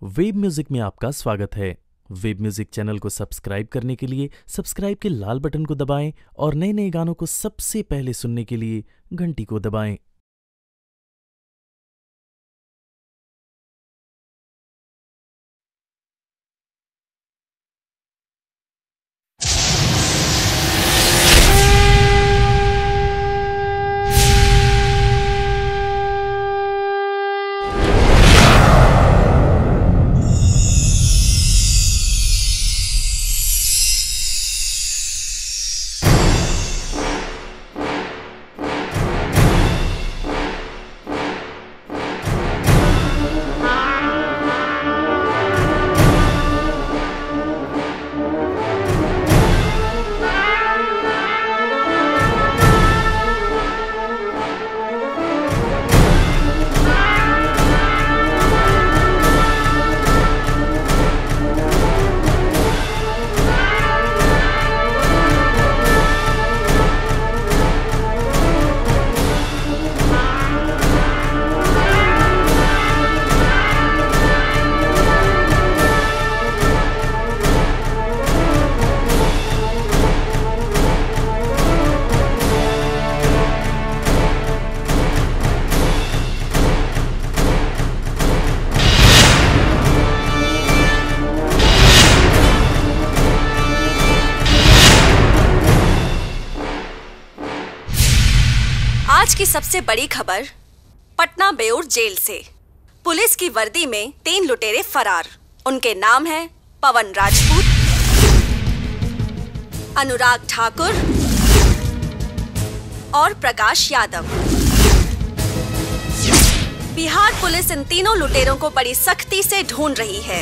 Web music में आपका स्वागत है। वेब म्यूजिक चैनल को सब्सक्राइब करने के लिए सब्सक्राइब के लाल बटन को दबाएं और नए नए गानों को सबसे पहले सुनने के लिए घंटी को दबाएं। आज की सबसे बड़ी खबर पटना बेउर जेल से। पुलिस की वर्दी में 3 लुटेरे फरार। उनके नाम हैं पवन राजपूत, अनुराग ठाकुर और प्रकाश यादव। बिहार पुलिस इन तीनों लुटेरों को बड़ी सख्ती से ढूंढ रही है।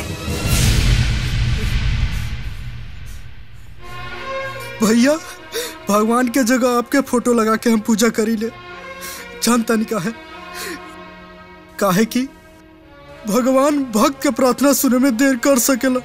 भैया, भगवान के जगह आपके फोटो लगा के हम पूजा करी ले। जानता नहीं काहे कि भगवान भक्त के प्रार्थना सुने में देर कर सकेला,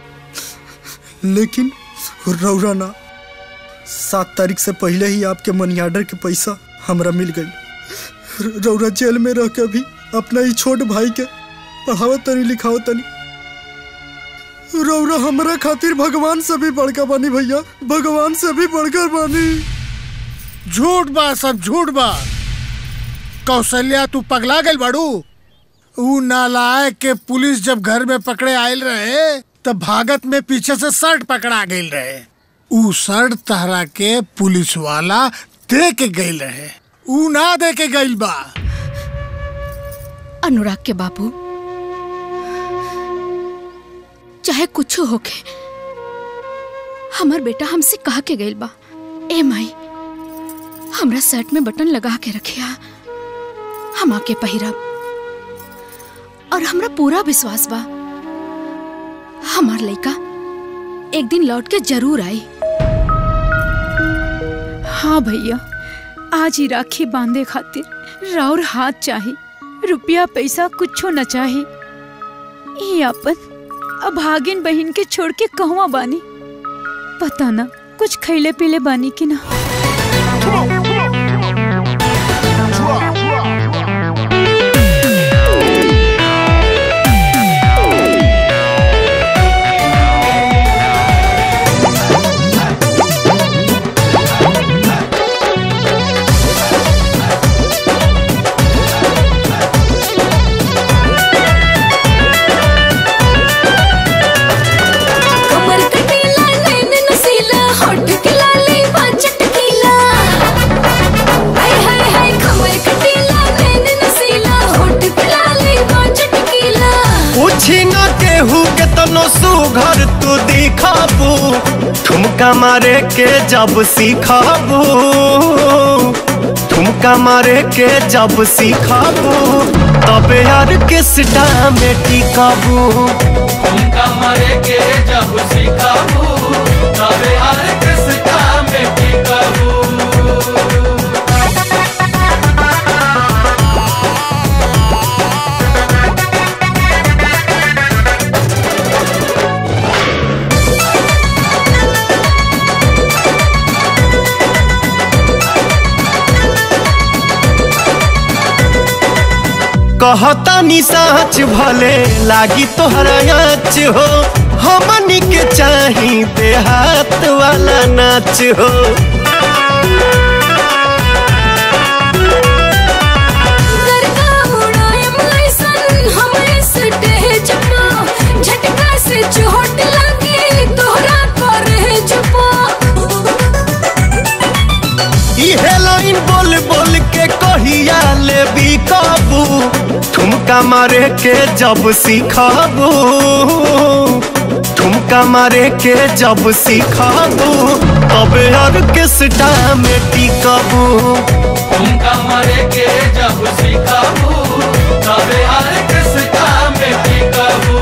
लेकिन रौरा ना। 7 तारीख से पहले ही आपके मनी ऑर्डर के पैसा हमरा मिल गई। रौरा जेल में रह के भी अपना ही छोट भाई के पढ़ावत तनी लिखावत तनी। रौरा हमरा खातिर भगवान से भी बढ़कर बानी भैया, भगवान से भी बढ़कर बानी। झूठ बा, सब झूठ बा। कौशल्या, तू पगला गई बाड़ू। ऊ नालायक के पुलिस जब घर में पकड़े आयल रहे तब भागत में पीछे से शर्ट पकड़ा गई रहे। ऊ शर्ट तहरा के पुलिस वाला दे के गई रहे, ऊ ना दे के गई बा। अनुराग के बाबू, चाहे कुछ होके हमार बेटा हमसे कहा के गइल बा, ए माई हमरा शर्ट में बटन लगा के रखिया, हम आके पहिरब। और हमरा पूरा विश्वास बा हमार लइका एक दिन लौट के जरूर आई। हाँ भैया, आज ही राखी बांधे खातिर राउर हाथ चाही, रुपया पैसा कुछो न चाही। ये अपन अभागिन बहन के छोड़ के कहवा बानी, पता ना कुछ खैले पीले बानी कि ना। घर तू दिखाबू, ठुमका मारे के जब सीखाबू, ठुमका मारे के जब सीखाबू, तब यार किस टाइम में टिकाबू। ठुमका मारे के जब सीखाबू, तब यार किस टाइम में टिकाबू। कहता नि साच भले लागी तोहरा आँच हो हमनी के चाही देहात वाला नाच हो चोट लगी तोहरा करे जपा इहे लाइन बोल बोल के कहिया लेबी काबू ठुमका मारे के जब सिखाबू ठुमका मारे के जब सिखाबू तबे ऑर्केस्ट्रा में टिकाबू ठुमका मारे के जब सिखाबू तबे ऑर्केस्ट्रा में टिकाबू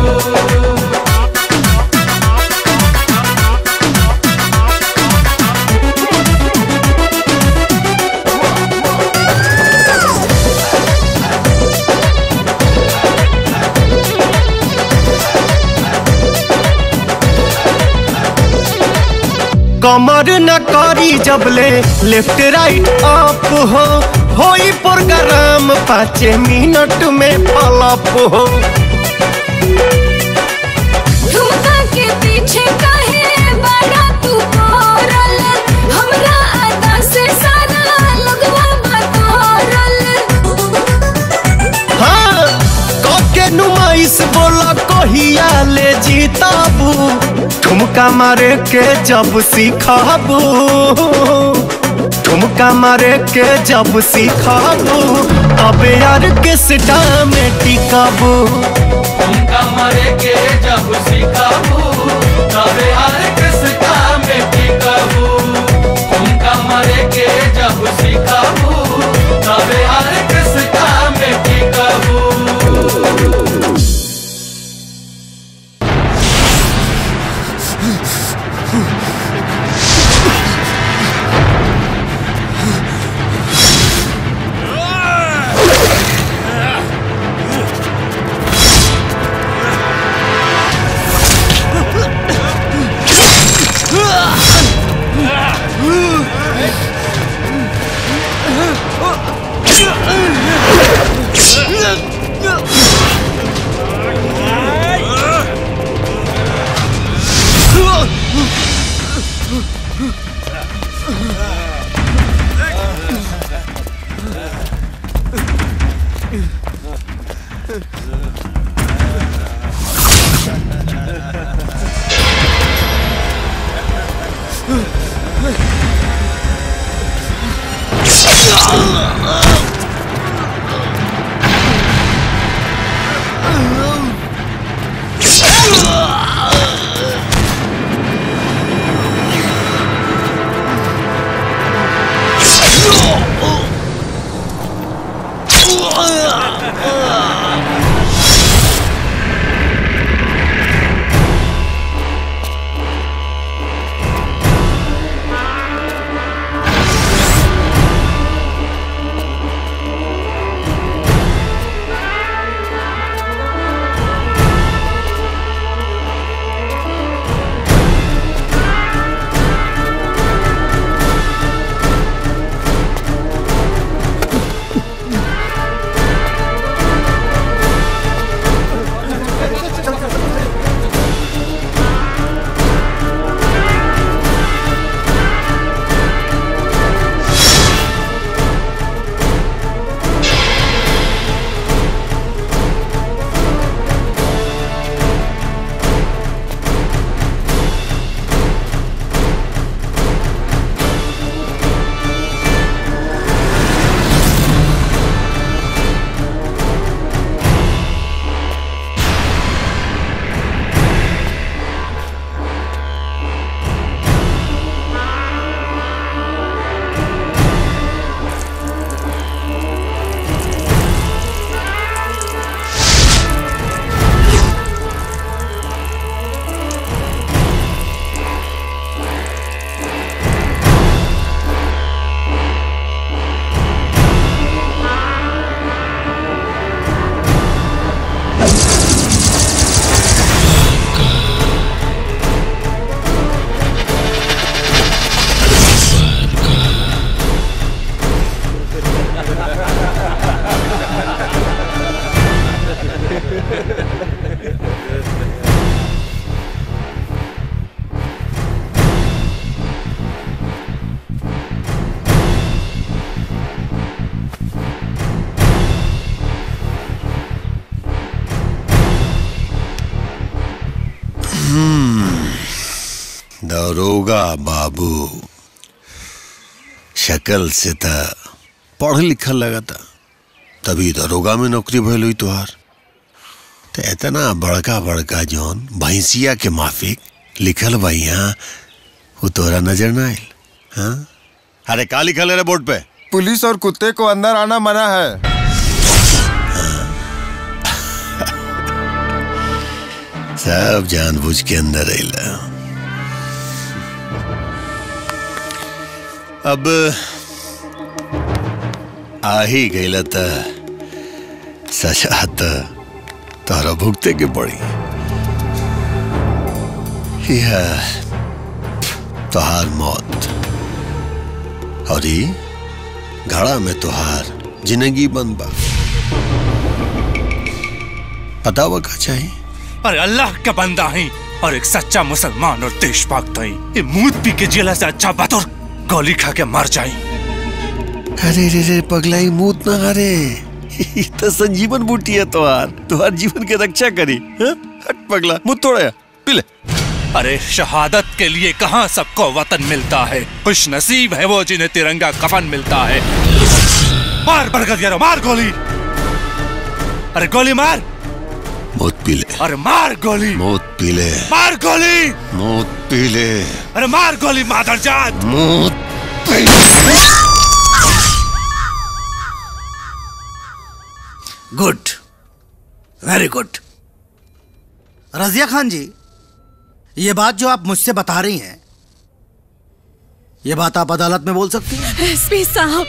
कमर न करी जबले लेफ्ट राइट अप हो होई प्रोग्राम 5 मिनट में पलप हो ठुमका के पीछे काहे बड़ा तू पड़ल हमरा अदा से सारा लगवा बतौरल हाँ कके नुमाइश बोला कहिया ले जीताबू ठुमका मारे के जब सिखाबू ठुमका मारे के जब सिखाबू तबे ऑर्केस्ट्रा में टिकाबू ठुमका मारे के जब सिखाबू तबे ऑर्केस्ट्रा में टिकाबू ठुमका मारे के जब सिखाबू तबे ऑर्केस्ट्रा में टिकाबू दरोगा बाबू, शक्ल से था पढ़ लिखल लगा था, तभी दरोगा में नौकरी भइल हुई तुहार। तो इतना बड़का बड़का जौन भैंसिया के माफिक लिखल बा यहाँ, वो तोरा नजर ना आयल? हाँ, अरे का लिखल है रे बोर्ड पे? पुलिस और कुत्ते को अंदर आना मना है। सब जानबूझ के अंदर आइला। अब आ ही गईला त सजा त तोहरा भुगते के पड़ी। यह तोहार मौत और ही घड़ा में तोहार जिंदगी बंद बा। बतावा का चाहिए? अरे अल्लाह का बंदा है और एक सच्चा मुसलमान और देशभक्त है। ये मूत पी के जिला से अच्छा बात और गोली खा के मर जाए। अरे रे रे पगलाई, मूत ना रे, तो संजीवन बूटी है तुहार जीवन के रक्षा करी। हट पगला, मुँह तोड़ा पी ले। अरे शहादत के लिए कहाँ सबको वतन मिलता है, खुश नसीब है वो जिन्हें तिरंगा कफन मिलता है। मार बरगद यारो, मार गोली। अरे गोली मार। मौत पी ले। अरे मार गोली। मौत पी ले। मार गोली। मौत पी ले। अरे मार गोली मादरजात। मौत पी ले। Good, very good. Razia Khan ji, ये बात जो आप मुझसे बता रही हैं, ये बात आप अदालत में बोल सकती हैं? एसपी साहब,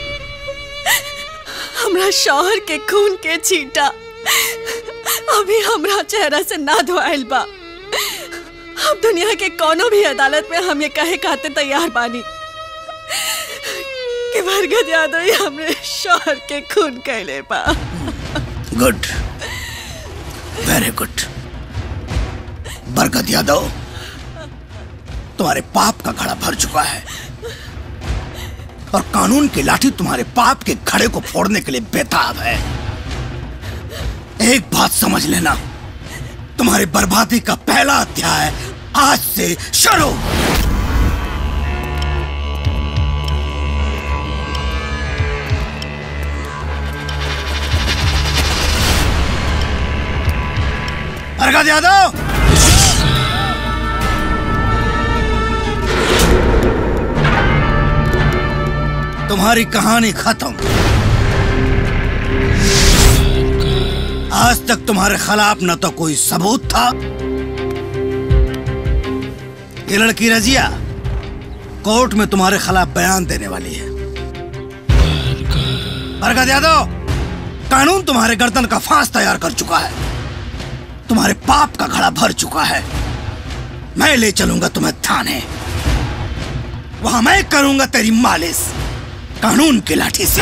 हमरा शौहर के खून के छींटा अभी हमरा चेहरा से ना धोआइल बा। अब दुनिया के कोनो भी अदालत में हम ये कहे खाते तैयार बानी कि बरगद यादव ही हमरे शौहर के खून कैले बा। Good, very good. Bargad Yadav, तुम्हारे पाप का घड़ा भर चुका है और कानून की लाठी तुम्हारे पाप के घड़े को फोड़ने के लिए बेताब है। एक बात समझ लेना, तुम्हारी बर्बादी का पहला अध्याय आज से शुरू। बरगद यादव, तुम्हारी कहानी खत्म। आज तक तुम्हारे खिलाफ न तो कोई सबूत था। ये लड़की रजिया कोर्ट में तुम्हारे खिलाफ बयान देने वाली है। बरगद यादव, कानून तुम्हारे गर्दन का फांस तैयार कर चुका है, तुम्हारे पाप का घड़ा भर चुका है। मैं ले चलूंगा तुम्हें थाने, वहां मैं करूंगा तेरी मालिश कानून की लाठी से।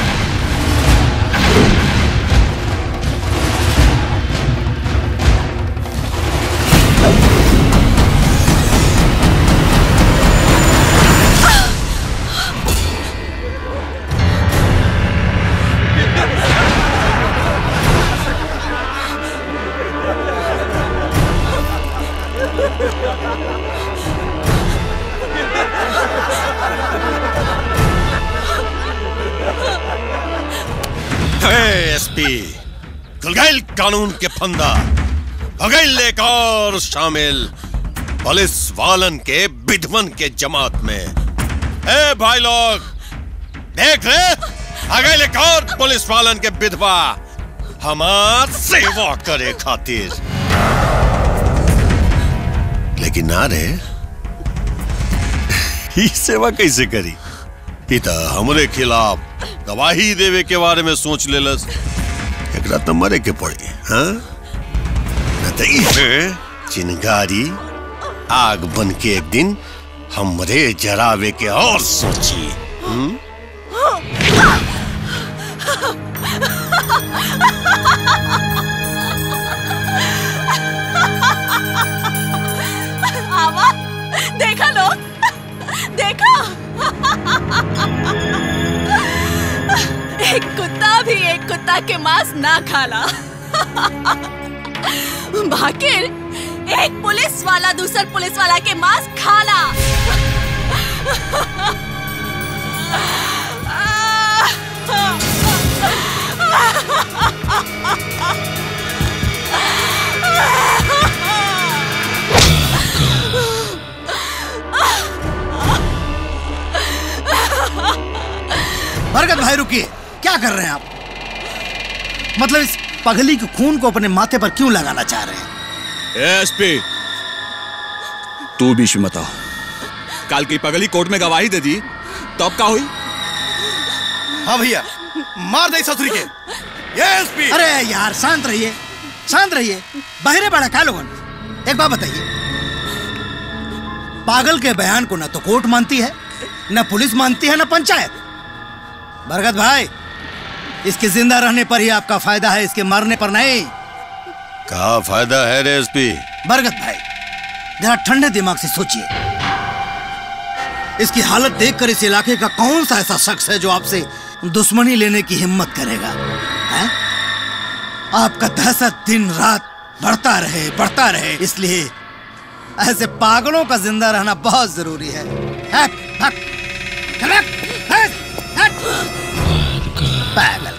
खुल गए कानून के फंदा, हो गए एक और शामिल पुलिस वालन के विधवन के जमात में। ए भाई लोग, देख रहे, आ गए एक और पुलिस वालन के विधवा हमार सेवा करे खातिर। लेकिन ना रे, ये सेवा कैसे करी? हमरे खिलाफ गवाही देवे के बारे में सोच लेलस, एकरा तो मरे के पड़ी। हाँ, चिंगारी आग बन के एक दिन हमरे जरावे के और सोची। आवा, देखा लोग, देखा एक कुत्ता भी एक कुत्ता के मांस ना खाला। भाकिर एक पुलिस वाला दूसर पुलिस वाला के मांस खाला। बरगद भाई रुकिए, क्या कर रहे हैं आप? मतलब इस पगली के खून को अपने माथे पर क्यों लगाना चाह रहे हैं? एसपी, तू बीच में मत आओ। काल की पगली कोर्ट में गवाही दे दी तो अब क्या हुई? हाँ भैया, मार दे ससुरी के। एसपी, अरे यार शांत रहिए, शांत रहिए। बहरे बड़ा क्या लोगन? एक बात बताइए, पागल के बयान को न तो कोर्ट मानती है, न पुलिस मानती है, न पंचायत। बरगद भाई, इसके जिंदा रहने पर ही आपका फायदा है, इसके मरने पर नहीं। क्या फायदा है रे एसपी? बरगद भाई, जरा ठंडे दिमाग से सोचिए। इसकी हालत देखकर इस इलाके का कौन सा ऐसा शख्स है जो आपसे दुश्मनी लेने की हिम्मत करेगा? है? आपका दहशत दिन रात बढ़ता रहे, इसलिए ऐसे पागलों का जिंदा रहना बहुत जरूरी है। पागल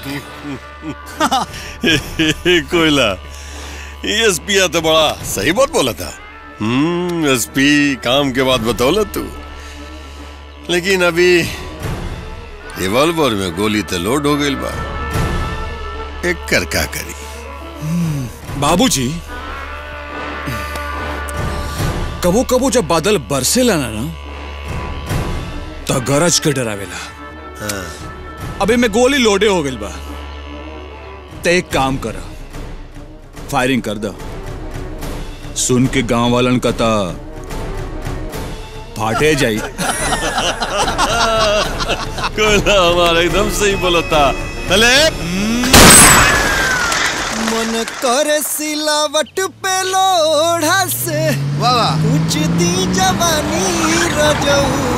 कोयला, एसपी तो बड़ा सही बात बोला था। एसपी काम के बाद बतौला तू, लेकिन अभी रिवॉल्वर में गोली तो लोड हो गई बा। एक कर का करी? बाबूजी, कबो कबो जब बादल बरसेला ना तो गरज के डरावेला। अबे में गोली लोडे हो गई बा, तो एक काम कर, फायरिंग कर दो। सुन के गांव वालन का ता फाटे जाई। कोयला हमारा एकदम सही बोला था। चले मन करे सिलावट पे लोढ़ा से कुछ दी जवानी रजऊ।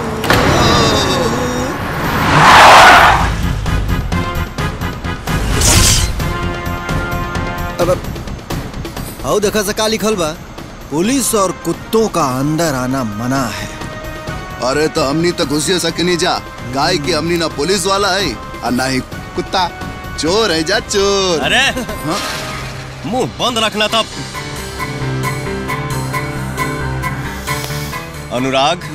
अब आओ देखा से का लिखल बा, पुलिस और कुत्तों का अंदर आना मना है। अरे तो हमनी तो घुसिए सकनी जा, गाय की हमनी ना पुलिस वाला है और ना ही कुत्ता। चोर है जा चोर। अरे मुंह बंद रखना था। अनुराग,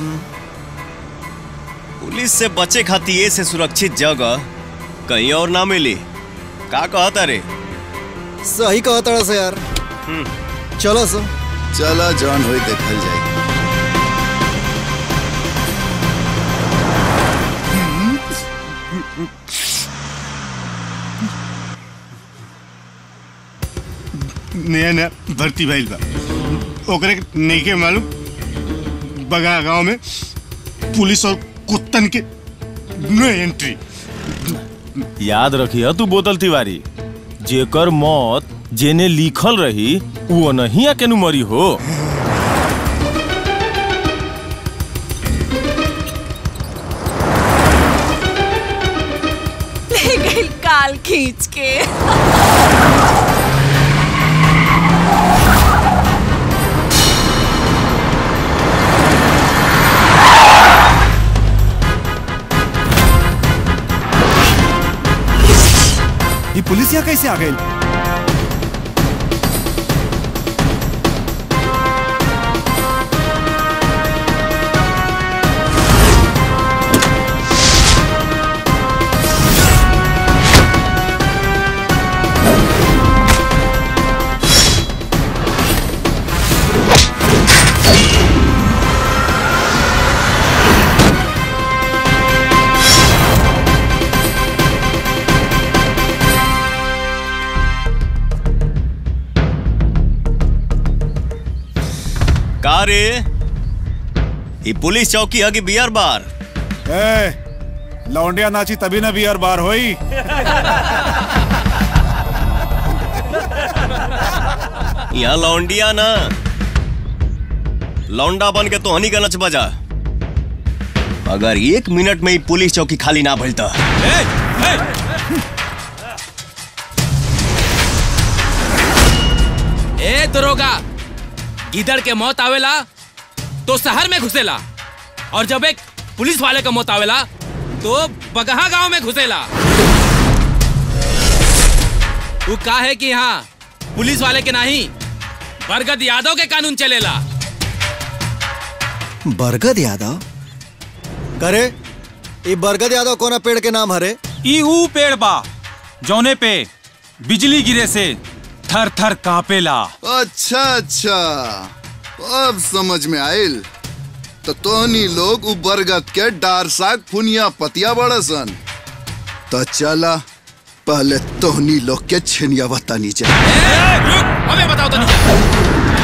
पुलिस से बचे खाती ये से सुरक्षित जगह कहीं और ना मिली। का कहता रे? सही कहता से यार। चलो सो, चलो जॉन हुई देखल जाए। नया नया भर्ती भइल बा, ओकरे नहीं के मालूम बगा गांव में पुलिस और कुत्तन के नो एंट्री। याद रखिए तू बोतल तिवारी, जेकर मौत जेने लिखल रही वो नहीं आके नु मरी हो। ले गई काल खींच के। ये पुलिस यहाँ कैसे आ गई? रे ये पुलिस चौकी है कि बियर बार? लौंडिया नाची तभी ना बियर बार होई। यहाँ लौंडिया ना लौंडा बन के तो हनी का नच बजा। अगर 1 मिनट में ही पुलिस चौकी खाली ना भइल त ए दरोगा, गीदड़ के मौत आवेला तो शहर में घुसेला, और जब एक पुलिस वाले का मौत आवेला तो बगहा गांव में घुसेला। वो का है कि यहाँ पुलिस वाले के नहीं, बरगद यादव के कानून चलेला। बरगद यादव? करे ये बरगद यादव कोना पेड़ के नाम हरे? ई ऊ पेड़ बा जौने पे बिजली गिरे से थर थर कांपेला। अच्छा अच्छा, अब समझ में आयल। तो तोहनी लोग उ बरगद के डार साग फुनिया पतिया बड़सन। तो चला पहले तोहनी लोग के छिनिया बतानी चाहिए। हमें बताओ तो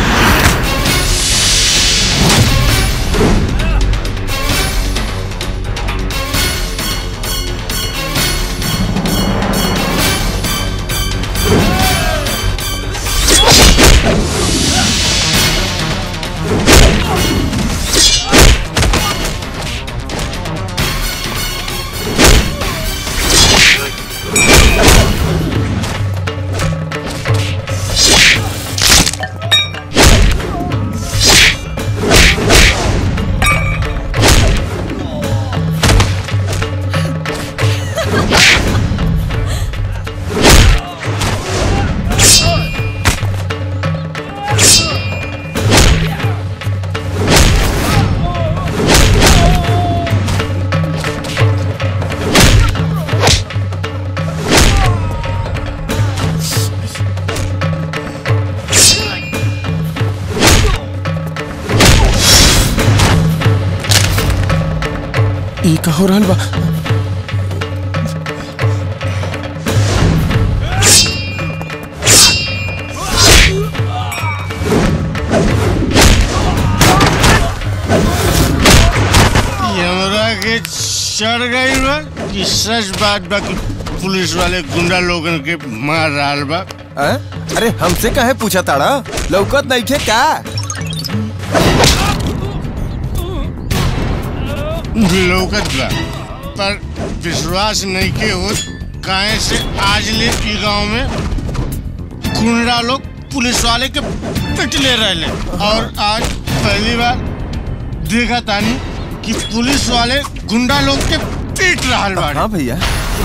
का हो रहल बा? हमरा के चढ़ गई बा कि सच बात बा कि पुलिस वाले गुंडा लोगन के मार रहल बा? अरे हमसे काहे पूछा ताड़ा? लौकत नहीं थे का? लौकत बा, पर विश्वास नहीं के हो काहे से आज ले ई गांव में गुंडा लोग पुलिस वाले के पिटले रहले, और आज पहली बार देखा तानी कि पुलिस वाले गुंडा लोग के पीट रहल बा। हाँ भैया,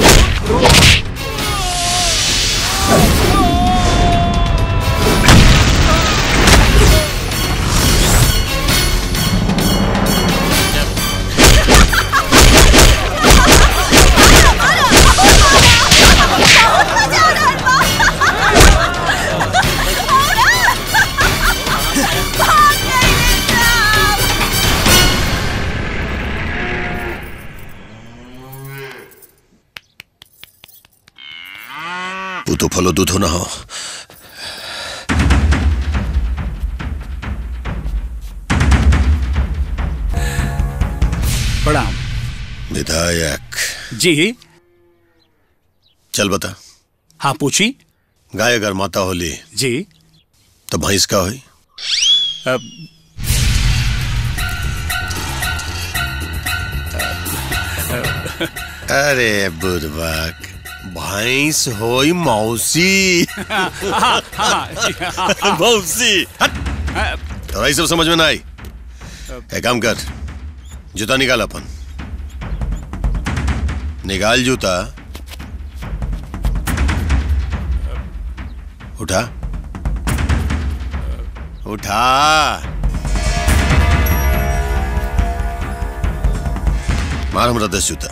तो फलो दूधो ना हो। प्रणाम विधायक जी। चल बता। हाँ पूछी। गाय अगर माता होली जी तो भैंस का हुई? अरे बुधवाक, भैंस होई मौसी। मौसी तो यही सब समझ में ना आई। एक काम कर, जूता निकाल अपन। निकाल जूता। उठा उठा। मार हमरा 10 जूता।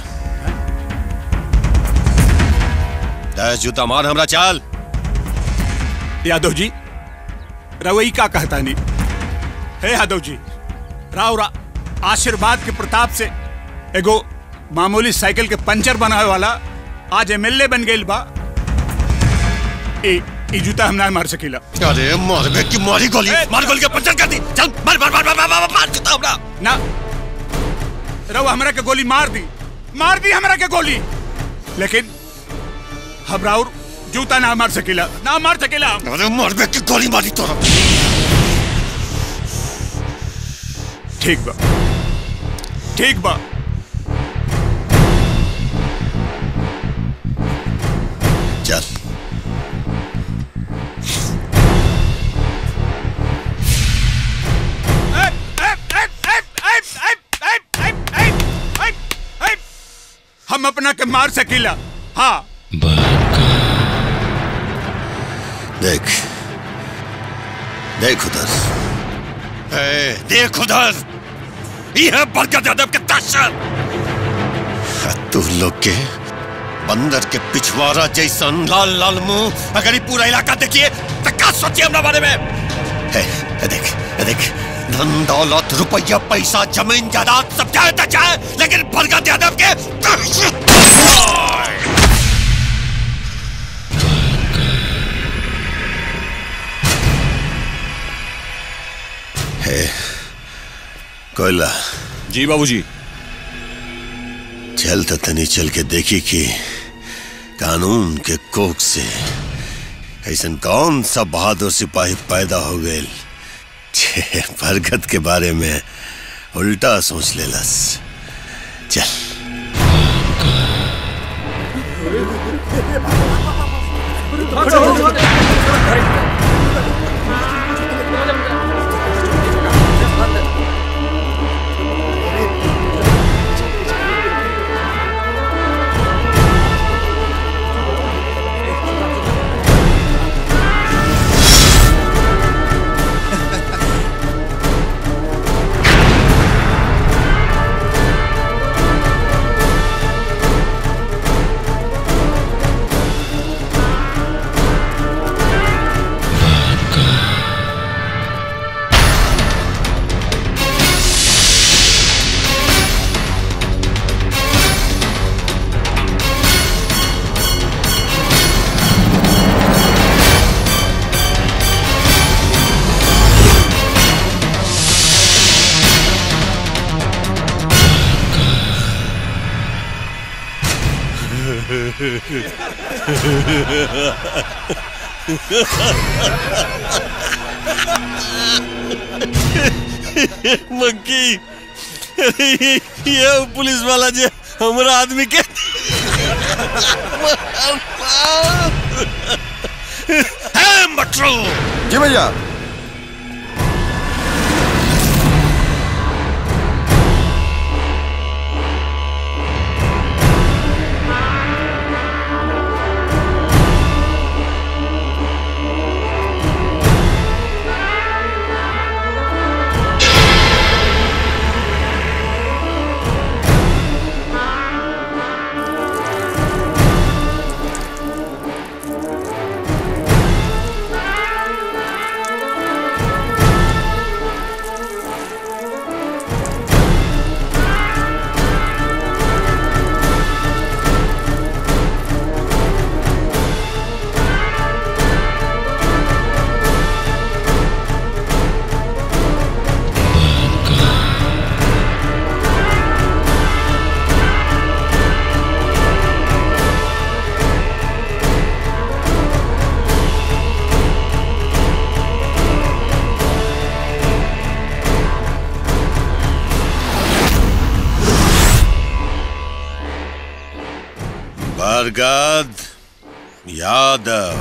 10 जूता मार हमरा। चाल। यादव जी, रवई का कहता नहीं है। यादव जी, राव आशीर्वाद के प्रताप से एगो मामूली साइकिल के पंचर बनावे वाला आज एमएलए बन गई बा। ई जूता हम ना मार सकीला। अरे मार की मारी गोली, मार गोली के पंचर कर दी। चल मार मार मार मार मार, मार जूता हमरा। ना रवा हमरा के गोली मार दी हमरा के गोली, लेकिन हम राउर जूता ना मार सकीला, ना मार सकीला। अरे मार की गोली मारी तोरा। ठीक बा, ठीक बा। चल। हम अपना के मार सकीला। हाँ देख देख उधर, देख उधर, यह बरगद यादव के दहशत। तू लोग के बंदर के पिछवाड़ा जैसा लाल लाल मुंह अगर ये पूरा इलाका देखिए तो क्या सोचिए अपना बारे में। देख देख, धन दौलत रुपया पैसा जमीन जायदाद सब चाहे तो चाहे, लेकिन बरगद यादव के कोयला। जी बाबूजी। चल तो तनी चल के देखी कि कानून के कोख से ऐसा कौन सा बहादुर सिपाही पैदा हो गए बरगद के बारे में उल्टा सोच लेलस। चल मंकी, ये पुलिस वाला जो हमारा आदमी के मटरू। जी भैया। बरगद यादव,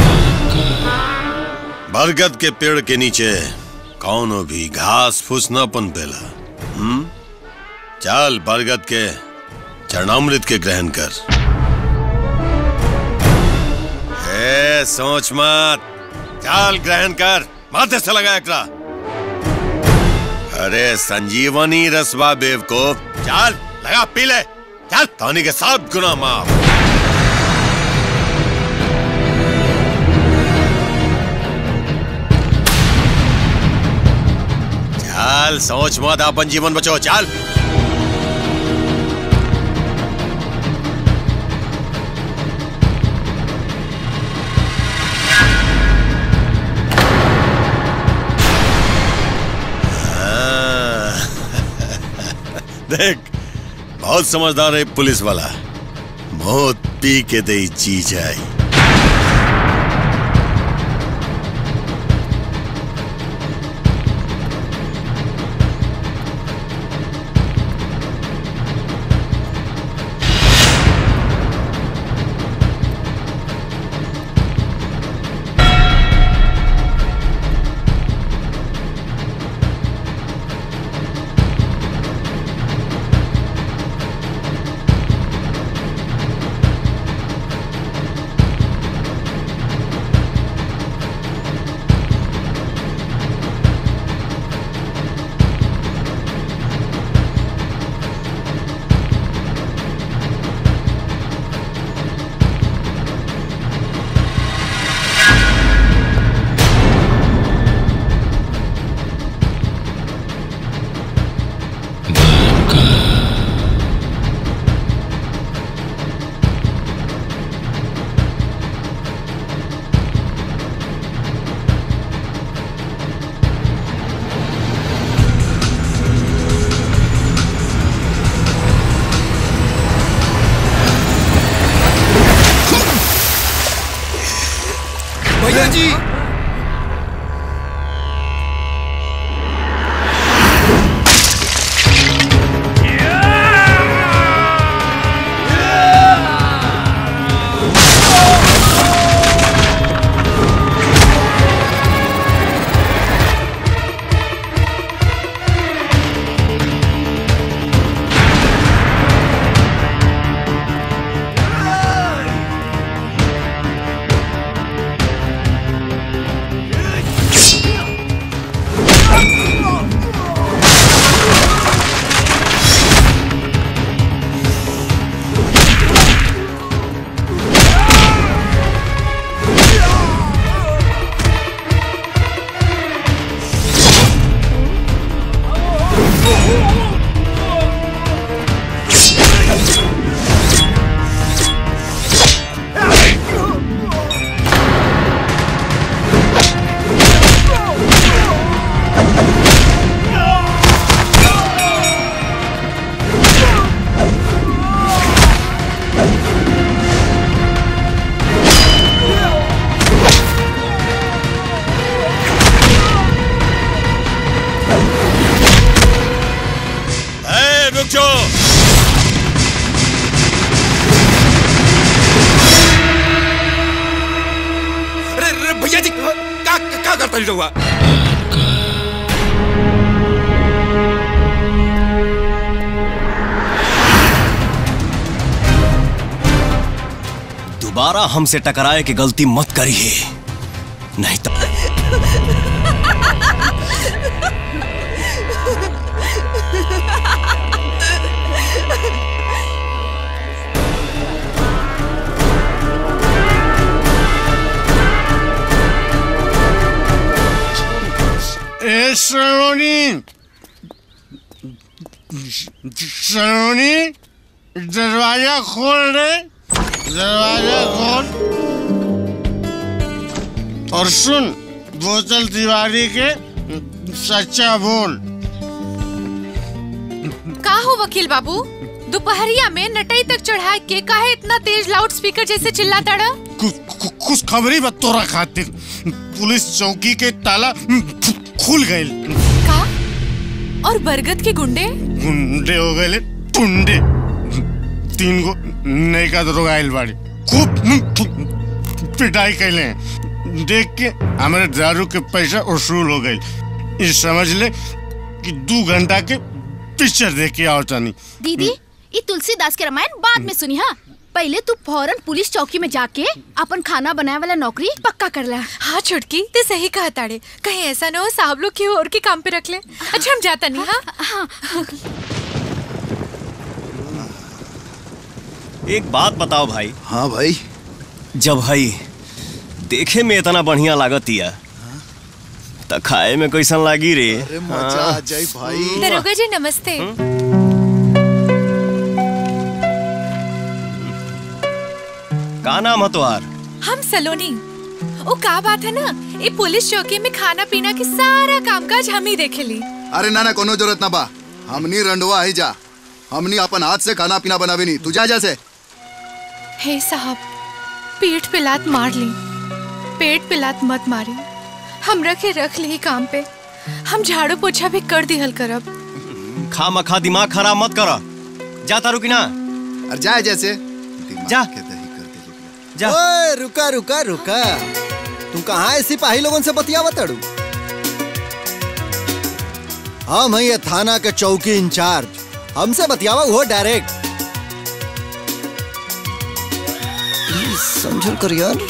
बरगद के पेड़ के नीचे कौनो भी घास फूस न पनपेला। चल बरगद के चरणामृत के ग्रहण कर। सोच मत, चल ग्रहण कर, माथे से लगा एकरा। अरे संजीवनी रसवा बेव को चल लगा पी ले, चल तानी के 7 गुना माफ। चल सोच मत, अपन जीवन बचो, चल। देख बहुत समझदार है पुलिस वाला, मौत पी के दे जी जाए। रौरा जी। भैया जी क्या करता हुआ? दोबारा हमसे टकराए की गलती मत करिए, नहीं तो सलोनी, सलोनी, दरवाजा खोल दे, दरवाजा खोल। और सुन, बोतल तिवारी के सच्चा बोल। का हो वकील बाबू, दोपहरिया में नटई तक चढ़ाए के काहे इतना तेज लाउड स्पीकर जैसे चिल्लाता रहा? कुछ खबरी बतौरा खातिर पुलिस चौकी के ताला खुल गए। का? और बरगद के गुंडे? गुंडे हो गए टुंडे। 3 गो नई का दरोगा आइल बाड़ी, खूब पिटाई कैले। देख के हमारे दारू के पैसा वसूल हो गई। इस समझ ले कि 2 घंटा के पिक्चर देख के आओ तानी। दीदी, ये तुलसीदास के रामायण बाद में सुनी। हाँ, पहले तू फौरन पुलिस चौकी में जाके अपन खाना बनाए वाला नौकरी पक्का कर ला। हाँ छोटकी, ते सही कहा ताड़े, कहीं ऐसा न हो साहब लोग की और के काम पे रख ले। अच्छा हम जाता नहीं। हाँ, एक बात बताओ भाई। हाँ भाई। जब भाई देखे में इतना बढ़िया लागत या तो खाए में कैसन लागी रे? अरे मजा आ जाए भाई। दरोगा जी नमस्ते। का नाम है तुम्हार? हम सलोनी। ओ का बात है ना, ये पुलिस चौकी में खाना पीना की सारा कामकाज हम ही देखे ली। अरे ना कोनो जरूरत ना बा, हमनी रंडवा ही जा। हमनी अपन हाथ से खाना पीना बनावे नहीं, तू जा जैसे। हे साहब, पीठ पे लात मार ली, पेट पे लात मत मारी। हम रखे रख ली काम पे, हम झाड़ू पोछा भी कर दी हल करब। खा मखा दिमाग खराब मत करा। जा तारू की ना? अरे जा जैसे जा जा। ओए रुका रुका रुका, तुम कहाँ है सिपाही लोगों से बतियावत अड़ू? हम ये थाना के चौकी इंचार्ज, हमसे बतियावा हो डायरेक्ट। प्लीज समझल कर यार।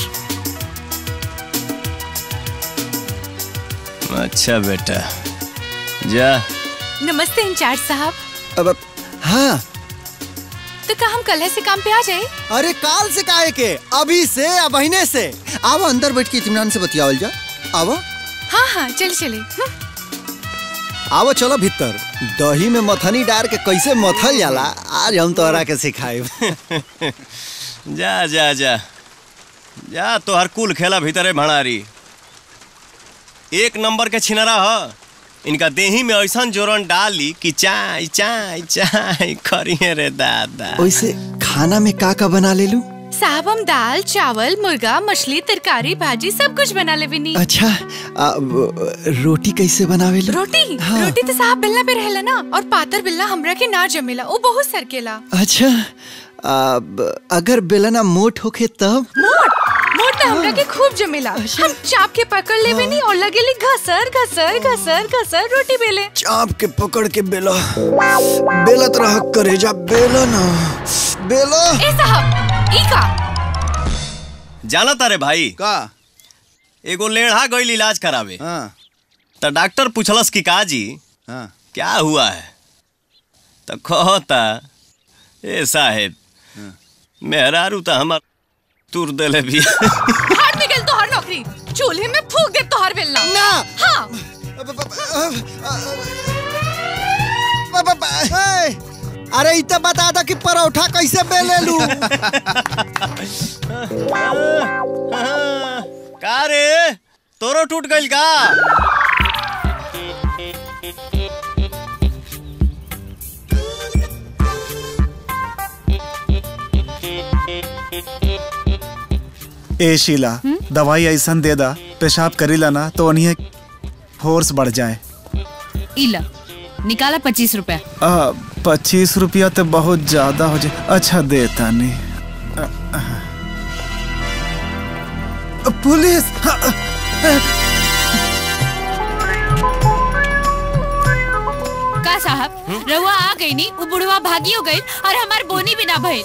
अच्छा बेटा, जा। नमस्ते इंचार्ज साहब। अब हाँ, तो क्या हम कल से काम पे आ जाए? अरे काल से काहे के, अभी से, अबहिने से। आओ अंदर बैठ के इत्मीनान से बतियावल जा। आओ। हाँ हाँ चल चले। आओ चलो भीतर। दही में मथनी डाल के कैसे मथल जाला आज हम तोहरा के सिखाए। जा जा जा जा, तोहर कुल खेला भीतरे भणारी। 1 नंबर के छिनरा ह। इनका देही में ऐसा जोरन डाली कि चाय चाय चाय करिए रे दादा। वैसे खाना में का बना ले लू? साहब हम दाल चावल मुर्गा मछली तरकारी भाजी सब कुछ बना ले बिनी। अच्छा रोटी कैसे बनावेला? रोटी रोटी तो साहब बेलना पे रहेला ना, और पातर बेलना हमरा के ना जमेला, वो बहुत सरकेला। अच्छा अगर बेलना मोट होखे तब? मोट तो हमरा के खूब जमेला। हम चाप के पकड़ ले बिनी और लगेली घसर घसर घसर घसर रोटी बेले। चाप के पकड़ के बेला बेलत रह करेजा, बेला ना बेला। ए साहब ई का जाना तारे भाई का एगो लेढ़ा गईल इलाज करावे। तो डॉक्टर पूछलस कि काजी क्या हुआ है, तो कहता ए साहेब मेहरारू तो हमार तुर देले भी। हाथ निकल तोहर नौकरी, चूल्हे में फूंक दे तोहर बेलना ना। हाँ अरे इतना बता दा कि परोठा कैसे बेले लू। का रे तोरो टूट गईल का? ए शीला दवाई ऐसा दे दा पेशाब करीला ना तो उन्हें फोर्स बढ़ जाए। इला निकाला 25 रुपया। 25 रुपया तो बहुत ज्यादा हो जाए। अच्छा देता नहीं। पुलिस का साहब रहुआ आ गई नी, वो बुढ़वा भागी हो गई और हमार बोनी भी ना भइल।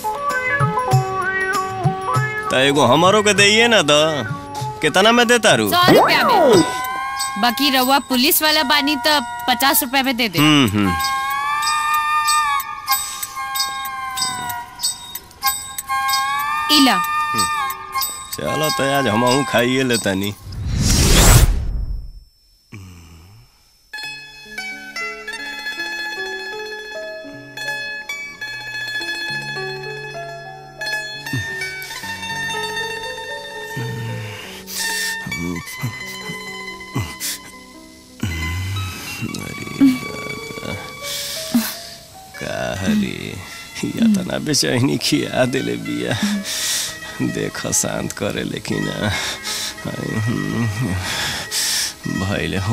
तो एगो हमारो के देइए ना तो कितना में देता रू? 100 रुपया में। बाकी रहुआ पुलिस वाला बानी तो 50 रुपया में दे दे। इला चलो तो आज हम खाइए लेता नहीं। इतना बेचैनी खिया दिले बिया, देख शांत करे लेकिन भैले हो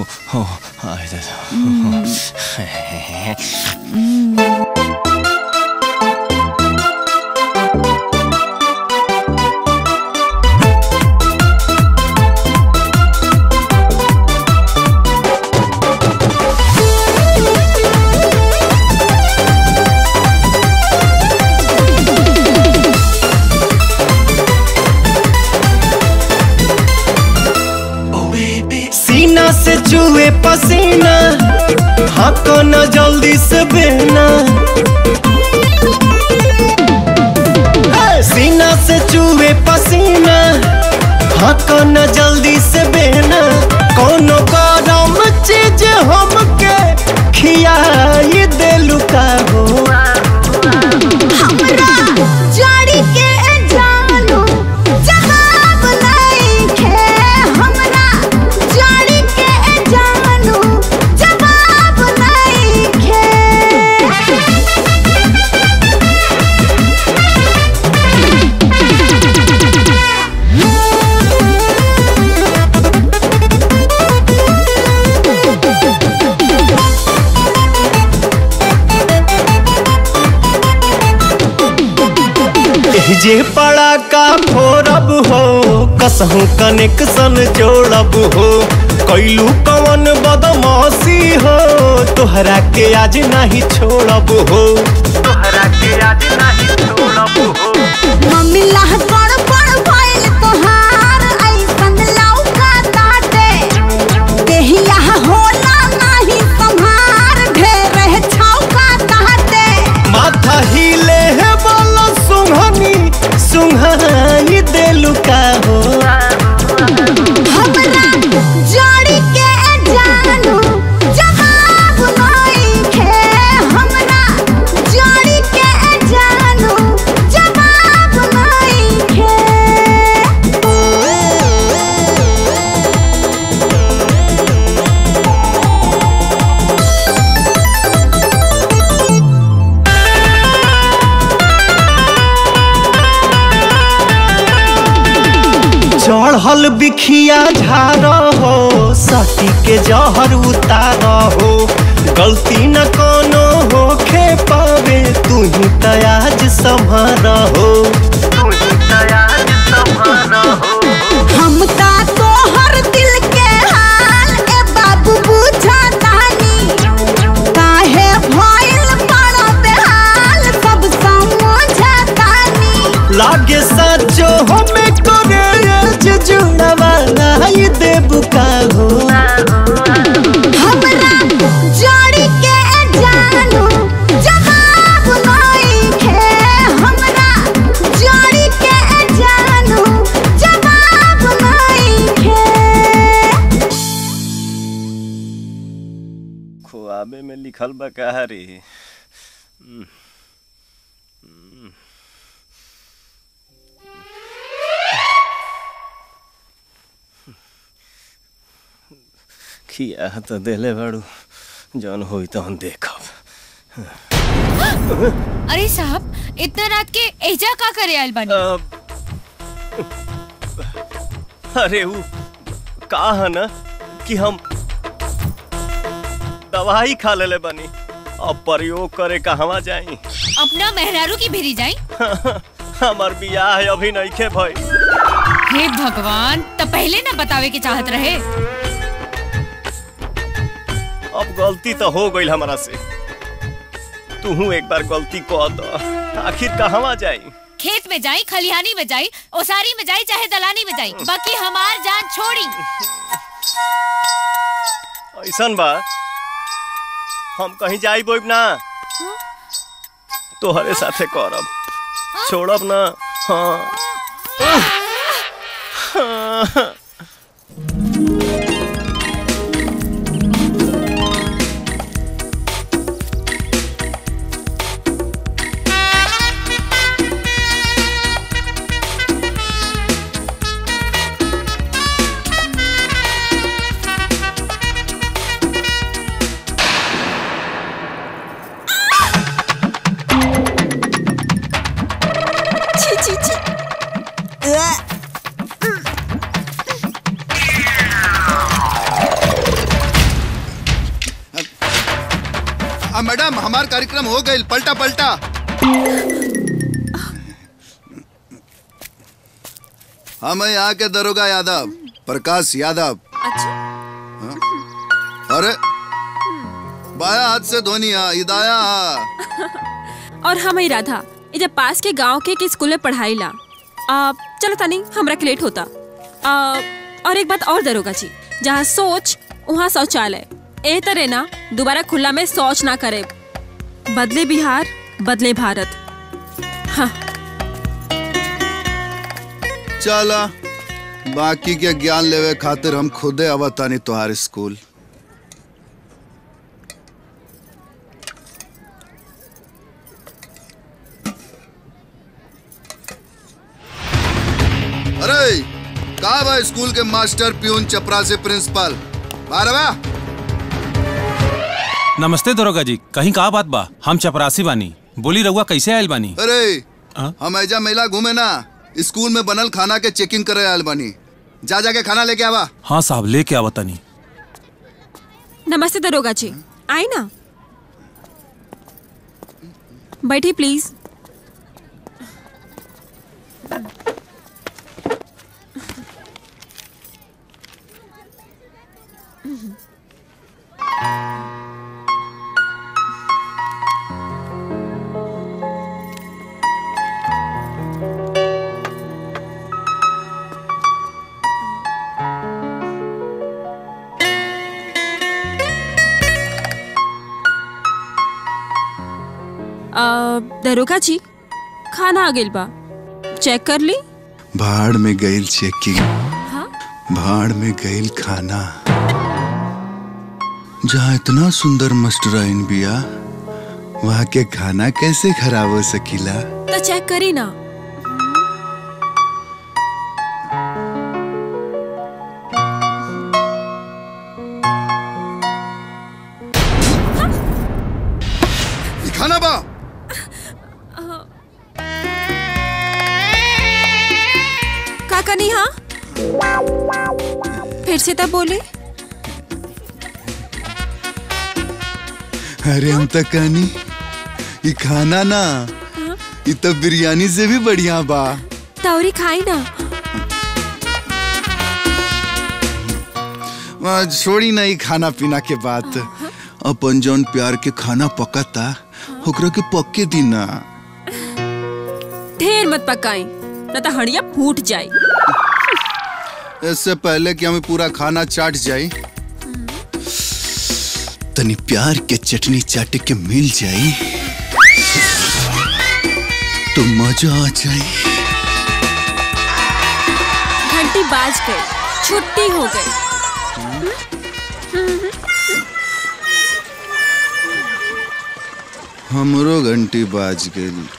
से चूहे पसीना, हाको न जल्दी से बहना। सीना से चूहे पसीना, हाको न जल्दी से बहना। कोनो गरम चीज हमके खियाई देलू का हो। हमरा जड़ी के जानू जवाब नहीं खे। हमरा जड़ी के जानू जवाब नहीं खे। जे पड़ा का फोरब हो, कसहू कनेक्शन जोड़ब हो। कैलू कवन बदमाशी हो, तोहरा के आज नहीं छोड़ब हो। तोहरा के आज नहीं छोड़ब हो। मम्मी लाह पड़ पड़ भइल तोहार ऐसन लौका ताटे। देहिया होला नहीं संभार, ढेर छौका ताटे। माथा हिले है बोलो सुंघनी, सुंघाई देलू का हो। हमरा जड़ी के जानू जवाब नहीं खे। हमरा जड़ी के जानू जवाब नहीं चढ़ल बिखिया झार हो सती के जहर उतार हो गलती न कोनो होखे पावे तू ही तयाज संभार हो हम ता तोहर दिल के हाल ए बाबू बुझा तानी काहे भइल बड़ा बेहाल सब समझा तानी लागे साचो हमें करे जुड़वा लाई देबू का हो हमरा जोड़ी के जानू जवाब नहीं खे हमरा जोड़ी के जानू जवाब नहीं खे ख्वाबे में लिखल बा कहा रे खिया तो देले बाड़ू जौन होई तो हम देखब। अरे साहब इतना रात के एजा का करे आयल बानी? अरे वो का है ना कि हम दवाई खा लेले बनी अब प्रयोग करे कहवा जाई। अपना मेहरारू की भेरी जाई। हमार बियाह अभी नहीं खे भाई। हे भगवान तो पहले ना बतावे के चाहत रहे। अब गलती तो हो गई हमारा से तू एक बार गलती कर दो आखिर कहवा जाई। खेत में जाई खलिहानी में जाई ओसारी में जाई चाहे दलानी में जाई बाकी हमार जान छोड़ी। ऐसन बा हम कहीं जाई बोब ना तोहरे साथे करब छोड़ब ना। हाँ मैडम हमार कार्यक्रम हो गई पलटा पलटा। हम यहाँ के दरोगा यादव प्रकाश यादव। अच्छा हाँ? अरे बाया हाथ से धोनी इदाया और हम ही राधा ये जब पास के गांव के स्कूल में पढ़ाई ला चलो तानी हमरा के लेट होता। और एक बात और दरोगा जी जहाँ सोच वहाँ शौचालय ए तरह ना दोबारा खुला में शौच ना करे। बदले बिहार बदले भारत। हाँ चला बाकी के ज्ञान लेवे खातिर हम खुदे अवतानी तुम्हारे स्कूल। अरे कहा बा स्कूल के मास्टर प्यून चपरासी प्रिंसिपल बारवा। नमस्ते दरोगा जी कहीं कहा बात बा हम चपरासी बानी बोली रहुआ कैसे आयल बानी। अरे हम ऐजा मेला घूमे ना स्कूल में बनल खाना के चेकिंग करे आयल बानी जा जाके खाना लेके आवा। हाँ साहब लेके आवा तनी। नमस्ते दरोगा जी आए ना बैठिए प्लीज। दरोगा जी खाना आ गइल बा चेक कर ली। भाड़ में गइल चेकिंग। हाँ? भाड़ में गइल खाना जहाँ इतना सुंदर मास्टराइन बिया वहाँ के खाना कैसे खराब हो सकीला। तो चेक करी ना। खाना बा का कनी हाँ फिर से तब बोले। अरे हम तो कहनी ये खाना ना ये तो बिरयानी से भी बढ़िया बा। तौरी खाई ना। छोड़ी नहीं खाना पीना के बात। अपन जौन प्यार के खाना पकता ओकरा के पक्के दी ना। ढेर मत पकाई न तो हड़िया फूट जाए। इससे पहले कि हमें पूरा खाना चाट जाए तनी प्यार के चटनी चाटे के मिल जाए तो मजा आ जाए। घंटी बाज गई, छुट्टी हो गई। हमरो घंटी बाज गई।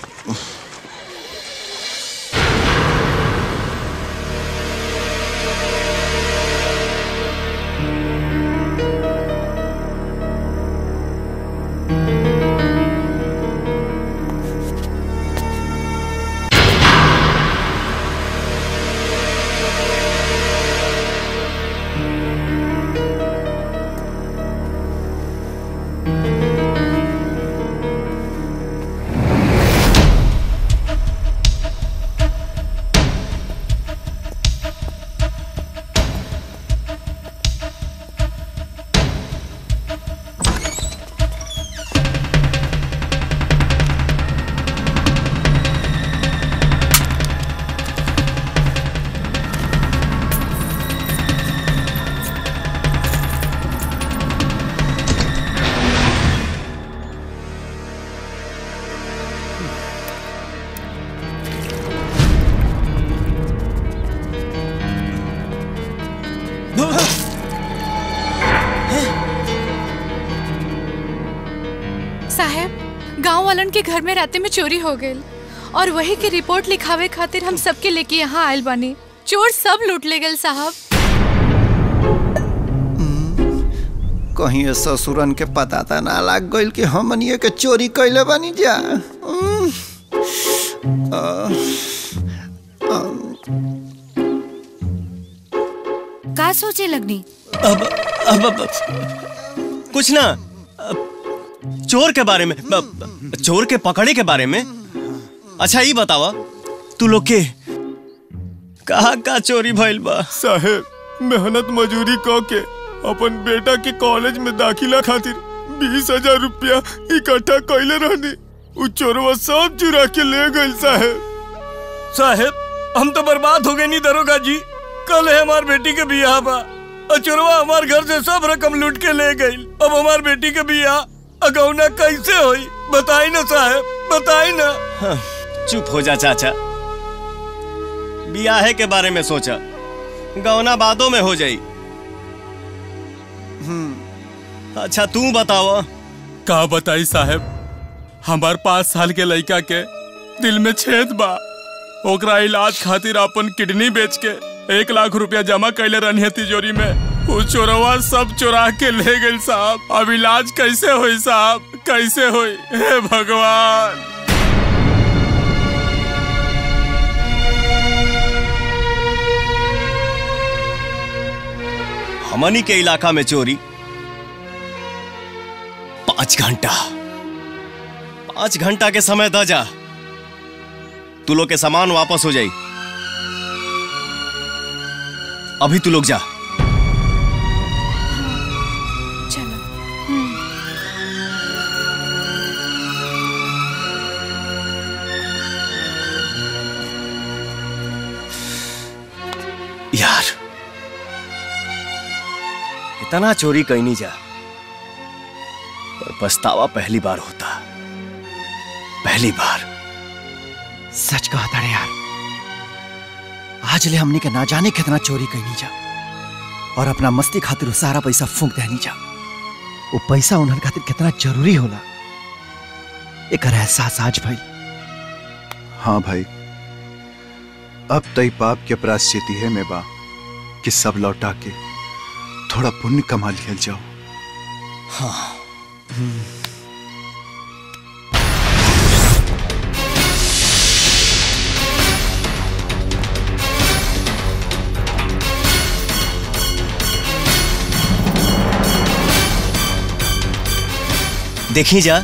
गांव वालन के घर में राते में चोरी हो गई और वही के रिपोर्ट लिखावे खातिर हम सबके लेके यहाँ आयल बानी। चोर सब लूट ले गए साहब। कहीं ससुरन के पता था ना लाग गइल कि हमनिए के चोरी कैले बानी जा। का सोचे लगनी? अब कुछ ना, चोर के बारे में, चोर के पकड़े के बारे में। अच्छा ये बतावा तू लोग के कहा का चोरी भइल बा? साहेब मेहनत मजूरी क के अपन बेटा के कॉलेज में दाखिला खातिर 20,000 रुपया इकट्ठा कैले रहनी। उ चोरवा सब चुरा के ले गइल साहेब। साहेब हम तो बर्बाद हो गए नी दरोगा जी। कल है हमार बेटी के बियाह बा और चोरवा हमार घर से सब रकम लूट के ले गई। अब हमार बेटी के बियाह अगौना कैसे होई? बताई ना साहेब, बताई ना। हाँ, चुप हो जा चाचा, बियाहे के बारे में सोचा, गौना बादों में हो जाई। अच्छा तू बताओ। का बताई साहेब, हमार 5 साल के लड़का के दिल में छेद बा। ओकरा इलाज खातिर अपन किडनी बेच के 1 लाख रुपया जमा कैले रहनी तिजोरी में। वो चोरवा सब चुरा के ले गए साहब। अब इलाज कैसे होई साहब, कैसे होई? हे भगवान। हमनी के इलाका में चोरी 5 घंटा, 5 घंटा के समय द जा, तू लोग के सामान वापस हो जाई। अभी तू लोग जा। यार इतना चोरी कहीं नहीं जा, पर पछतावा पहली बार होता, पहली बार। सच कहा था रे यार, आज ले हमने के ना जाने कितना चोरी कहीं जा और अपना मस्ती खातिर सारा पैसा फूंक देनी जा। वो पैसा उन्हन खातिर कितना जरूरी होला एक एहसास आज भाई। हाँ भाई, अब तई पाप के प्रायश्चित है में बा कि सब लौटा के थोड़ा पुण्य कमा लिया जाओ। हाँ देखी जा,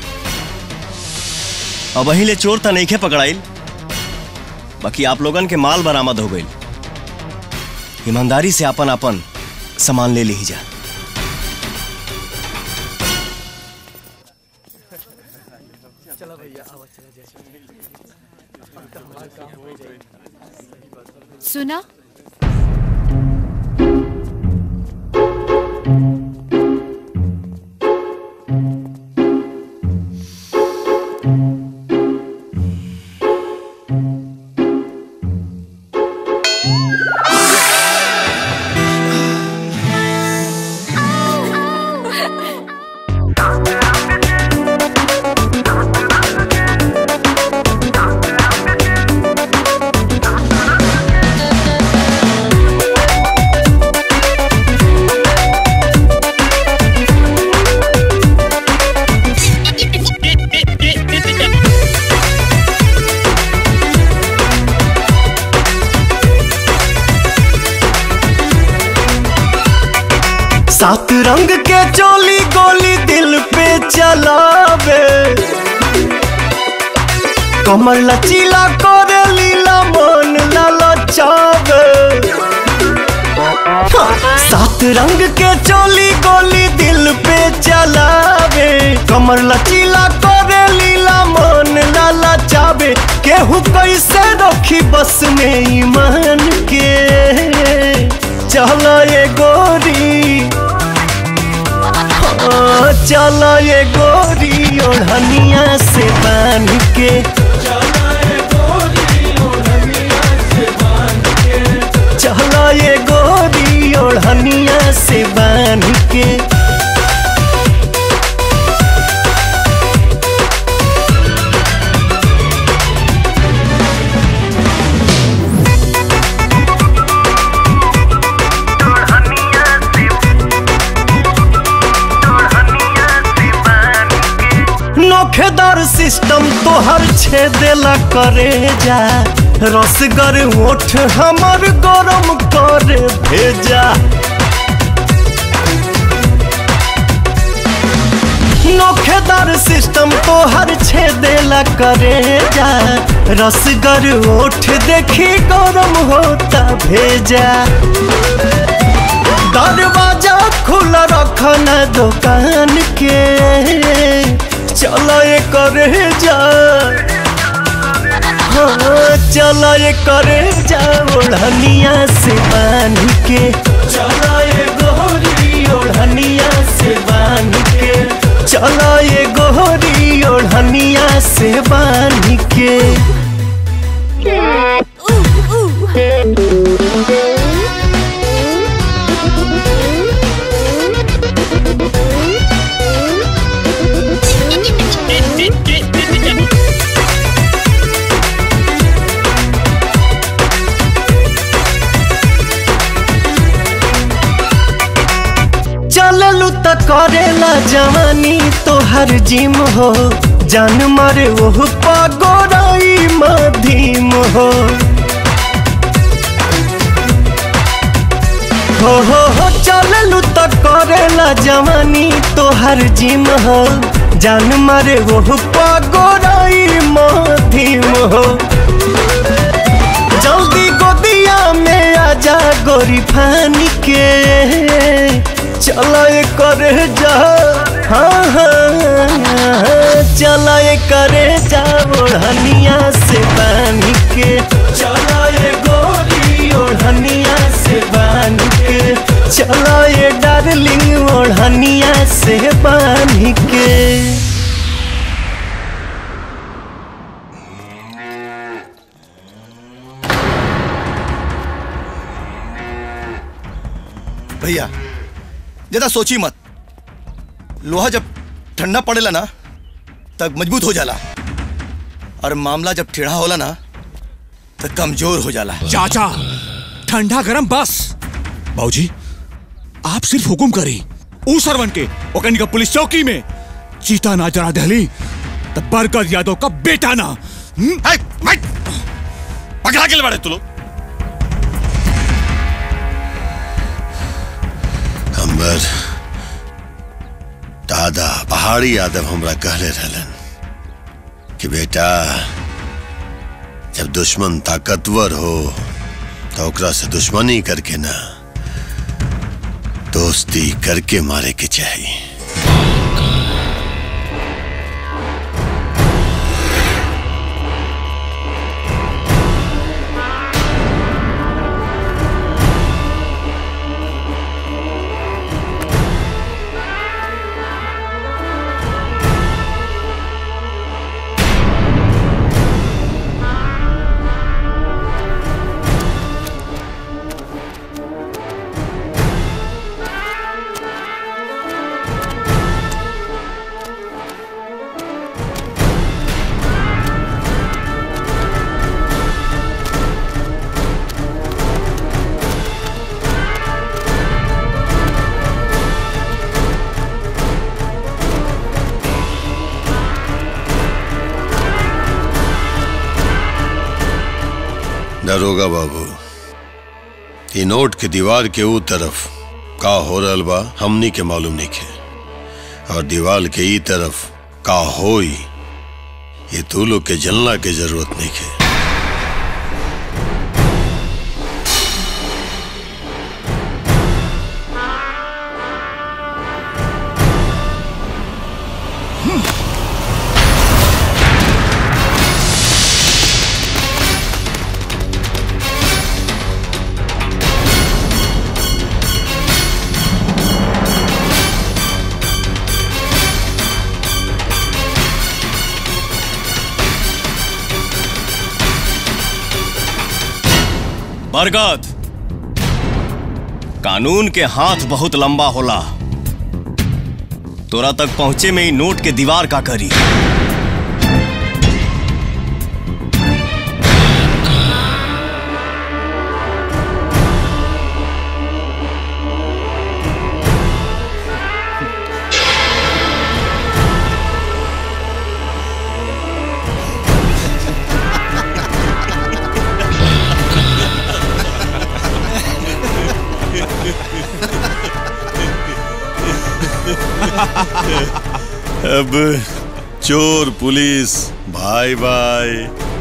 अब वही ले चोर तो नहीं खे पकड़ाइल, बाकी आप लोगन के माल बरामद हो गई। ईमानदारी से अपन अपन सामान ले ली जा। सुना, सात रंग के चोली गोली दिल पे चलावे, कमर लचीला करे लीला मन ललचावे। सात रंग के चोली गोली दिल पे चलावे, कमर लचीला करे लीला मन ललचावे। केहू कैसे रखी बस में ईमान के, चला ये गोरी चला ये गोरी ओढ़निया से बांध के, चला ये गोरी ओढ़निया से बांध के। नोखेदार सिस्टम तो हर छेदेला करे जा, रसगर ओठ हमर गरम करे भेजा। नोखेदार सिस्टम तो हर छेदेला करे जा, रसगर ओठ देखी गरम होता भेजा। दरवाजा खुला रखना दुकान के, चला ये करे जा, हाँ चला ये करे जा ओढ़निया से बांध के, चला ये गोरी ओढ़निया से बांध के, चला ये गोरी ओढ़निया से बांध के। चललू त करेला जवानी तो हर जिम हो, जान मारे वो पगोराई मधीम हो। हो चललू त करेला जवानी तो हर जिम हो, जान मारे वो पगोराई मधीम हो। जल्दी गोदिया में आजा गोरी फानी के, चला ये करे जा, हाँ हाँ चला ये करे जा ओढ़निया से बांध के, चला ये गोरी ओढ़निया से बांध के, चला ये डार्लिंग ओढ़निया से बांध के। भैया ज्यादा सोची मत, लोहा जब ठंडा पड़ेला ना तब मजबूत हो जाला, और मामला जब टेढ़ा होला ना तो कमजोर हो जाला। चाचा ठंडा गरम बस। बाबूजी आप सिर्फ हुकुम करी, ऊ सरवन के ओकनी का पुलिस चौकी में चीता ना जरा दहली तब बरकत यादव का बेटा ना। पकड़ा के ले तू लोग। हमर दादा पहाड़ी यादव हमरा कहले रहलन कि बेटा जब दुश्मन ताकतवर हो तो ओकरा से दुश्मनी करके ना दोस्ती करके मारे के चाहिए। दरोगा बाबू ये नोट के दीवार के ऊ तरफ का हो रहल बा हमनी के मालूम नहीं है और दीवार के ई तरफ का होई ये तू लोग के जलना के जरूरत नहीं है। बरगद, कानून के हाथ बहुत लंबा होला, तोरा तक पहुंचे में ही नोट के दीवार का करी। अब चोर पुलिस भाई भाई।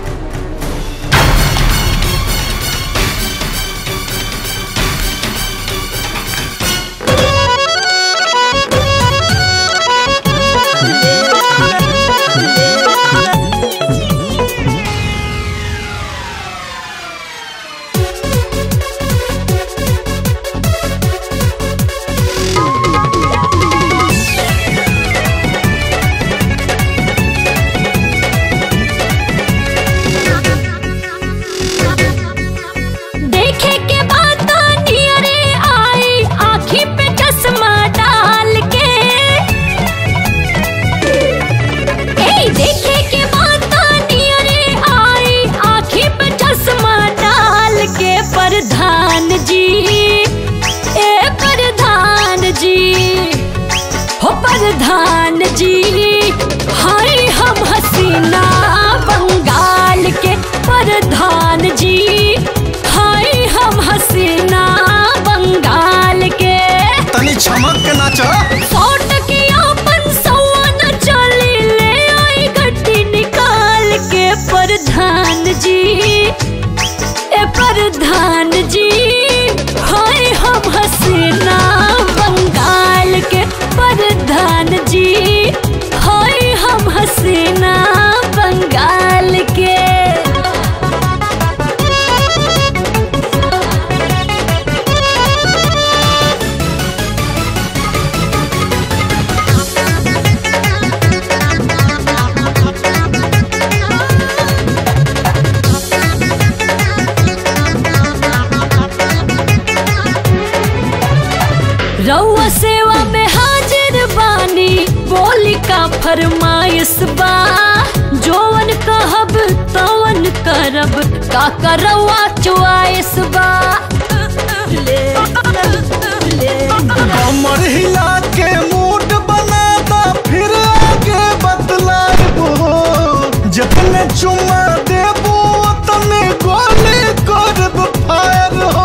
प्रधान जी, हाय हम हसीना बंगाल के प्रधान जी, हाय हम हसीना बंगाल के। तनी चमक के नाचा। 100 टकिया 500 न चली, ले आई गड्डी निकाल के प्रधान जी, ए प्रधान जी, हाय हम हसीना बंगाल के प्रधान जी, हाय हम हसीना बंगाल के। रउआ सेवा में हाजिर बानी, बोली का फरमाइश बा, जोवन कहब तवन करब, का करवा चुआइस बा। कमर हिला के मूड बनाता, फिर आगे बतलाबो, जतने चुमा देबो तने गोली करब फायर हो।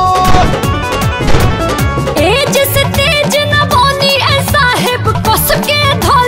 एज से तेज न बोनी ए साहेब, कस के धर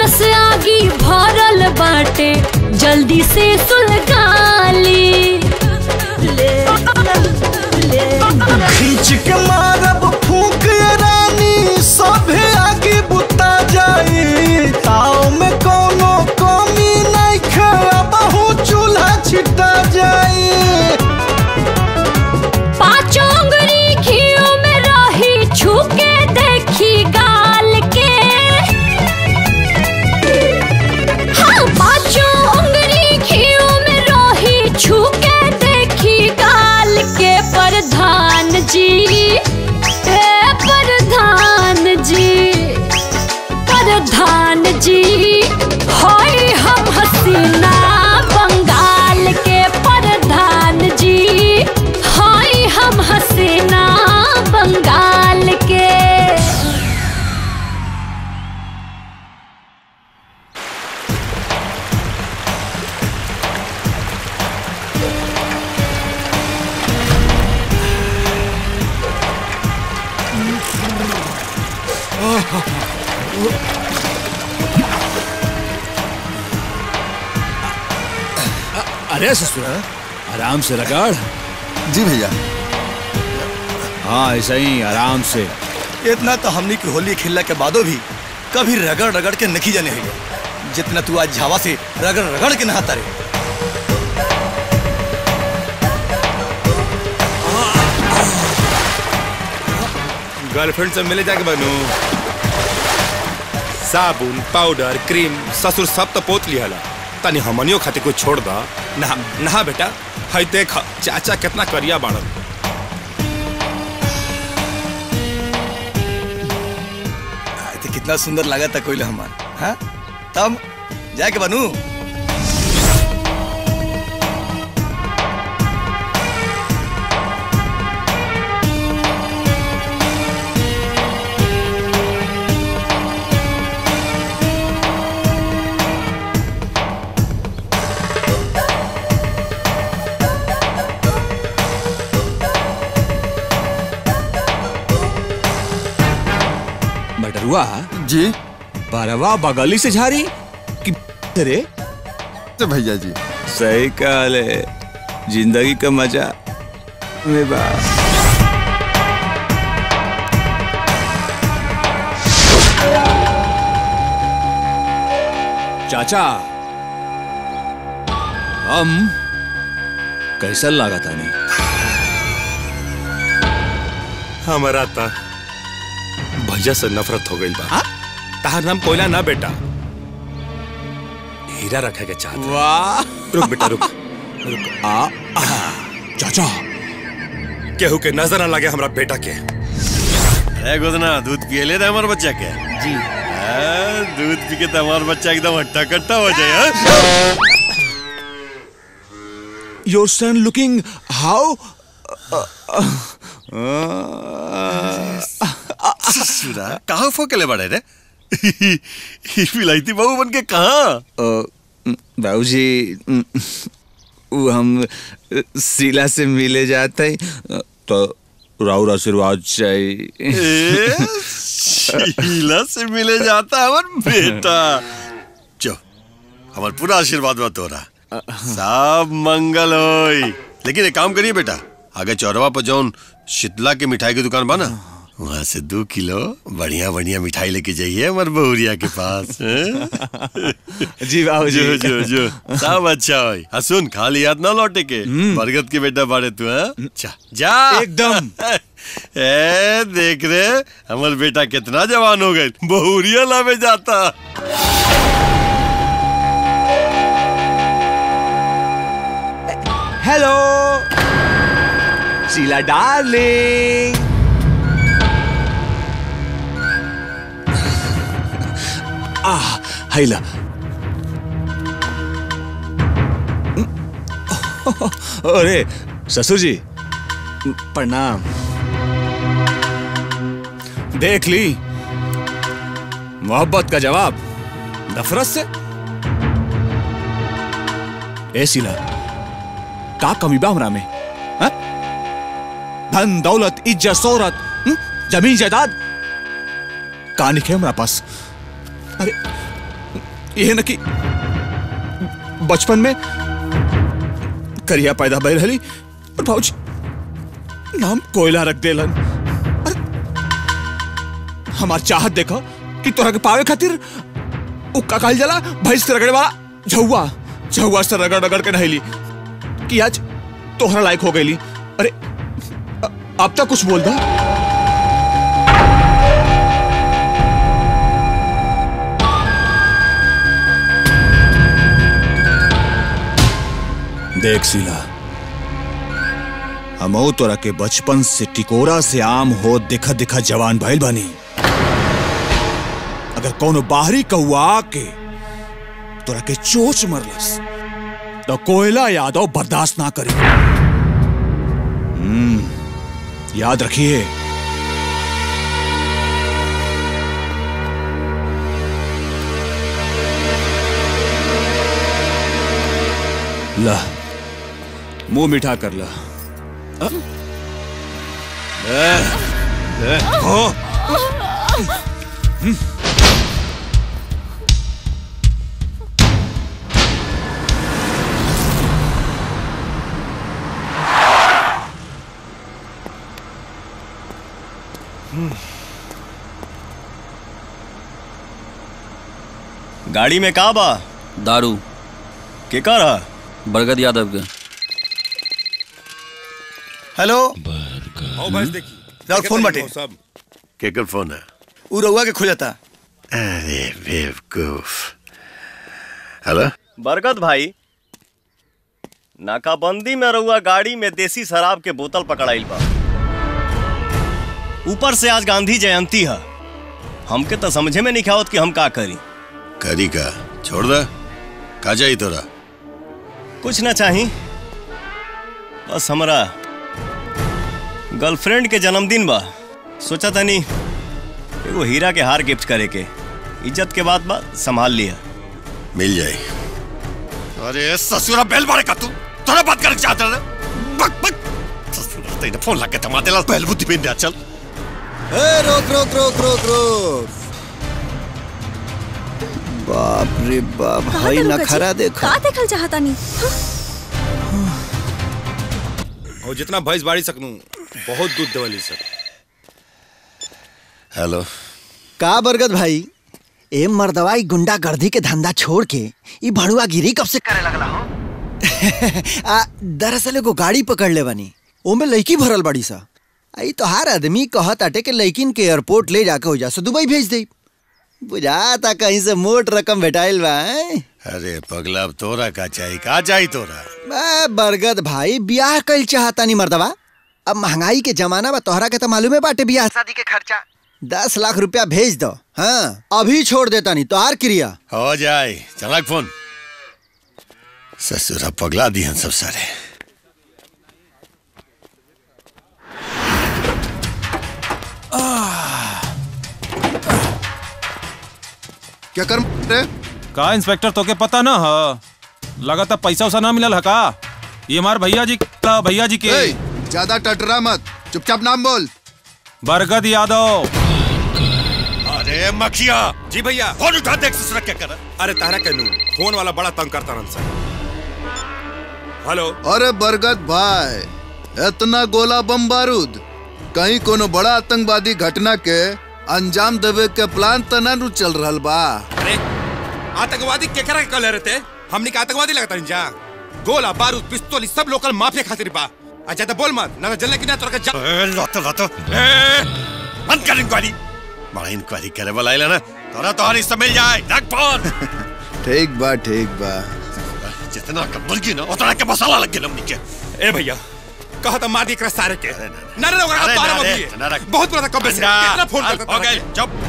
बस आगी भरल बाटे जल्दी से सुलगाली। खींच के मारब फूंक ये रानी सभे आगे बुता जाई। ताव में कोनो कमी नहीं खड़ा बहु चूल्हा छिटा जाई। पाँचों उंगली घियों में रही छूके देखी गाल के। हाँ पाँचों उंगली घियों में रही छूके देखी गाल के। प्रधान जी ए प्रधान जी, प्रधान जी होय हम हसीना बंगाल के। प्रधान जी होय हम हसीना बंगाल के। अरे ससुरा आराम से रगड़। जी भैया। हाँ ऐसा ही आराम से। इतना तो हमनी की होली खेलने के बादो भी कभी रगड़ रगड़ के नहीं जाने है जितना तू आज झावा से रगड़ रगड़ के नहाता रे। गर्लफ्रेंड से मिले जाके बनू। साबुन पाउडर क्रीम ससुर सब तो पोत लिया तनी हमनियो खातिर कुछ छोड़ दा। नहा नहा बेटा। हई देख चाचा कितना करिया बाड़न। तो कितना सुंदर लगा था कोई हमार। हाँ तब जाके बनू। बटरुआ जी बारवा बगली से झारी कि रे? तो भैया जी सही कहल है। जिंदगी का मजा में बा। चाचा हम कैसा लगा था नहीं? हमारा था भैया से नफरत हो गई बा। तार नाम कोयला ना बेटा, हीरा रखे के चाहत। वाह रुक बेटा रुक। चाचा केहू के नजर ना लगे हमरा बेटा के। अरे गोदना दूध पिए ले हमारे बच्चा के। जी दूध पी के तो हमारा बच्चा एकदम हट्टा कट्टा हो जाए। Your son looking how? कहाँ फोकले बड़े रे? विलायती बहू बन के कहाँ? बाबूजी वो हम शीला से मिले जाते हैं तो राउर आशीर्वाद चाहिए। शीला से मिले जाता हमार बेटा। चो हमार पूरा आशीर्वाद मत हो रहा। सब मंगल होई। लेकिन एक काम करिए बेटा, आगे चौरवा पर जौन शीतला के मिठाई की दुकान बना वहाँ से 2 किलो बढ़िया बढ़िया मिठाई लेके जाइए हमारे बहुरिया के पास। जी बाबूजी। जो जो जो सब अच्छा हो। सुन खाली याद ना लौटे के। बरगद के बेटा बाड़े तू। जा जा एकदम। ए देख रे हमारे बेटा कितना जवान हो गए, बहुरिया लावे जाता। Hello Sheela darling. हैला अरे ससुर जी प्रणाम। देख ली मोहब्बत का जवाब नफरत से। ए शीला का कमी बा हमरा में? धन दौलत इज्जत शोहरत जमीन जायदाद का नहीं है हमरा पास? अरे ये न कि बचपन में करिया पैदा भइल रहली और भाऊजी नाम कोयला रख देलन। हमार चाहत देखो कि तोरा के पावे खातिर उ का कहल जाला भैंस के रगड़े वाला झौआ झौआ से रगड़ रगड़ के नहली कि आज तोहरा लायक हो गईली। अरे अब तक कुछ बोल दो। देख शीला, हमऊ तोरा के बचपन से टिकोरा से आम हो दिखा दिखा जवान भइल बानी। अगर कोनो बाहरी कौआ आके तोरा के चोच मरलस तो कोयला यादव बर्दाश्त ना करे। याद रखिए। ला मुंह मीठा कर ला। गाड़ी में का बा? दारू। के का रहा? बरगद यादव के। हेलो। बस देखी फोन बटे सब केकर फोन है? उ रउआ के खोजता। अरे बेवकूफ। हेलो बरगद भाई, नाकाबंदी में रउआ गाड़ी में देसी शराब के बोतल पकड़ाइल बा। ऊपर से आज गांधी जयंती है। हमके तो समझे में नहीं आवत कि हम का करी। करी का छोड़ दा। का जाई तोरा? कुछ ना चाही, बस हमारा गर्लफ्रेंड के जन्मदिन बा। सोचा था नहीं एगो हीरा के हार गिफ्ट करे के। इज्जत के बात बा, संभाल लिया। मिल जाए। अरे ससुरा बेल मारे का तू थोड़ा बात कर चाहता है? बक बक ससुरा तेरे फोन लग के थमा देला। बेल बुद्धि पे ना चल। ए रोक रोक रोक रोक रोक। बाप रे बाप, भाई ना खरा देखो। का देखल चाहता नहीं? और जितना भैंस बाड़ी सकनू बहुत दूध देवली सर। हेलो। का बरगद भाई, ए मर्दवाई गुंडागर्दी के धंधा छोड़ के ई भड़ुआ गिरी कब से करे लगला हो? दरअसल एगो गाड़ी पकड़ ले बनी, ओमे लड़की भरल बड़ी सा। आई तो हर आदमी कहत आटे के लड़किन के एयरपोर्ट ले जाके हो जा से दुबई भेज दे। बुझाता कहीं से मोट रकम भेटाइल बा। अरे पगला, अब तोरा का चाहिए? का चाहिए तोरा? बरगद भाई, ब्याह कल चाहता नहीं मर्दवा। अब महंगाई के जमाना बा, तोहरा के तो मालूम है बाटे ब्याह शादी के खर्चा। 10 लाख रुपया भेज दो। हाँ अभी छोड़ देता नहीं तो आर क्रिया हो जाए। चला फोन। ससुरा पगला दिहन सब सारे। क्या कर रे? का इंस्पेक्टर तो के पता ना है? लगातार पैसा उसा ना मिलल है का? ये हमार भैया जी के। ज्यादा टटरा मत, चुपचाप नाम बोल। बरगद यादव। अरे मखिया। जी भैया। फोन उठा, देख ससुरा क्या कर। अरे तारा कहनू फोन वाला बड़ा तंग करता रहा सर। हेलो। अरे बरगद भाई, इतना गोला बम बारूद कहीं कोनो बड़ा आतंकवादी घटना के अंजाम देवे के प्लान तो ना चल रहा बा? अरे आतंकवादी केकरा के कहले रहते? हमनी के आतंकवादी लगता नहीं जा। गोला बारूद पिस्तौल सब लोकल माफिया खातिर बा। अच्छा तो बोल मत ना जलने की ना तोरा के लातो बंद कर इंक्वायरी। बड़ा इंक्वायरी करे वाला आइला ना, तोरा तो हरी मिल जाए। रख फोन। ठीक बा ठीक बा। जितना कम मुर्गी ना उतना के मसाला लग गया हमनी के। ए भैया कहा था मार दी एक सारे के। ना ना बहुत बड़ा कब्जे से कितना फोन करता। हो गए चुप।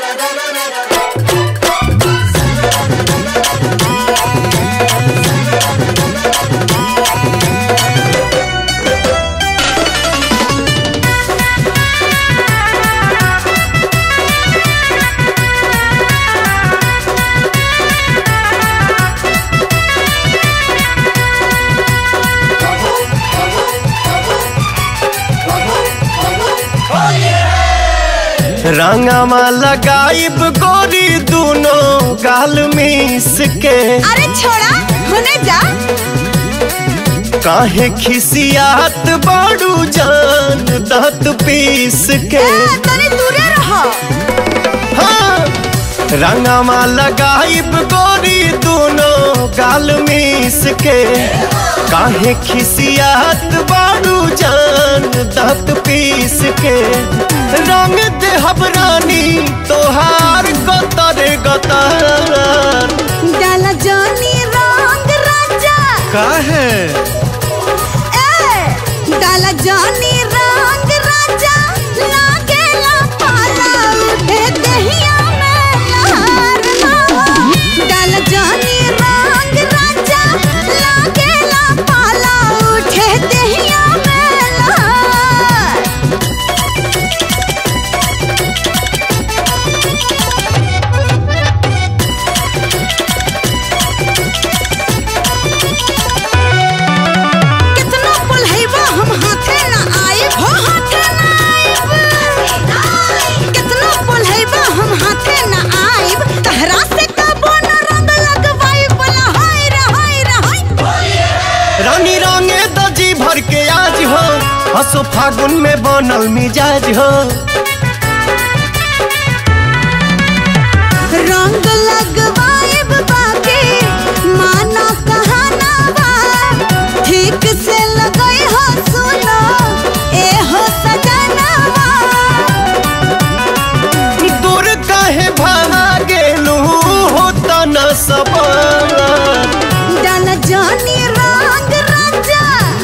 रंगवा लगाइब गोरी दोनों गाल मिस के। अरे छोड़ा होने जा। काहे खिसियात बाड़ू जान दांत पीस के। तनी दूरे रहो। हाँ रंगवा लगाइब गोरी दोनों गाल मिस के। काहे खिसियात बाड़ू जान दांत पीस के। रंग देहब रानी तोहार गतरे गतर। डाला जानी रंग राजा। काहे? डाला जानी रंग राजा लागेला पाला उठे दहिया में लहर ना। डाला जानी रंग राजा लागेला पाला उठे दहिया में लहर। कितना बुलहैबा हम हाथे ना आइब हो हाथे ना आइब। कितना बुलहैबा हम हाथे ना आइब तहरा से कबो न रंग लगवाइब। बोला हाय रे हाय रे हाय। रानी रंगे दजी भर के आज हो हसो फागुन में बनल मिजाज हो। रंग लगवाइब बाके माना कहाना बा। ठीक से लगई हो सुनो ए हो सजनवा। दूर काहे भागेलू होता न सबर। डाला जानी रंग राजा।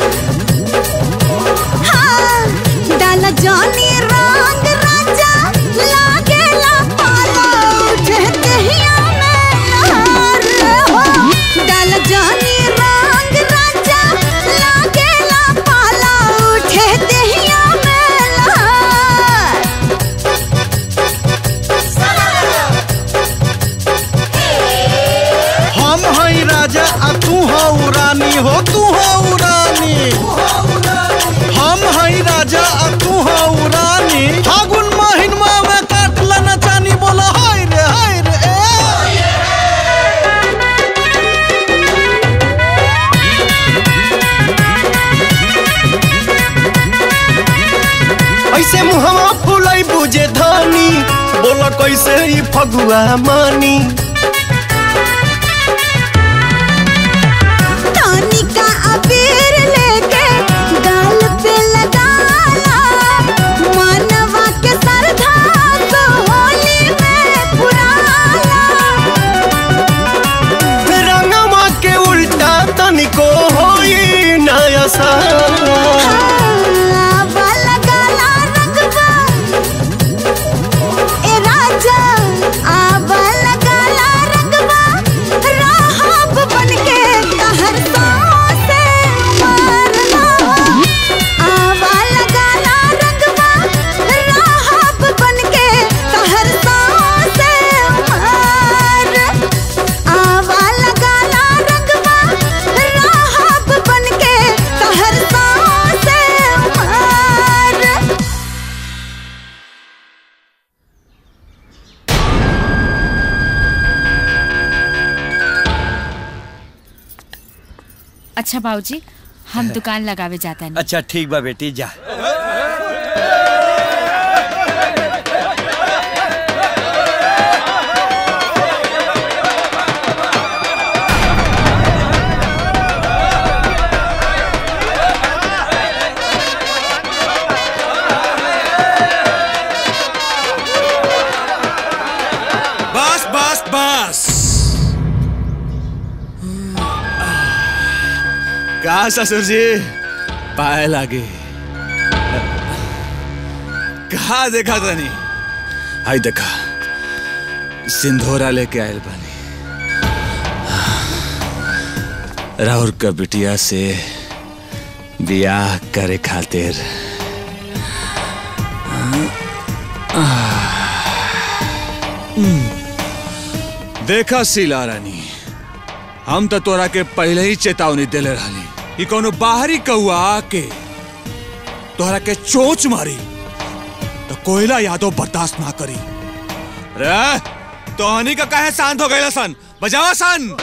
हाँ डाला जानी रंग राजा लागेला पाला उठे दहिया में लहर हो। डाला जानी रंग राजा लागेला पाला उठे दहिया में लहर। हम हई राजा आ तू हो रानी हो तू हो रानी। हम हई राजा आ तू हो रानी। फागुन महीनमा में काटला न चानी बोला हाय रे हाय रे। ऐसे मुहवा फुलाई बुझे धानी बोला कैसे ई फगुआ मानी। तानी का अबीर लेके गाल पे लगाला। मानवा के सरधा तो होली में पुराला। रंगवा के उल्टा तनिको होई नया साला। आवा लगाला रंगवा ए राजा। आवा लगाला रंगवा राहब बनके कहर से मारना। आवा लगाला रंगवा राहब बनके कहर से मार। आवा लगाला रंगवा राहब बनके कहर से मार। अच्छा बाबूजी हम दुकान लगावे जाता नहीं। अच्छा ठीक बा बेटी जा। बस बस बस। कहा ससुर जी पाए लागे। कहा देखा तनी। आई देखा सिंधोरा लेके आयल बानी राहुल का बिटिया से बियाह करे खातिर। देखा शीला रानी, हम तो तोरा के पहले ही चेतावनी दिले रहनी कि कोनो बाहरी कौआ आके तोरा के चोंच मारी तो कोयला यादव बर्दाश्त ना करी। रे तोहनी का काहे शांत हो गए सन? बजावा सन।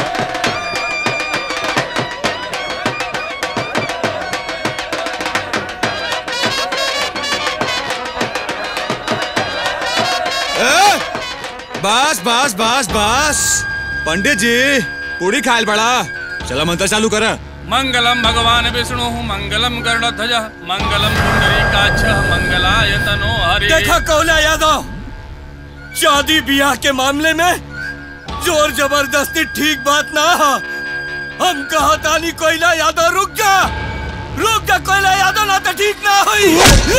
बस बस बस बस पंडित जी पूरी खायल बड़ा। चला मंत्र चालू कर। मंगलम भगवान विष्णु मंगलम गरुड़ध्वज मंगलम पुंडरीकाक्षः मंगलाय तनो हरि। देखा कौला यादव, शादी ब्याह के मामले में जोर जबरदस्ती ठीक बात ना है। हम कहता नहीं कोयला यादव रुक जा कोयला यादव, ना तो ठीक ना हुई।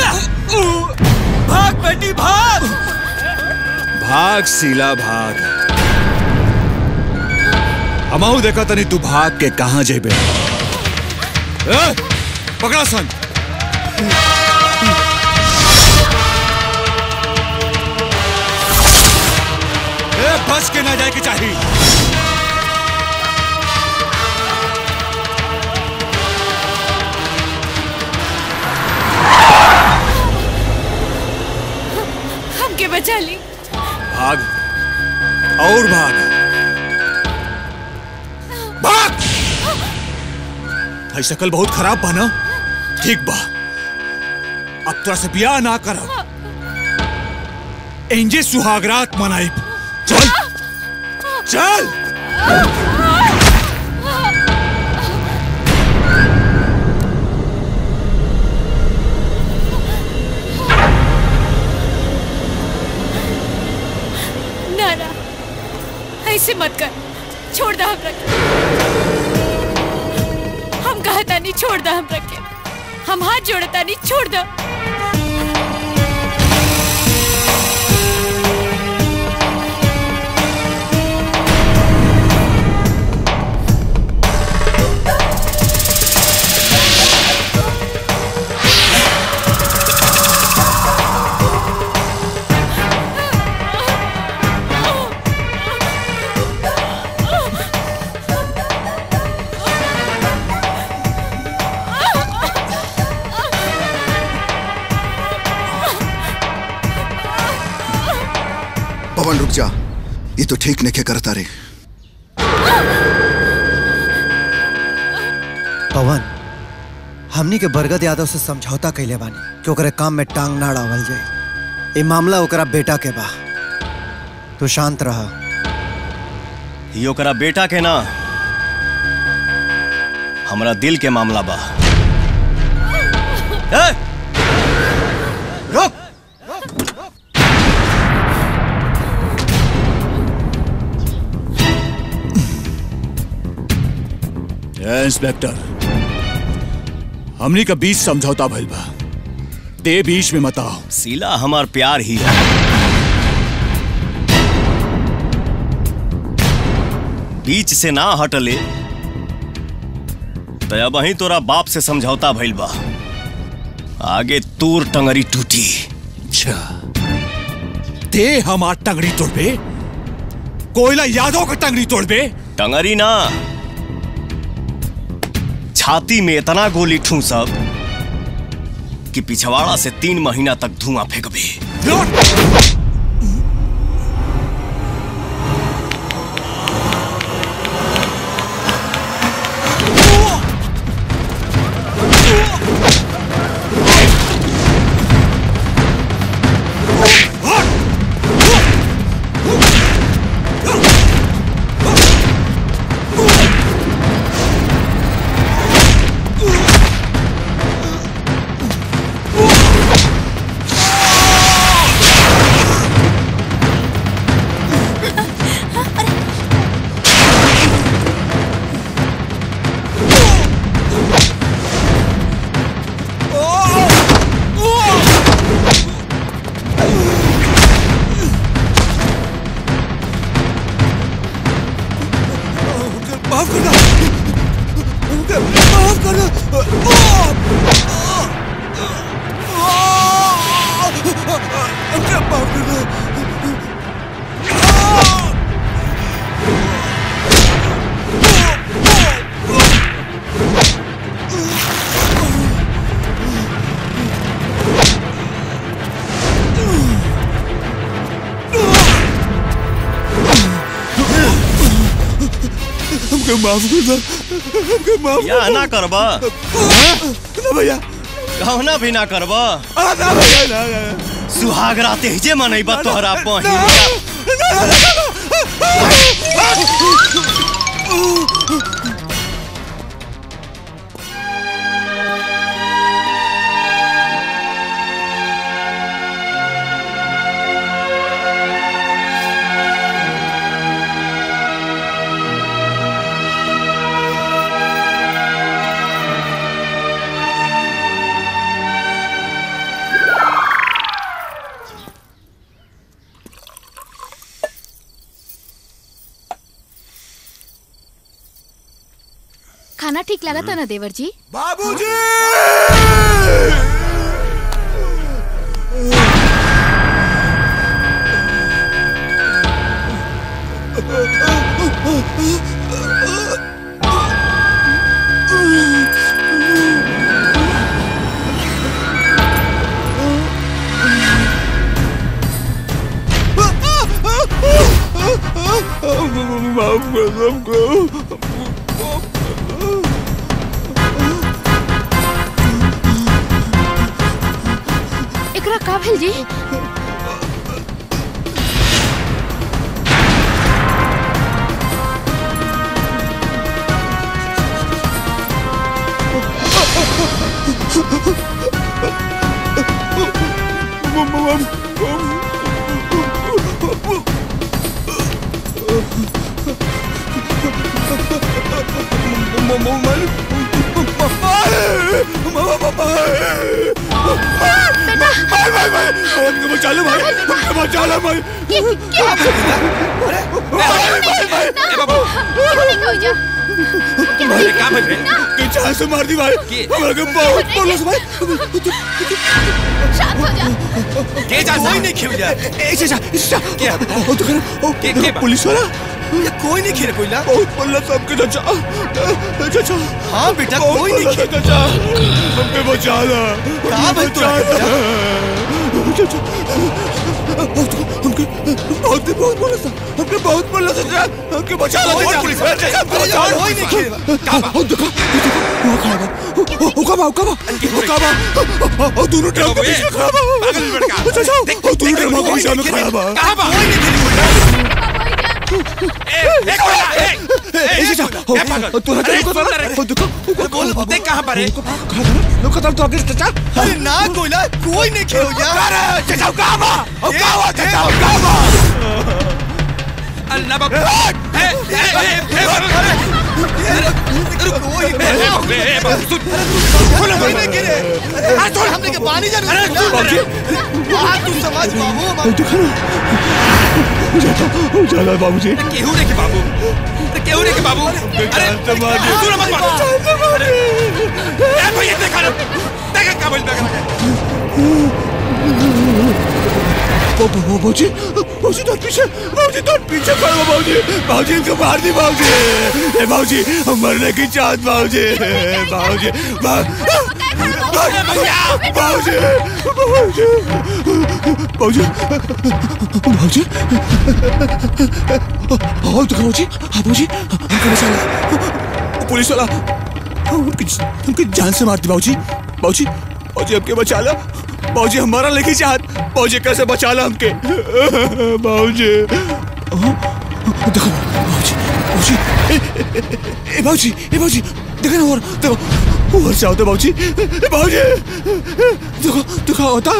भाग बेटी भाग। भाग शीला भाग। हमाऊ देखा तनी तू भाग के कहां जेबे। पकड़ा सन। बच के ना जाए के चाहिए। हमके बचा ली। भाग और भाग भाग। भाई शकल बहुत खराब बा ना? ठीक बा, अब तोरा से ब्याह ना करब, एंजे सुहागरात मनाई। चल चल। ना ऐसे मत कर, छोड़ दो हम रखे। हम कहता नहीं छोड़ दो हम रखे, हम हाथ जोड़ता नहीं, छोड़ दो। पवन रुक जा, ये तो ठीक नहीं करता रे। पवन, हमनी के बरगद यादव से समझौता कैले बानी कि ओकरे काम में टांग ना अड़ावल जाए। ये मामला ओकरा बेटा के बा, तू शांत रहा। ये ओकरा बेटा के ना, हमरा दिल के मामला बा। रुक। इंस्पेक्टर, हमनी का बीच समझौता भइल बा, ते बीच में मत आओ। शीला हमार प्यार ही है। बीच से ना हटले तो अब वहीं तोरा बाप से समझौता भइल बा, आगे तूर टंगरी टूटी। अच्छा, ते हमार टंगड़ी तोड़बे? कोयला यादव का टंगड़ी तोड़बे? टंगरी ना, छाती में इतना गोली ठूंसब कि पिछवाड़ा से 3 महीना तक धुआं फेंकबे। हमके माफ कर दो। हमके माफ कर दो। हमके माफ या ना करबा ना भैया, कहना भी ना करबा ना भैया, ना सुहाग रात हिजे मनैबा तोहरा बहिन खाना ठीक लगा था ना देवर जी? बाबूजी! माफ कर दो हमको। एकरा का भेल जी? बचा लो भाई, बचा लो भाई। जान से मार दी भाई, बहुत बोलो भाई। शांत हो जा। के जा कोई नहीं खेल जा। क्या ओ तो कर पुलिस वाला ये कोई नहीं खेल कोईला। बहुत बोला सबके चाचा। चाचा हां बेटा कोई नहीं खेल चाचा, हमके बचा लो। कहां भाई तू चाचा हमके बहुत बोला था, हमके बहुत बोला था, हमके बचा लो। पुलिस वाला चाचा कोई नहीं खेल। कहां देखो वो खाएगा, वो कब दोनों ट्रक के पीछे खड़ा है। पागल लड़का चाचा वो दोनों ट्रक के पीछे में खड़ा है। कहां बा? कोई नहीं देख कहां पर है? लोग खत्म तो आगे चाचा। अरे ना कोईला कोई नहीं खेल यार। चाचा कहां बा? चाचा कहां बा? अल्लाह बाबू हमने के पानी जाला बाबूजी। केहू रे के बाबू, केहू रे के बाबू। अरे तू मत मार। ए भैया देखा क्या बोल बाबूजी, बाबूजी तो पीछे खड़ा हो बाबूजी। बाबूजी इनको मार दी बाबूजी। ए बाबूजी हम मरने की चाहत बाबूजी। बाबूजी बाबूजी बाबूजी बाबूजी और तो बाबूजी बाबूजी पुलिस वाला हमके जान से मारती बाबूजी। बाबूजी बाबूजी हमके बचा लो बाबूजी, हमारा लेके चाहत बाबूजी, कैसे बचा ला हमके बाबूजी। देखो बाबूजी बाबूजी ए बाबूजी देखो ना और देखो और से होता बाबूजी। बाबूजी देखो होता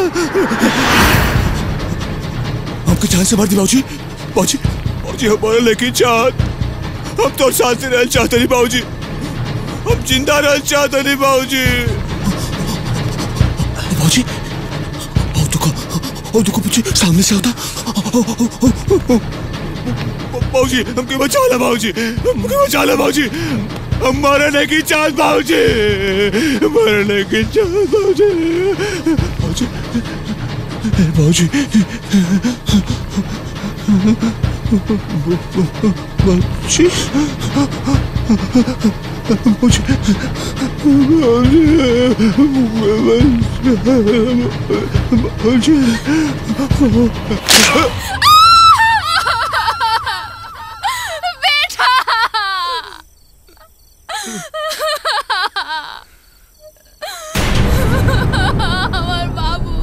हमके जान से मार दी बाबूजी। बाबूजी हमारा लेके चाहत, हम तो साथ से रहना चाहते नहीं बाबूजी, हम जिंदा रहना चाहते नहीं बाबूजी। बाबूजी और देखो पीछे सामने से आता। बाबूजी हमके बचा ला बाबूजी, हमके बचा ला बाबूजी। हम मरने की चाहत बाबूजी, मरने की चाहत बाबूजी। बाबूजी बाबूजी बाबूजी हमार बाबू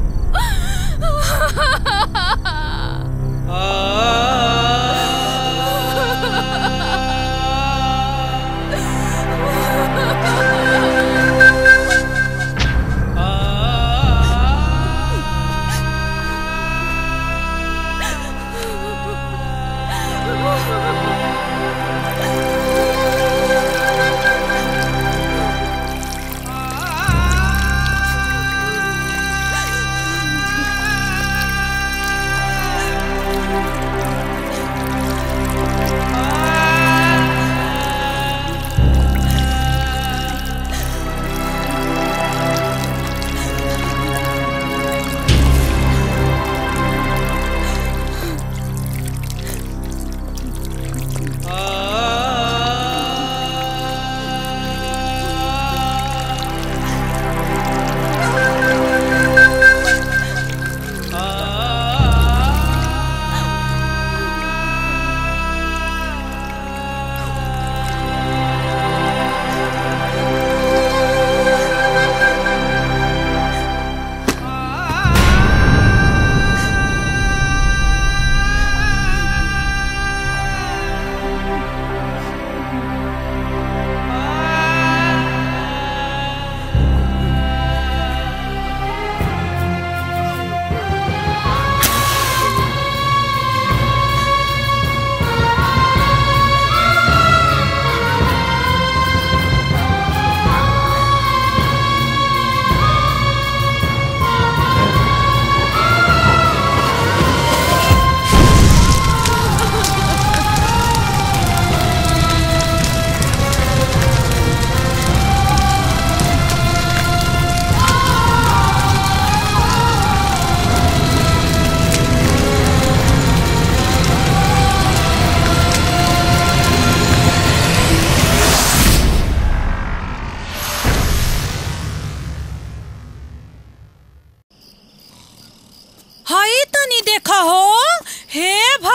हाई तनी देखा हो, हे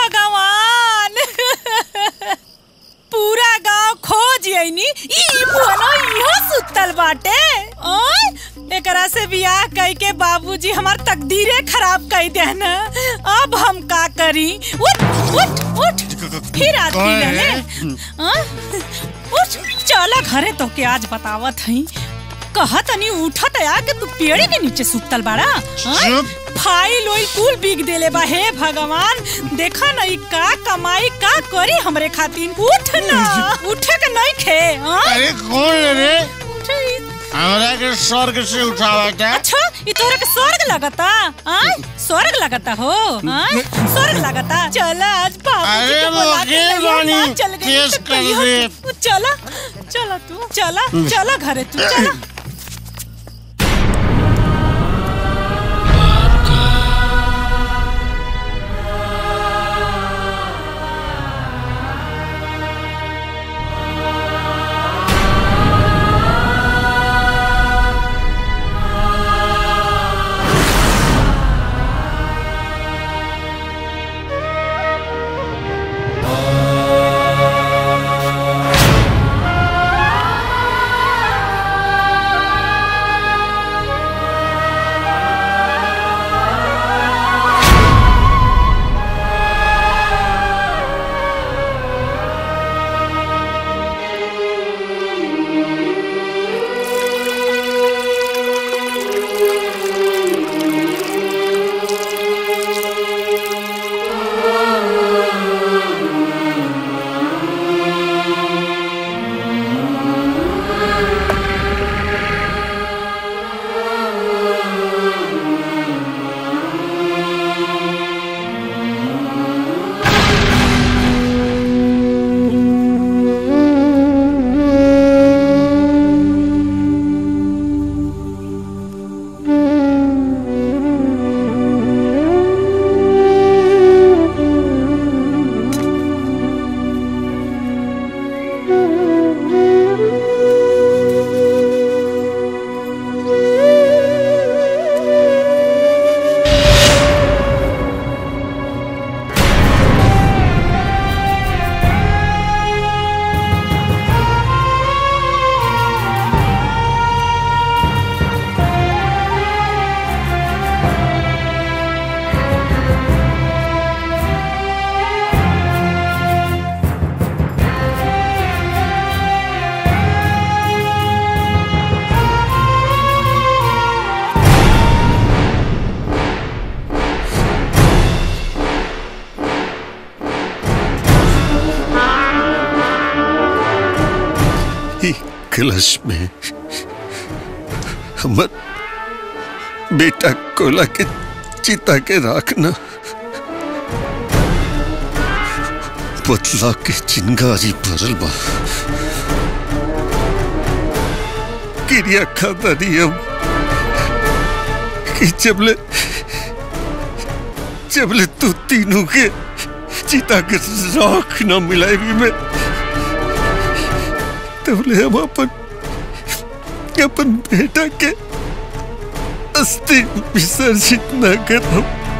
भगवान पूरा गांव खोज आईनी, ई बुनो इहो सुतल बाटे। ओए एकरा से बियाह कई के बाबूजी हमार तकदीरे खराब कई देना। अब हम का करी? उठ उठ उठ, फिर आदमी लेने उठ, चला घरे तो के आज बतावत हई। कहा तनी उठत या कि तू पेड़ी के नीचे सुतल बाड़ा। फाइल ओइल कुल बिग देले बा। हे भगवान, देखा नहीं का कमाई का करी हमरे खातिर। उठ ना, उठे के नहीं खे। अरे कौन रे? हमरा के स्वर्ग से उठावा था। अच्छा, ये तोहरा के स्वर्ग लगता? स्वर्ग लगता हो? स्वर्ग लगता? चला आज बाबूजी के बुला के ले चल गई। केस कर दे। चला चला तू, चला चला घरे तू, चला। कलश में हमर बेटा कोला के चिता के राखना बदला के चिंगारी भरल बा। क्रिया खादारी हम कि जबले तू तीनों के चिता के राख न मिलाई भी में तबले हम अपन बेटा के अस्थि विसर्जित न करो।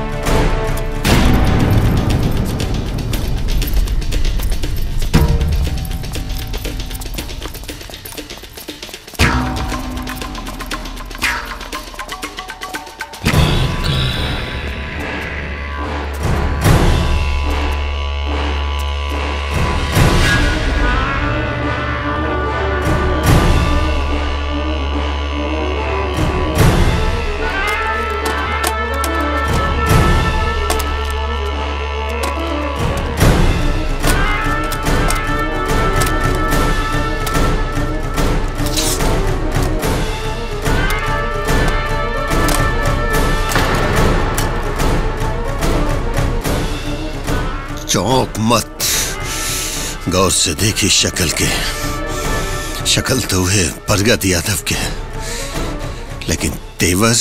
चौंक मत, गौर से देखी शक्ल के। शक्ल तो है बरगद यादव के, लेकिन तेवर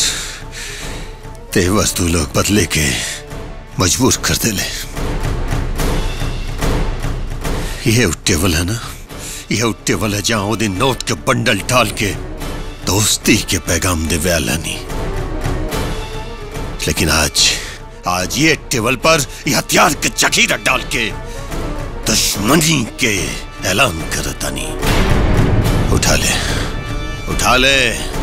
तू लोग बदले के मजबूर कर दे ले। यह टेबल है ना, यह टेबल है जहां वो दिन नोट के बंडल डाल के दोस्ती के पैगाम दे व्यालानी। लेकिन आज ये टेबल पर यह हथियार के जखीरा डाल के दुश्मनी के ऐलान करता नहीं। उठा ले।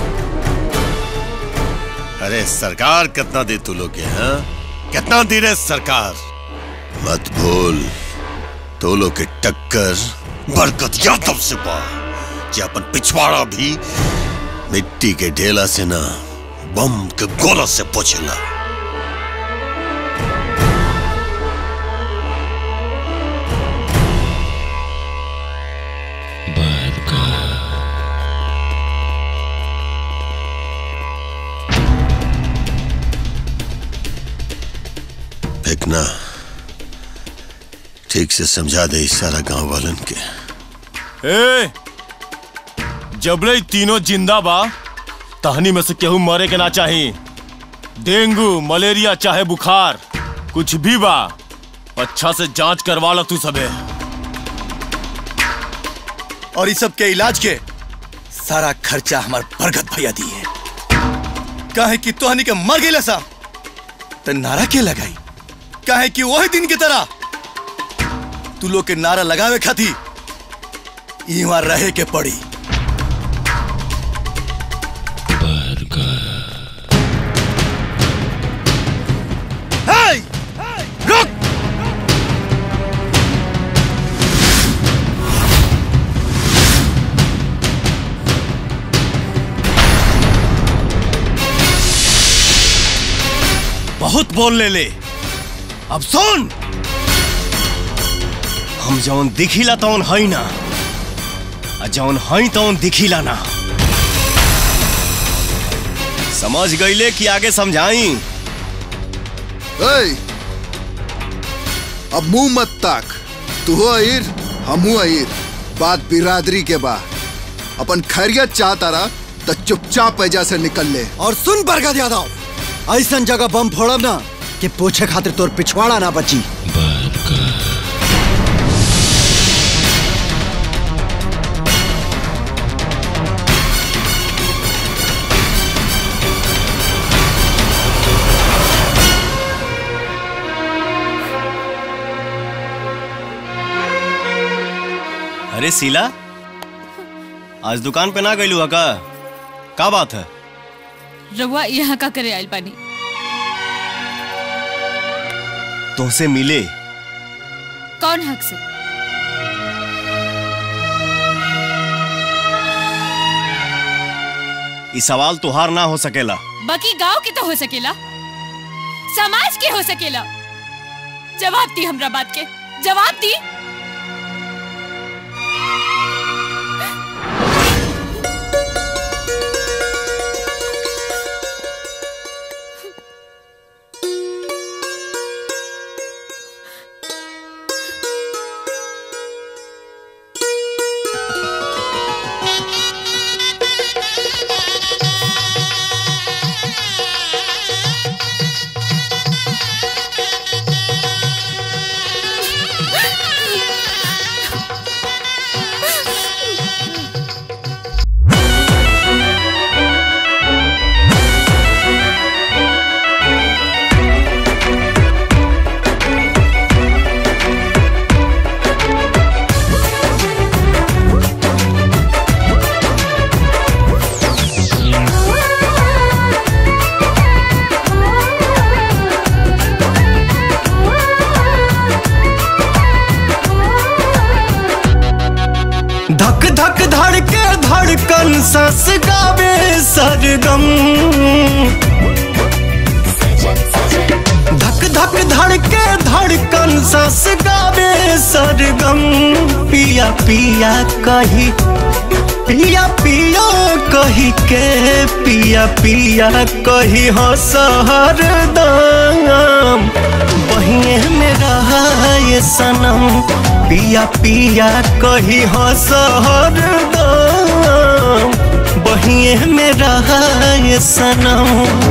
अरे सरकार कितना दे तू लोग, हाँ? कितना दे रहे सरकार? मत भूल तो लोग के टक्कर बरगद यादव से बा, जे अपन पिछवाड़ा भी मिट्टी के ढेला से ना बम के गोला से पोछेला। फेंकना ठीक से समझा दे इस सारा गांव वालन के। जबले तीनों जिंदा बा, तहनी में से केहू मरे के ना चाही। डेंगू, मलेरिया चाहे बुखार कुछ भी बा, अच्छा से जांच करवा लो तू सबे। और इस सब के इलाज के सारा खर्चा हमार बरगद भैया दिए। काहे कि तोहनी के मर गए सा तो नारा के लगाई। काहे कि वही दिन की तरह तू लोग के नारा लगावे खाती इहाँ रहे के पड़ी। रुक! बहुत बोल ले। अब सुन, हम जौन दिखिला तौन है ना, जौन है तौन दिखिला ना। समझ गईले कि आगे समझाई? अब मुंह मत ताक। तू हो अहिर, हम हूँ अहिर। बात बिरादरी के बा। अपन खैरियत चाहता रहा तो चुपचाप ऐजा से निकल ले। और सुन बरगद यादव, ऐसा जगह बम फोड़ब ना कि पूछे खातिर तोर पिछवाड़ा ना बची। अरे शीला, आज दुकान पे ना गईलू का बात है? रउआ यहाँ का करे आइल बानी? तुमसे मिले। कौन हक से? इस सवाल तुहार ना हो सकेला। बाकी गांव की तो हो सकेला, समाज के हो सकेला। जवाब दी हमरा बात के, जवाब दी। सांस गावे सरगम। धक धक धड़के धड़कन सांस गावे सरगम। पिया पिया कही पिया पिया कही के पिया पिया कही हो हरदम। बहिए में रहा ये सनम पिया पिया कही हो हरदम। बहिए में रहा ये सनम।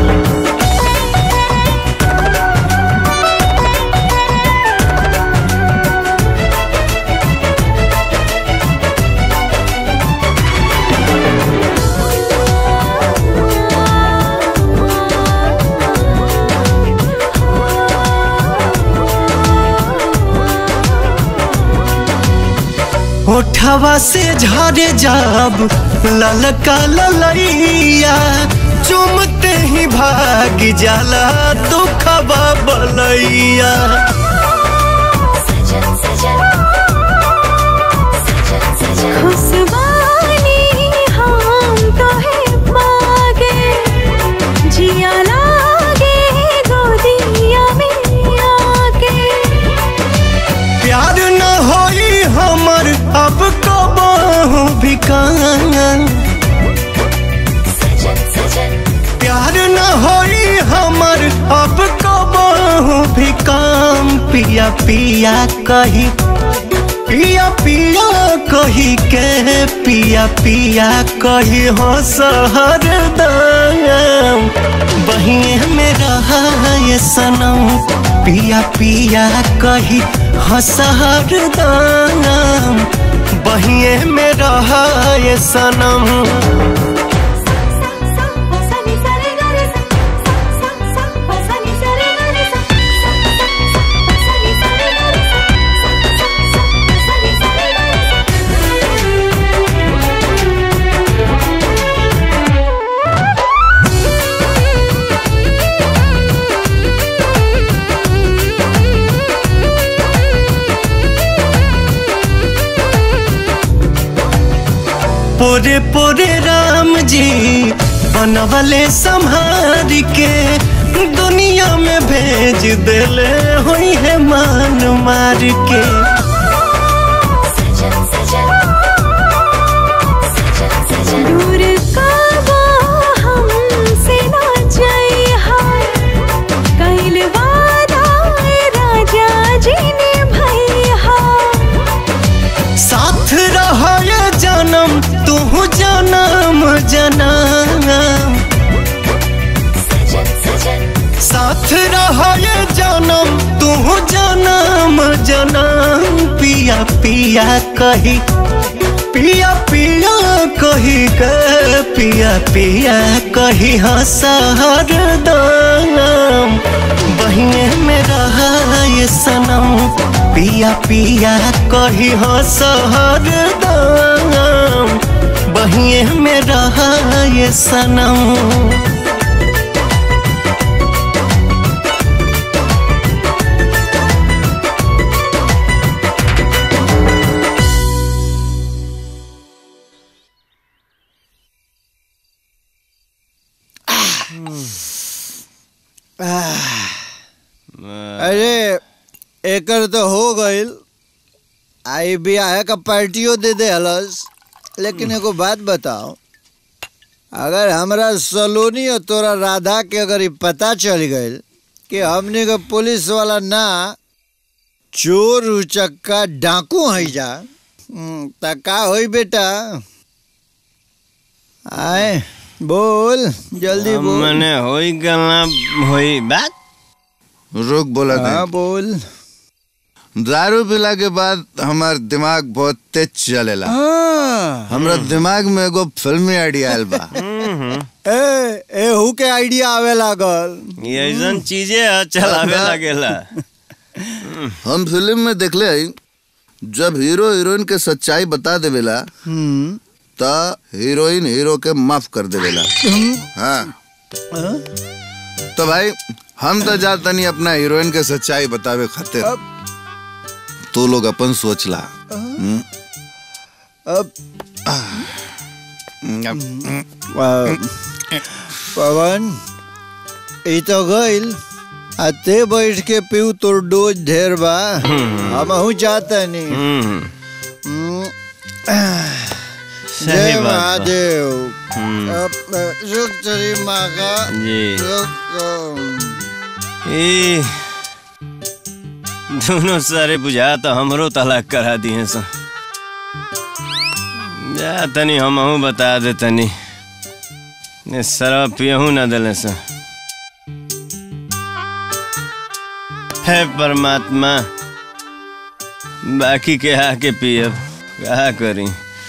होठवा से झरे जब ललका ललैया। चुमते ही भाग जाला दुखवा बलैया। खुशबानी हम तो है पागे जिया लागे गोदिया में आके। प्यार न होई हमर अब कबहू भी कान। प्यार न होई हमर अब कबहू भी काम। पिया पिया कही पिया पिया कही के पिया पिया कही हो हरदम। बहिए में रहा ये सनम पिया पिया कही हो हरदम। बहिए में रहा ये सनम। पोरे पोरे राम जी बनवले संहार के। दुनिया में भेज देले हुई है मान मार के। दूर काबा हमसे ना जाई हाय। कैल वादा राजा जी ने भैया। साथ रहा ये जन्म तू जन्म जन्म। साथ रहा ये जन्म तू जन्म जन्म। पिया पिया कही पिया पिया कही के पिया पिया कही हो हरदम। बहिए में रहा ये सनम पिया पिया कही हो हरदम। बहिए में रहा ये सनम। अरे एकर तो हो गईल। आई बियाह का पार्टियों दे दे हलस। लेकिन एगो बात बताओ, अगर हमरा सलोनी और तोरा राधा के अगर ये पता चल गईल कि हमने का पुलिस वाला ना चोर उचक्का डाकू है जा त का होई बेटा? आए बोल जल्दी बोल। मने होई गला होई बात। रुक बोला था। हाँ बोल। दारू पिला के बाद हमार दिमाग बहुत तेज चलेला। हमरा दिमाग में एगो फिल्मी आइडिया आयल बा। ए हु के आइडिया आवे लागल? ये ऐसन चीजें चलावे लागेला। हम फिल्म में देखले हई जब हीरो हीरोइन के सच्चाई बता देवेला ता हीरोइन हीरो के माफ कर देवेला। हाँ तो भाई हम तो जाता नहीं अपना हीरोइन के सच्चाई बतावे खातिर। तो लोग अपन सोच ला। अब पवन ई तो गइल आते बैठ के पीऊ तोर डोज ढेर बा हमहू चाहता नहीं। जय महादेव। रुक तेरी माँ का दोनों सारे बुझा तो हमरो तलाक करा दिए सो। जा तनी हमहू बता दे तनी ने शराब पियहू न दिले सो। हे परमात्मा बाकी के आके पियब क्या करी।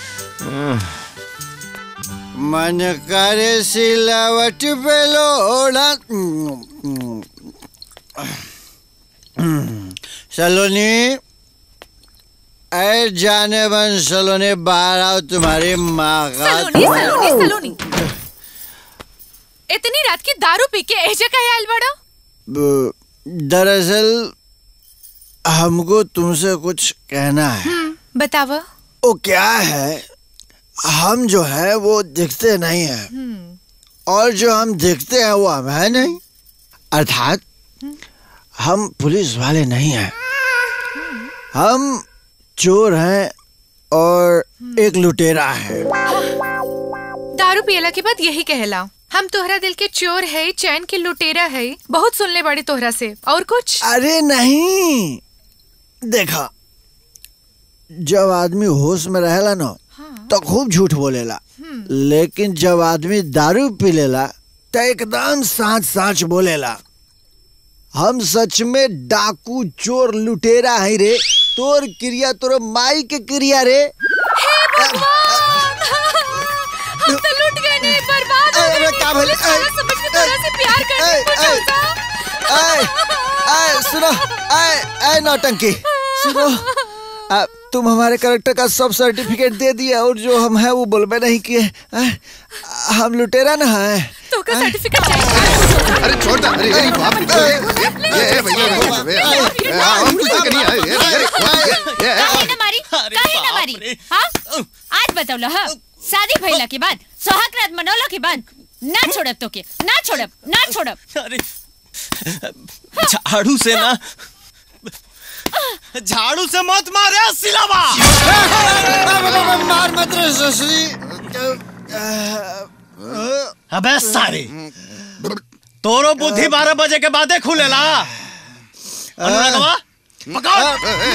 मन करे सिलावट पे लोड़ा। सलोनी ऐ जाने बन सलोनी बाहर आओ तुम्हारी माँ का। सलोनी इतनी रात की दारू पी के ऐसे कहे आयल बड़ा? दरअसल हमको तुमसे कुछ कहना है। बतावा। वो क्या है हम जो है वो दिखते नहीं है और जो हम दिखते हैं वो हम है नहीं। अर्थात हम पुलिस वाले नहीं हैं। हम चोर हैं और एक लुटेरा है। दारू पियला के बाद यही कहला हम तोहरा दिल के चोर है, चैन के लुटेरा है। बहुत सुनले बड़ी तोहरा से। और कुछ? अरे नहीं, देखा जब आदमी होश में रहेला ना तो खूब झूठ बोलेला, लेकिन जब आदमी दारू पी लेला तो एकदम साच साच बोलेला। हम सच में डाकू चोर लुटेरा है रे। तोर क्रिया तोर माई के क्रिया रे। हम तो लूट गए नहीं, बर्बाद हो गए। पुलिस वाला समझ में तोरा से प्यार करने को सुनो नौटंकी सुनो। तुम हमारे कैरेक्टर का सब सर्टिफिकेट दे दिया और जो हम है वो बोलबे नहीं किए। हम लुटेरा ना है तो का सर्टिफिकेट चाहिए। अरे छोड़ दे। अरे बाप ये भैया हम कुछ नहीं है। काहे ना मारी हां आज बताओ हां शादी भइला के बाद सोहाग रात मनौला के बाद ना छोड़ब तो के ना छोड़ब। अरे झाड़ू से ना झाड़ू से मत मारे सिलावा। मार मत रे ससुरी। अबे सारे तोरो बुद्धि 12 बजे के बादे खुलेला। अनुरागवा पकड़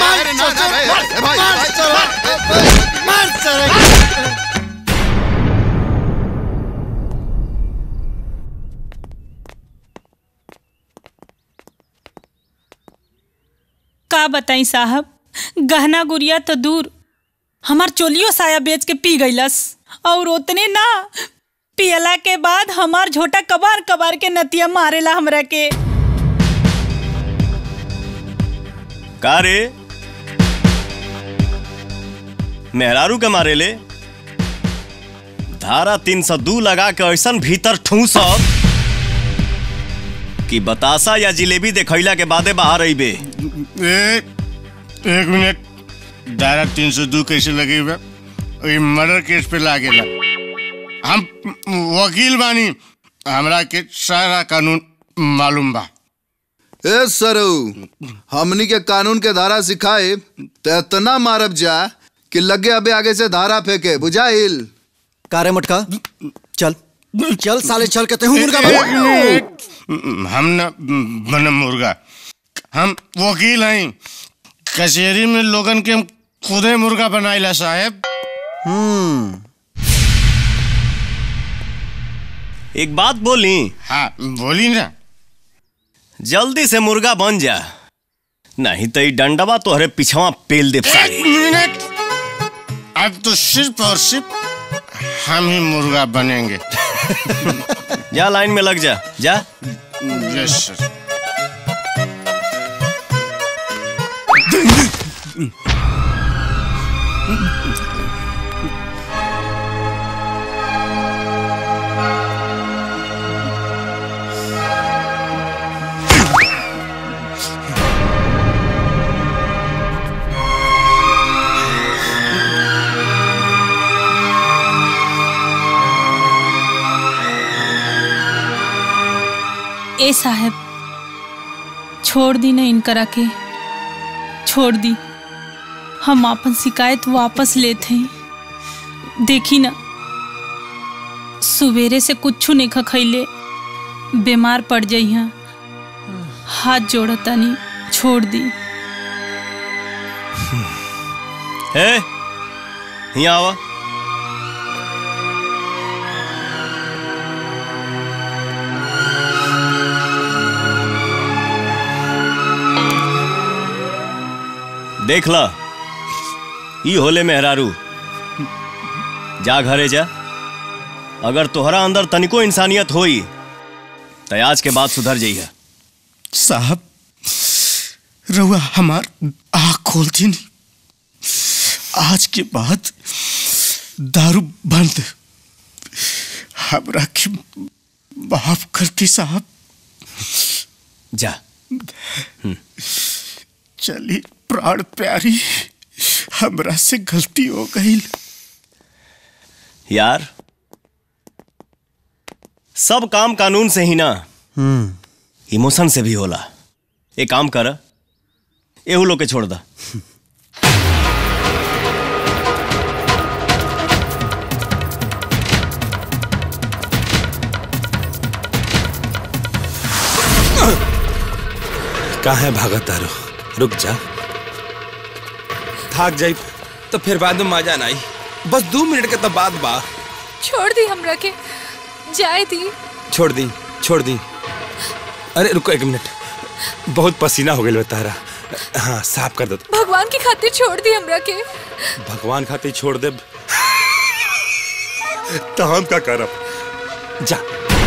मार। का बताई साहब, गहना गुड़िया तो दूर हमार चोलियो साया बेच के पी गईलस और उतने ना पियला के बाद हमार झोटा कबार कबार के नतिया मारेला हमरा के। का रे मेहरारू के मारे ले धारा 302 लगा के ऐसन भीतर ठूसब कि बतासा या जिलेबी देखैला के बादे बाहर अइबे। एक मिनट धारा 302 कैसे लगी हुआ? ये मर्डर केस पे लागेला। हम वकील बानी, हमरा के सारा कानून मालूम बा। ए सरऊ हमनी के कानून के धारा सिखाए तो इतना मारब जा कि लगे अबे आगे से धारा फेंके बुझाइल। कारे मटका चल चल साले चल के तेहू मुर्गा हम न बन मुर्गा, हम वकील हैं। कचहरी में लोगन के हम खुदे मुर्गा बनाइला साहब। एक बात बोली? हाँ बोली ना। जल्दी से मुर्गा बन जा, नहीं तो डंडवा तोहरे पिछवा पेल दे। अब तो सिर्फ और सिर्फ हम ही मुर्गा बनेंगे। जा लाइन में लग जा। यस सर। ए साहब, छोड़ दी ना इनकरा के, छोड़ दी। हम अपन शिकायत वापस लेते हैं। देखी ना, सुबेरे से कुछ नहीं खखैले, बीमार पड़ जाई हैं। हाथ जोड़ता नहीं, छोड़ दी। है यहाँ आवा। देख ला, ई होले मेहरारू। जा घरे जा। अगर तोहरा अंदर तनिको इंसानियत होई तो आज के बाद सुधर जाइए। साहब, रउआ हमार आँख खोलती नहीं। आज के बाद दारू बंद। हमरा के माफ करती साहब। जा। चली प्राण प्यारी, हमरा से गलती हो गई। यार, सब काम कानून से ही ना, इमोशन से भी होला। एक काम कर, एहू लोग के छोड़ दा। काहे भागत तारो? रुक जा। थाक जाई तो फिर बाद में मजा ना आई। बस 2 मिनट के तो बाद बा। छोड़ दी हमरा के, जाए दी। छोड़ दी, छोड़ दी। अरे रुको 1 मिनट, बहुत पसीना हो गया तारा। हाँ, साफ कर दो। भगवान की खातिर छोड़ दी हमरा के। भगवान खातिर छोड़ दे तो हम क्या करब? जा।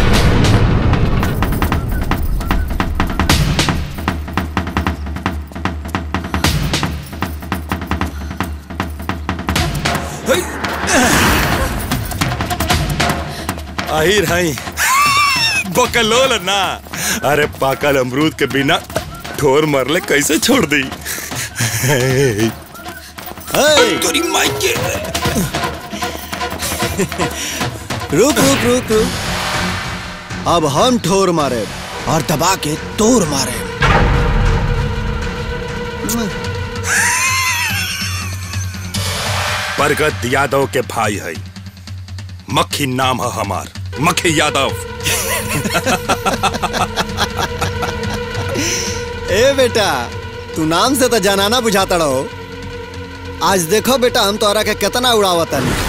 आहिर हाई बकलोल ना। अरे पाकल अमरूद के बिना ठोर मरले कैसे छोड़ दी? तोरी माई के। रुक रुक रुक रुक। अब हम ठोर मारे और दबा के तोड़ मारे। बरगद यादव के भाई है। मक्खी नाम है हमार, मक्खी यादव। ए बेटा, तू नाम से तो जनाना बुझाता रहो। आज देखो बेटा, हम तोरा के कितना उड़ावता नहीं।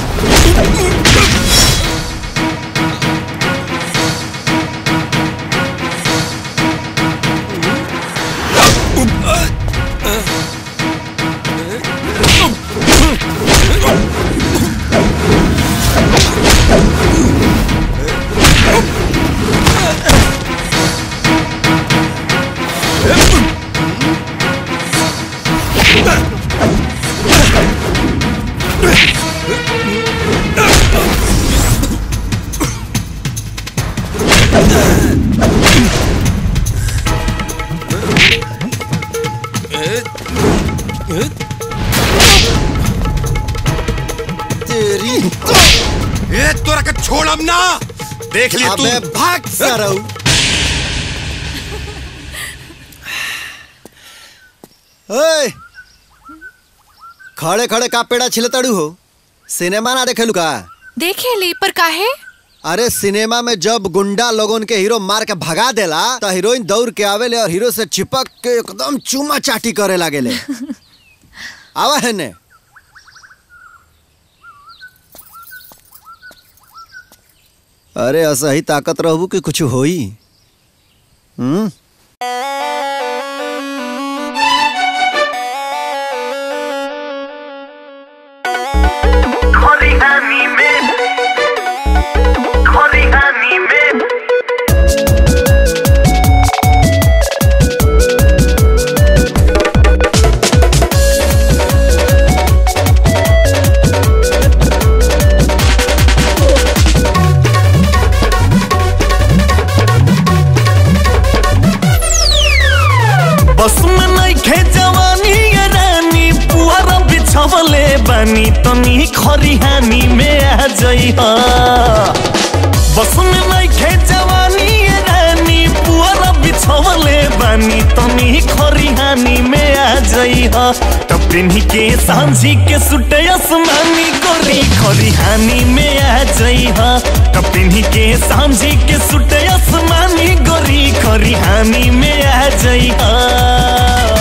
तेरी ए तोरा के छोड़ब ना। देख ली तू। भाग सारऊ। ओए, खड़े खड़े का पेड़ा छिलतड़ू हो? सिनेमा ना देखेलू का? देखे ली, पर काहे? अरे सिनेमा में जब गुंडा लोगन के हीरो मार के भगा देला तो हीरोइन दौड़ के आवेले और हीरो से चिपक के एकदम चूमा चाटी करे लागेले। आवा है ने। अरे ऐसा ही ताकत रहू कि कुछ होई। बानी तनी खरिहानी में आ जइहा। बस में नहीं खे जवानी रानी। तनी तनी खरिहानी में आ जई ह तो पिन्ही के सांझी के सुट आसमानी गोरी खरिहानी में आ जई ह तो पिन्ही के सांझी के सुट आसमानी गोरी खरिहानी में आ जई ह।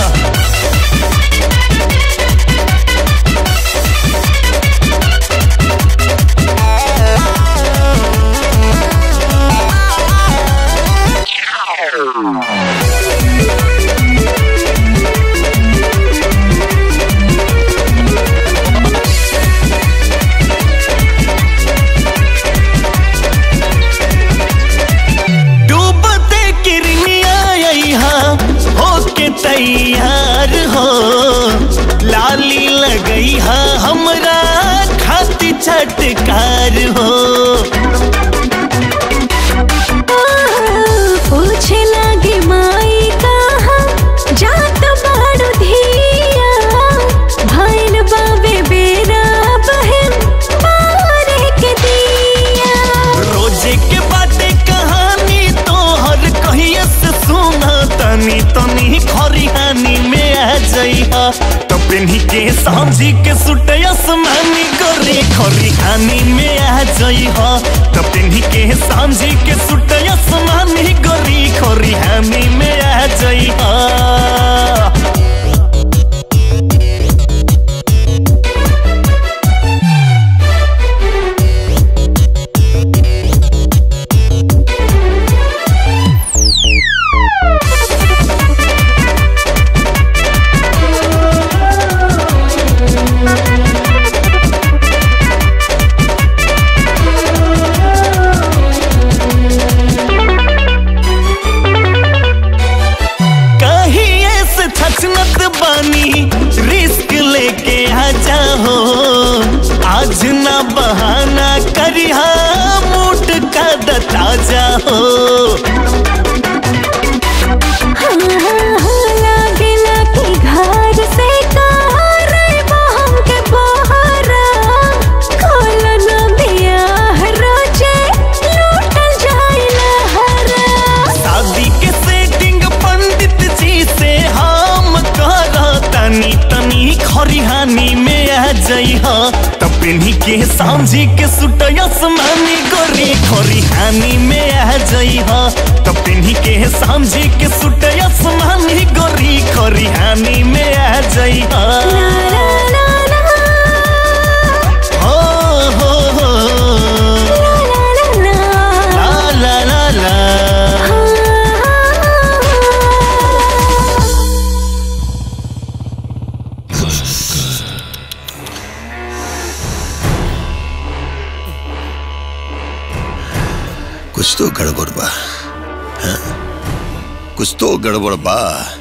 तैयार हो लाली लगई है हमरा खाती छटकार हो। पूछे लगे माई कहाँ जात बाड़ू धिया भाइन बाबे बेरा बहन बारे के दिया। रोजे के बाटे कहानी तोहर कहिए से सुना तनी तनी खरिहानी में आ जइहा तो पिन्ही के सांझी के सुट आसमानी गोरी खरिहानी में आ जइहा तो पिन्ही के सांझी के सुट आसमानी गोरी खरिहानी में आ जइहा। रिस्क लेके आ जाओ आज ना बहाना करिहा मूड का दता जाओ। लागेला कि घर से कार बहम के बहरा खोलन बियाह रोजे लूटल जाइला हरा। शादी के सेटिंग पंडित जी से हम तनी तनी खरिहानी में आ जइहा तो पिन्ही के सांझी के सुट आसमानी गोरी खरिहानी में आ जइहा तो पिन्ही के सांझी के सुट आसमानी गोरी खरिहानी में आ जइहा। हो हो हो ला ला ला ला कुछ तो गड़बड़ बा, कुछ तो गड़बड़ बा,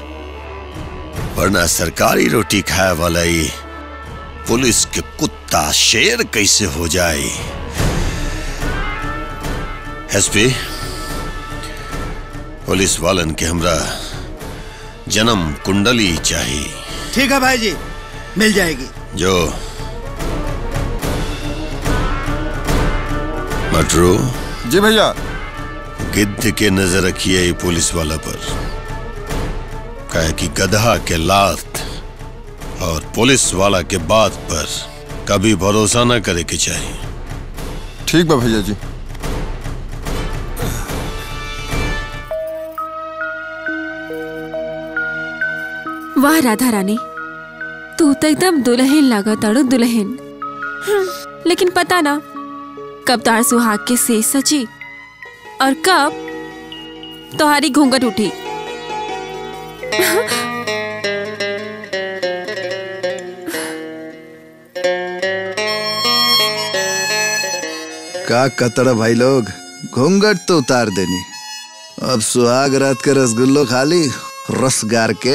वरना सरकारी रोटी खाए वाला ही पुलिस के कुत्ता शेर कैसे हो जाए। एसपी पुलिस वालन के हमरा जन्म कुंडली चाहिए। ठीक है भाई जी, मिल जाएगी। जो मटरू जी भैया। गिद्ध के नजर रखिए पुलिस वाला पर, कहे कि गधा के लात और पुलिस वाला के बात पर कभी भरोसा न करे के चाहिए। ठीक बा भैया जी। वाह राधा रानी, तू तो एकदम दुल्हन लागा ताड़ो दुल्हन। लेकिन पता ना कब तार सुहाग के सेज सची और कब तुम्हारी घूंघट उठी। का कतरा भाई लोग, घूंघट तो उतार देनी, अब सुहाग रात के रसगुल्लो खाली रस गार के।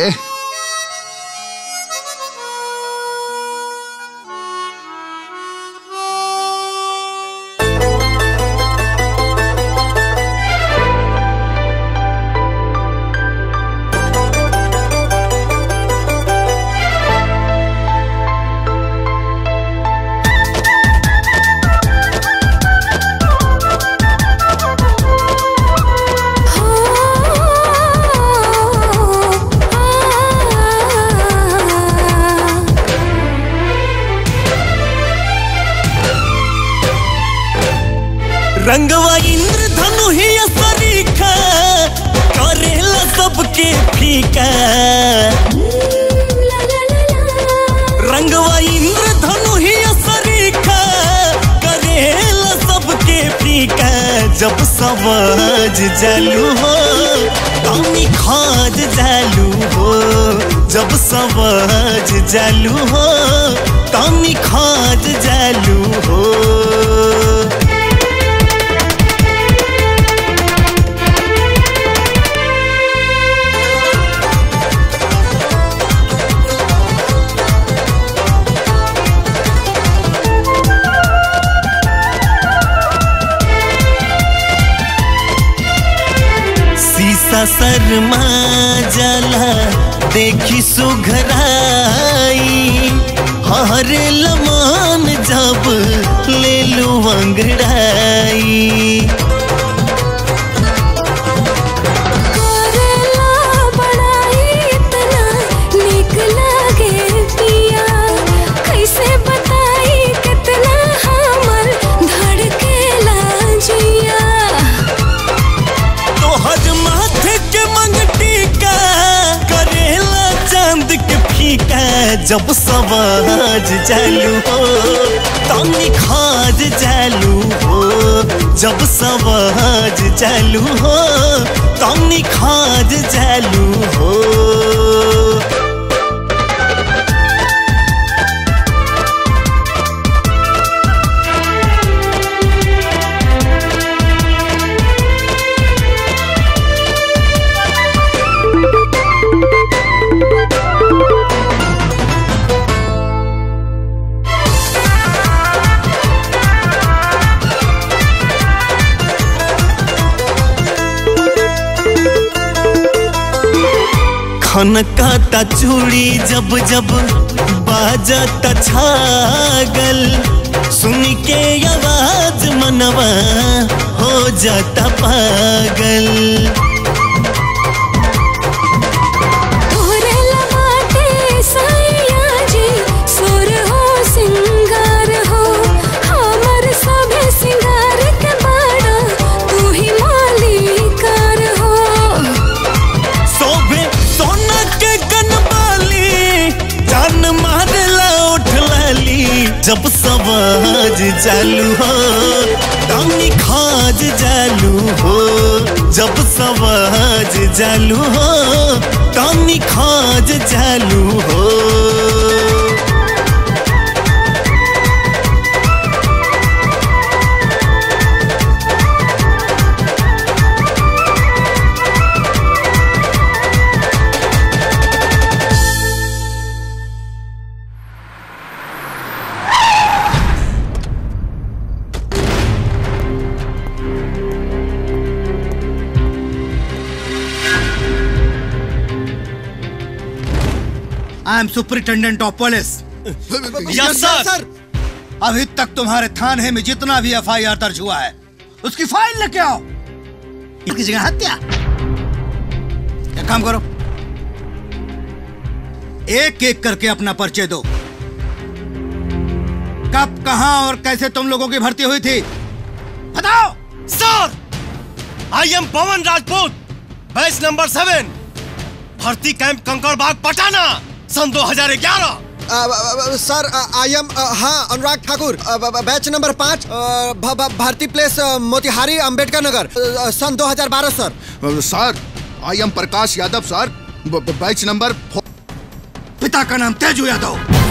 हो रंगवा इंद्रधनु ही सरीखा करेला सबके फीका रंगवा इंद्रधनु ही सरीखा करेला सबके फीका जब सवाज जालू हो तनी खाद जालू हो जब सवाज जालू हो तनी खाद जालू हो शर्मा जाला देखी सुघराई हरे लमान जब ले लू अंगड़ाई जब सवाज जालू हो तनी खाज जालू हो जब सवाज जालू हो तनी खाज जालू हो खनकाता चूड़ी जब जब बाजता छागल सुन के आवाज मनवा हो जाता पागल जब सवाज जालू हो तनी खाज जालू हो जब सवाज जालू हो तनी खाज जालू हो I am superintendent of police. Yes sir. अभी तक तुम्हारे थाने में जितना भी एफआईआर दर्ज हुआ है उसकी फाइल लेके आओ। इसकी जगह हत्या। एक काम करो, एक एक करके अपना परिचय दो। कब, कहां और कैसे तुम लोगों की भर्ती हुई थी बताओ। Sir, I am Pawan Rajput, batch number 7, भर्ती कैंप कंकड़बाग पटाना, सन 2011। Sir I am Anurag Thakur, batch number 5, Bharti place, Motihari, Ambedkar Nagar, सन 2012 sir. Sir I am Prakash Yadav sir, batch number 4। पिता का नाम तेजू यादव।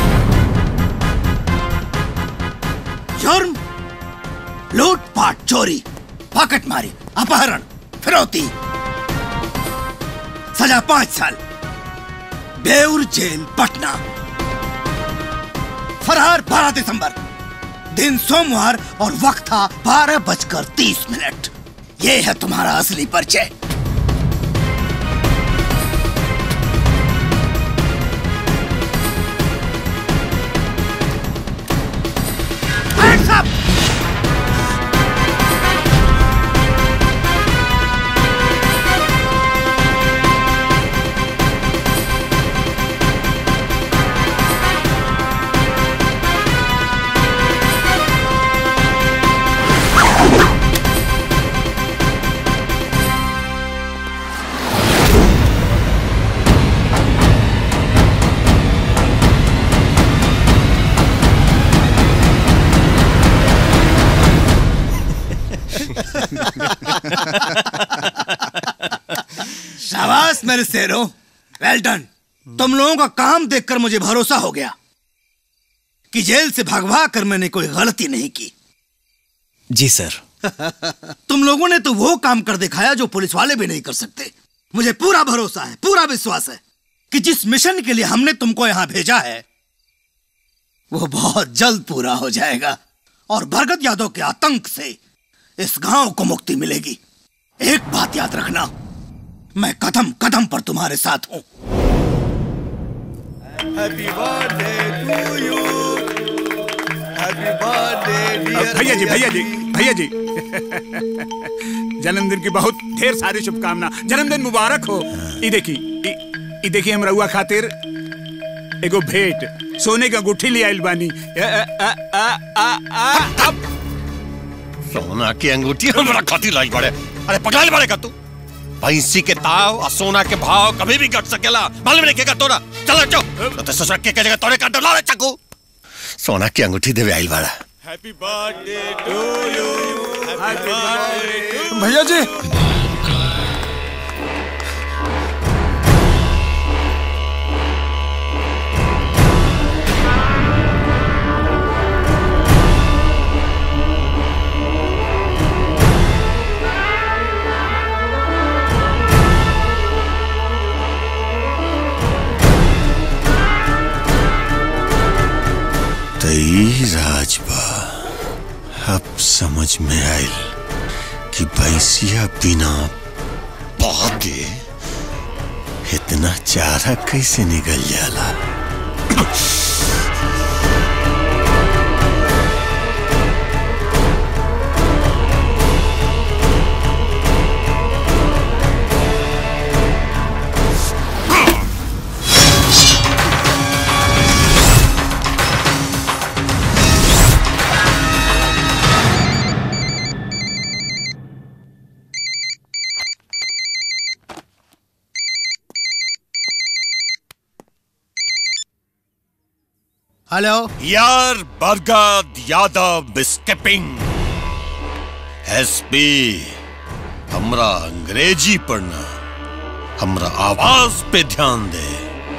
जुर्म लूटपाट, चोरी, पॉकेटमारी, अपहरण, फिरौती। सजा 5 साल, बेउर जेल पटना। फरार 12 दिसंबर, दिन सोमवार और वक्त था 12:30। ये है तुम्हारा असली परिचय। Hands up! शाबाश मेरे शेरों, वेल डन। तुम लोगों का काम देखकर मुझे भरोसा हो गया कि जेल से भगवा कर मैंने कोई गलती नहीं की। जी सर। तुम लोगों ने तो वो काम कर दिखाया जो पुलिस वाले भी नहीं कर सकते। मुझे पूरा भरोसा है, पूरा विश्वास है कि जिस मिशन के लिए हमने तुमको यहां भेजा है वो बहुत जल्द पूरा हो जाएगा और बरगद यादव के आतंक से इस गांव को मुक्ति मिलेगी। एक बात याद रखना, मैं कदम कदम पर तुम्हारे साथ हूं। Happy birthday to you, happy birthday भैया जी भैया जी भैया जी जन्मदिन की बहुत ढेर सारी शुभकामना। जन्मदिन मुबारक हो। ई देखी हम रउआ खातिर एगो भेंट सोने का अंगूठी ले आइल बानी। सोना की अंगूठी हमरा खातिर लाई बड़े। अरे पगलाइल बड़े का तू? भैंसी के ताव और सोना के भाव कभी भी घट सकेला। मालूम नहीं क्या तोरा? चलो चलो तो ससुर के जगह तोरे का डला चकू। सोना की अंगूठी देवे आइल बड़ा। Happy birthday to you, happy birthday. भैया जी राजबा अब समझ में आयल कि भैंसिया बिना भागे इतना चारा कैसे निकल जाला। हेलो यार, बरगद यादव स्किपिंग। एसपी हमरा अंग्रेजी पढ़ना, हमरा आवाज पे ध्यान दे।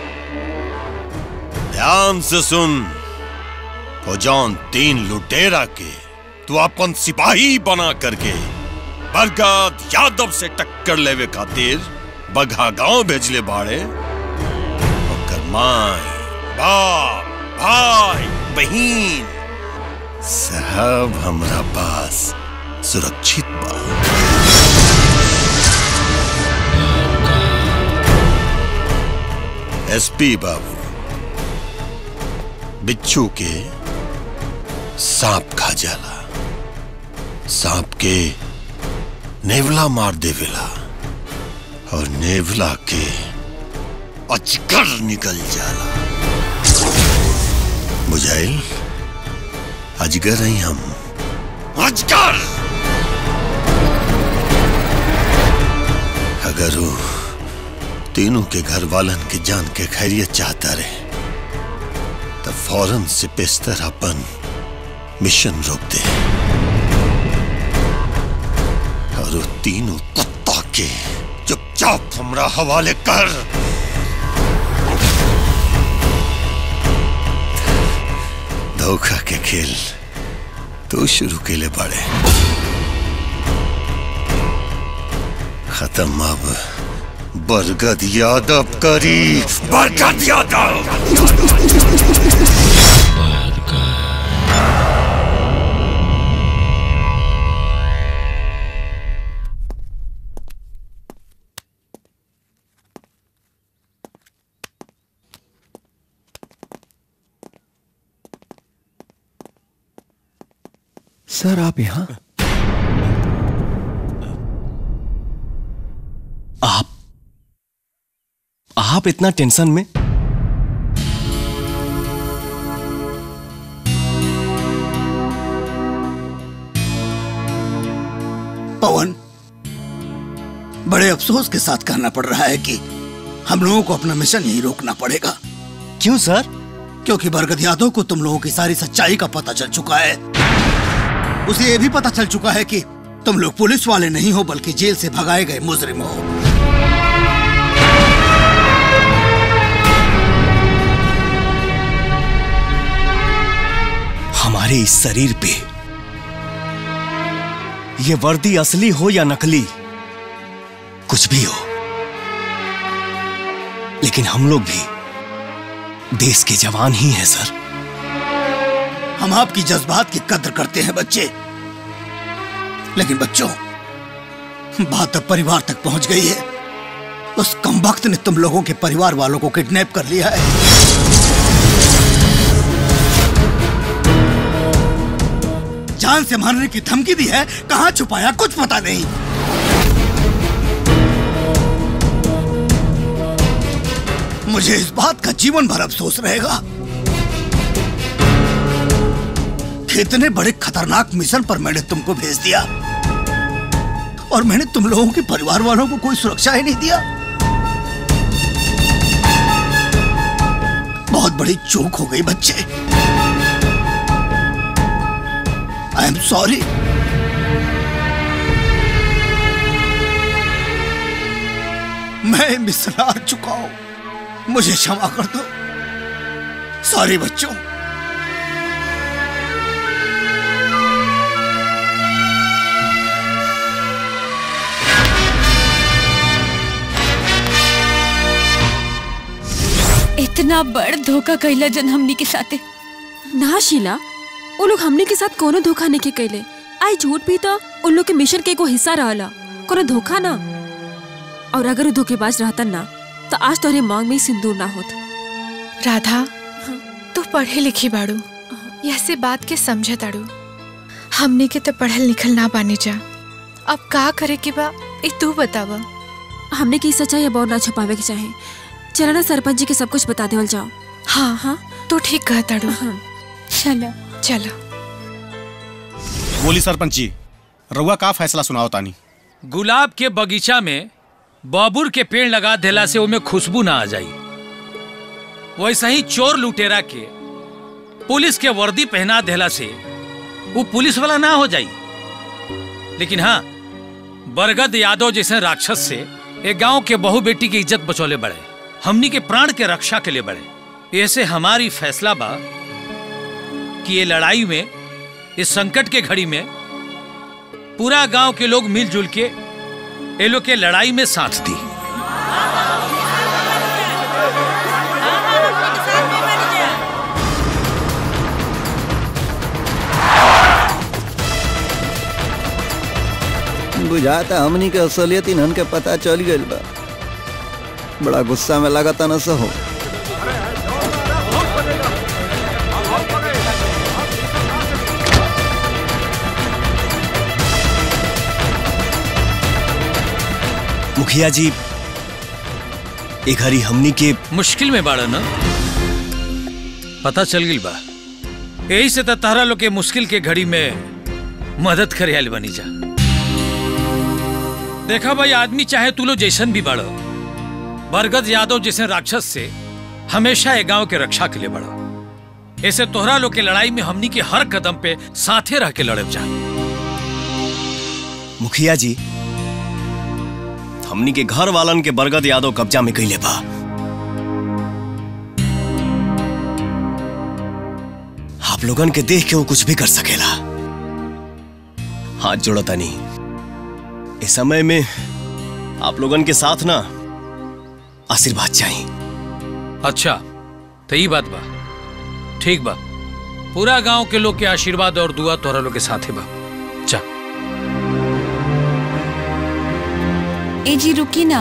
ध्यान से सुन। फौजान 3 लुटेरा के तू अपन सिपाही बना करके बरगद यादव से टक्कर लेवे खातिर बघा गांव भेजले बाड़े। ओकर माई, बाप, भाई, बहन सब हमरा पास सुरक्षित बा। एसपी बाबू, बिच्छू के सांप खा जाला, सांप के नेवला मार देवेला और नेवला के अजगर निकल जाला। बुझाइल? अजगर ही हम। अजगर! अगर वो तीनों के घर वालन के जान के खैरियत चाहता रहे तो फौरन से बेस्तर अपन मिशन रोक दे और वो तीनों कुत्ता के चुपचाप हमरा हवाले कर। धोखा के खेल तो शुरू के लिए पड़े, खत्म अब बरगद यादव करी। बरगद यादव। सर आप यहां? आप इतना टेंशन में? पवन, बड़े अफसोस के साथ कहना पड़ रहा है कि हम लोगों को अपना मिशन यही रोकना पड़ेगा। क्यों सर? क्योंकि बरगद यादव को तुम लोगों की सारी सच्चाई का पता चल चुका है। उसे यह भी पता चल चुका है कि तुम लोग पुलिस वाले नहीं हो बल्कि जेल से भगाए गए मुजरिम हो। हमारे इस शरीर पे ये वर्दी असली हो या नकली, कुछ भी हो, लेकिन हम लोग भी देश के जवान ही हैं सर। हम आपकी जज्बात की कद्र करते हैं बच्चे, लेकिन बच्चों बात अब परिवार तक पहुंच गई है। उस कमबख्त ने तुम लोगों के परिवार वालों को किडनैप कर लिया है। जान से मारने की धमकी दी है, कहां छुपाया कुछ पता नहीं। मुझे इस बात का जीवन भर अफसोस रहेगा कि इतने बड़े खतरनाक मिशन पर मैंने तुमको भेज दिया और मैंने तुम लोगों के परिवार वालों को कोई सुरक्षा ही नहीं दिया। बहुत बड़ी चूक हो गई बच्चे। I am sorry. मैं मिसरार चुका हूं, मुझे क्षमा कर दो। सॉरी बच्चों। इतना बड़ धोखा कैला जन हमनी के साथे। ना शीला, वो लोग हमने के साथ कोनो धोखा नहीं के कैले। आई झूठ भी तो उन लोग के मिशन के एको हिस्सा रहला, कोनो धोखा ना। और अगर वो धोखेबाज रहता ना तो आज तोहरे मांग में सिंदूर ना होत। राधा, तू पढ़े लिखी बाड़ू, यह से बात के समझ ताड़ू। हमने के तो पढ़ल लिखल ना बानी जा। अब का करे के बा ए तू बतावा। हमने की सच्चाई अब और ना छुपावे के चाहे। चलो ना सरपंच जी के सब कुछ बता देवल जाओ। हाँ हाँ, तू ठीक कह ताड़ू। चलो चलो। बोली सरपंच जी, रउआ का फैसला सुनाओ तानी। गुलाब के बगीचा में बबूर के पेड़ लगा देला से उनमें खुशबू ना आ जाई, वैसा ही चोर लुटेरा के पुलिस के वर्दी पहना देला से वो पुलिस वाला ना हो जाई। लेकिन हाँ, बरगद यादव जैसे राक्षस से एक गांव के बहू बेटी की इज्जत बचौले बड़े, हमनी के प्राण के रक्षा के लिए बड़े। ऐसे हमारी फैसला बा कि ये लड़ाई में, इस संकट के घड़ी में पूरा गांव के लोग मिलजुल के ये लोग के लड़ाई में साथ दी। बुझाता हमनी के असलियत इन्हन के पता चल गइल बा। बड़ा गुस्सा में लगाता न सहो। मुखिया जी, एक हरी हमनी के मुश्किल में बाड़ा ना, पता चल गई बा। यही से तारा लोग के मुश्किल के घड़ी में मदद करे आयल बनी जा। देखा भाई, आदमी चाहे तू लो जैसन भी बाड़ो, बरगद यादव जैसे राक्षस से हमेशा ये गांव के रक्षा के लिए बढ़ो। ऐसे तोहरा लोग के लड़ाई में हमनी के हर कदम पे साथे रह के लड़े जा। मुखिया जी, हमनी के घर वालन के बरगद यादव कब्जा में कैले बा। आप लोगन के देख के वो कुछ भी कर सकेला। हाथ जोड़ता नहीं, इस समय में आप लोगन के साथ ना आशीर्वाद चाहिए। अच्छा तो ये बात बा, ठीक बा। पूरा गांव के लोग के आशीर्वाद और दुआ तोहरा लोग के साथे बा। जा ए जी, रुकी ना।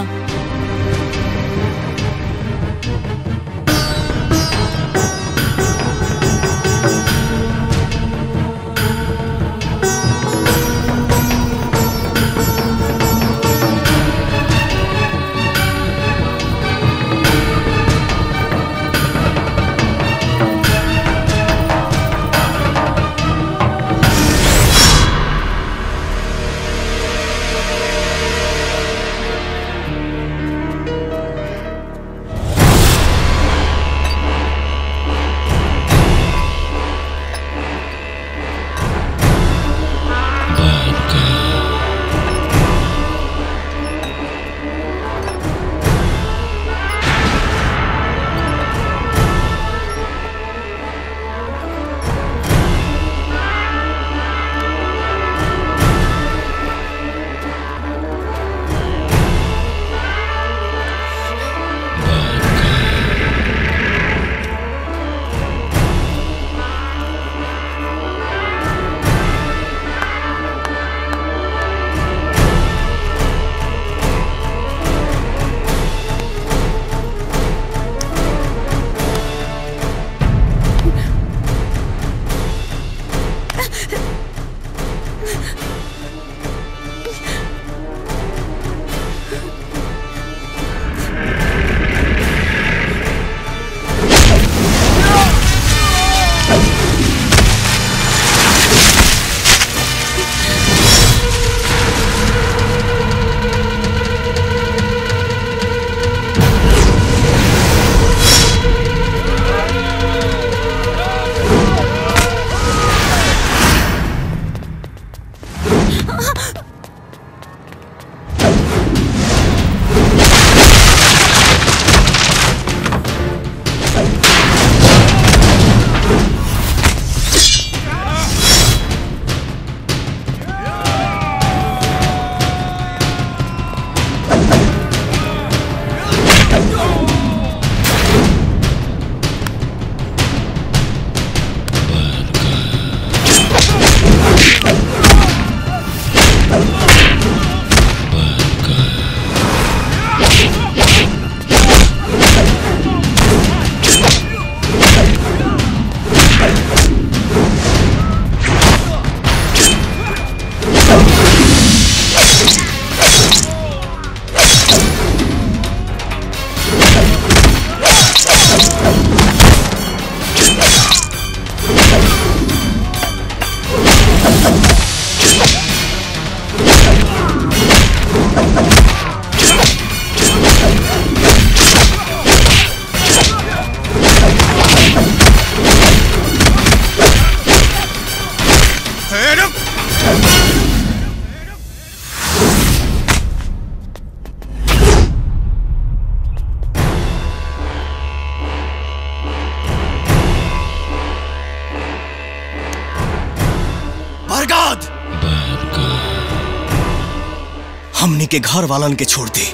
हमनी के घर वालन के छोड़ दी।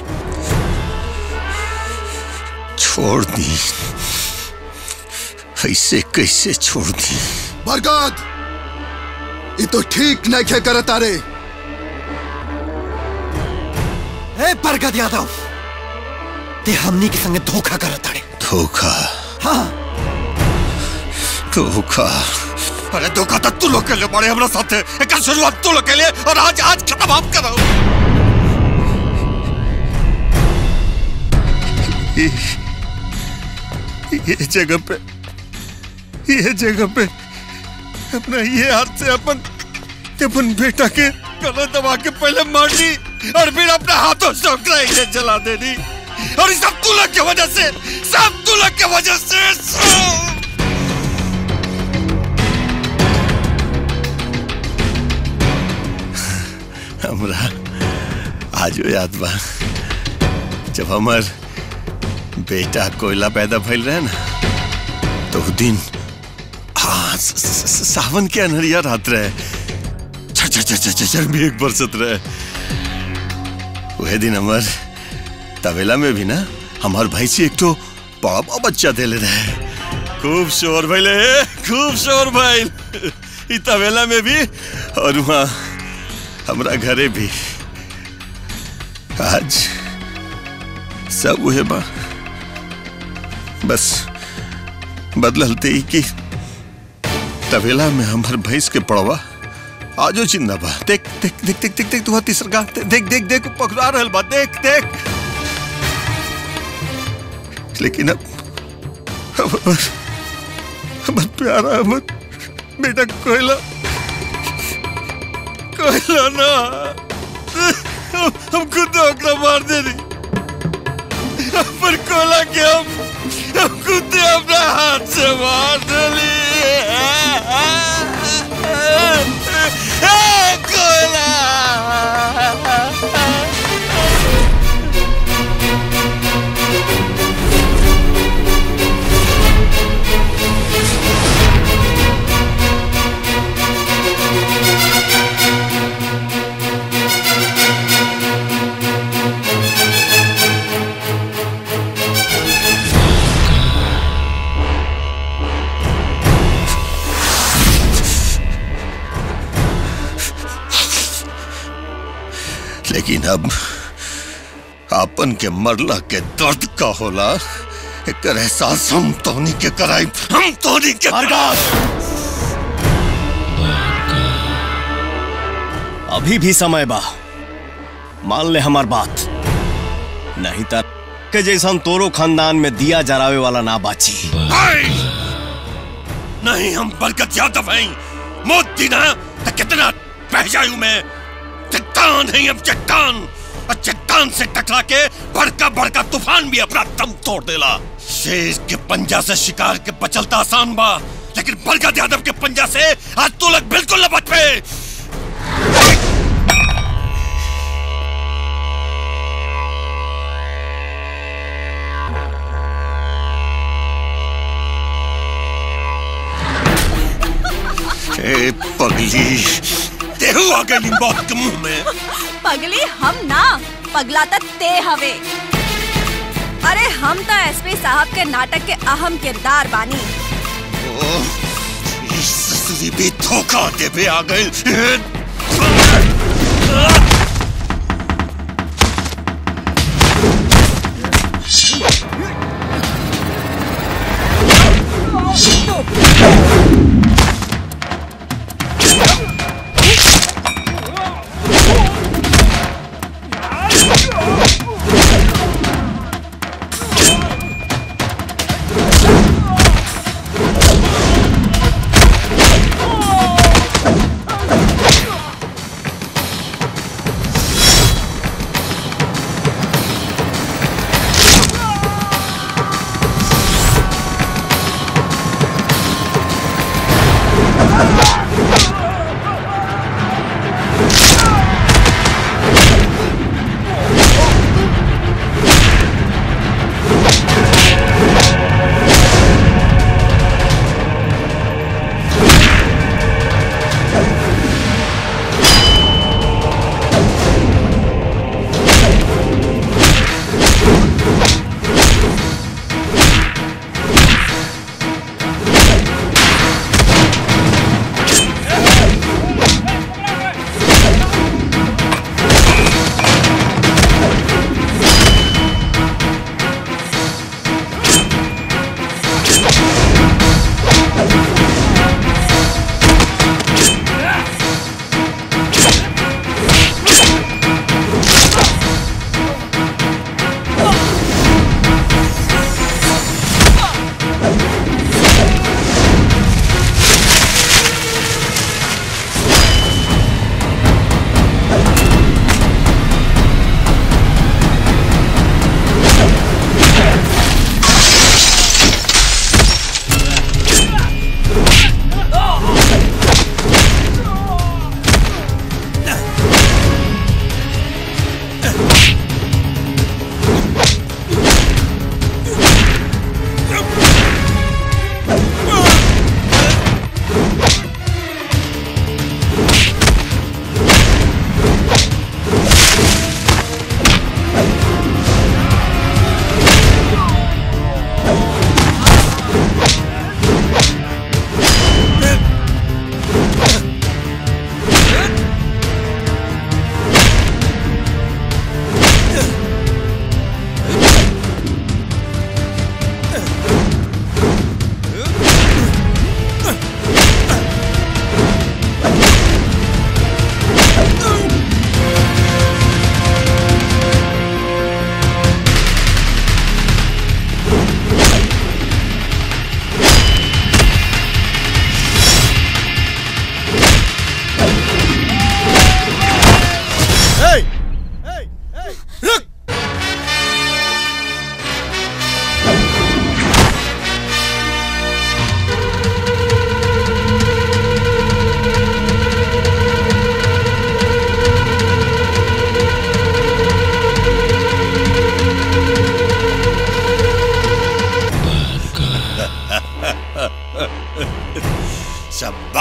छोड़ दी? ऐसे कैसे छोड़ दी? बरगद, ये तो ठीक नहीं खे करत तारे। ए बरगद यादव, ते हमनी के संगे धोखा करत तारे। धोखा? हाँ धोखा? अरे धोखा तो तू लोग के लिए बड़े हमरा साथ है। एक शुरुआत तू लोग के लिए और आज खत्म आप करो। ये जगह पे अपना ये हाथ से अपन बेटा के गला दबा के पहले मार दी और फिर अपने हाथों से उसे जला देनी। और ये सब तू लोग की वजह से, सब तू लोग की वजह से। हमरा आज याद बा जब हमार बेटा कोयला पैदा भइल रहे ना, तो दिन हाँ सावन के अनहरिया रात रहे, मेघ बरसत रहे। वह दिन हमार तबेला में भी ना हमार भाई से एक तो बड़ा बच्चा देले रहे। खूब शोर भइले, खूब शोर भइल ई तबेला में भी और वहाँ हमरा घरे भी। आज सब वह बा, बस बदलते ही कि तबेला में हमार भैंस के पड़वा आजो चिंदा बा। देख देख देख देख देख देख तू तीसर का देख देख देख पकड़ा रहल बा, देख देख। लेकिन अब हमार प्यारा हमर बेटा कोयला ना हम खुद ओकरा मार देनी। पर कोयला के हम खुद अपना हाथ से मार देली। कोयला लेकिन अब आपन के मरला के दर्द का होला एक एहसास हम तोनी के कराई, हम तोनी के। अभी भी समय बा, मान ले हमार बात, नहीं तो के जैसा तोरो खानदान में दिया जरावे वाला ना बाची। नहीं, हम बरकत यादव हैं। मौत दीना तो कितना बह जाऊं मैं। चट्टान है अब चट्टान, और चट्टान से टकरा के बड़का बड़का तूफान भी अपना दम तोड़ देला। शेर के पंजा से शिकार के बचलता आसान बा, लेकिन बरकत यादव के पंजा से आज तू लोग बिल्कुल न बच पे। ए पगली, तेहू आ गई मौत के मुंह में। पगली हम ना, पगला तक ते हवे। अरे हम तो एसपी साहब के नाटक के अहम किरदार बानी। ससुरी भी धोखा देवे आ गई।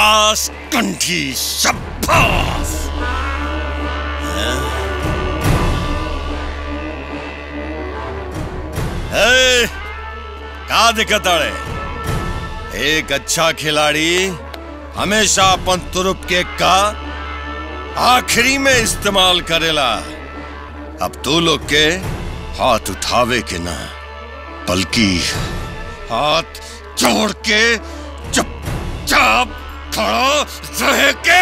शाबाश कंठी, शाबाश। का दिक्कत है? एक अच्छा खिलाड़ी हमेशा अपन तुरुप के का आखिरी में इस्तेमाल करेला। अब तू लोग के हाथ उठावे के ना, बल्कि हाथ जोड़ के चुपचाप खड़ा रहे के।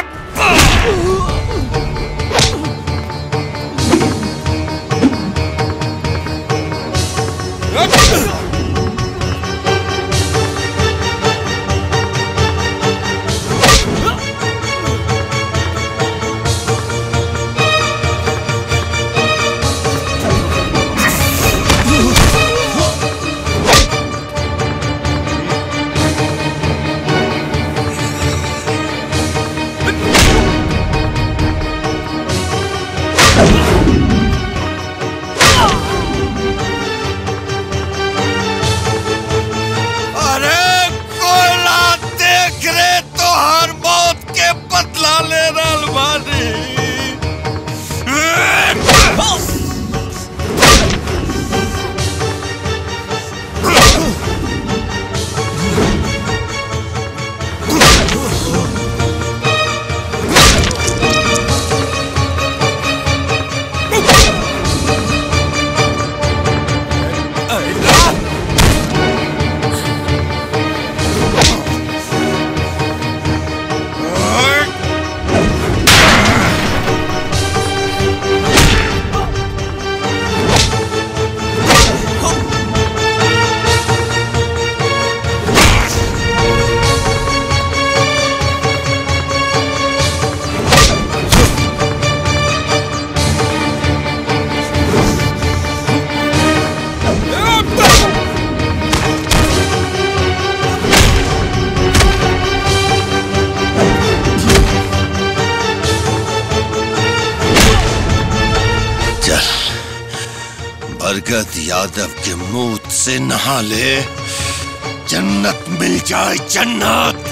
बरगद यादव के मुंह से नहा ले, जन्नत मिल जाए, जन्नत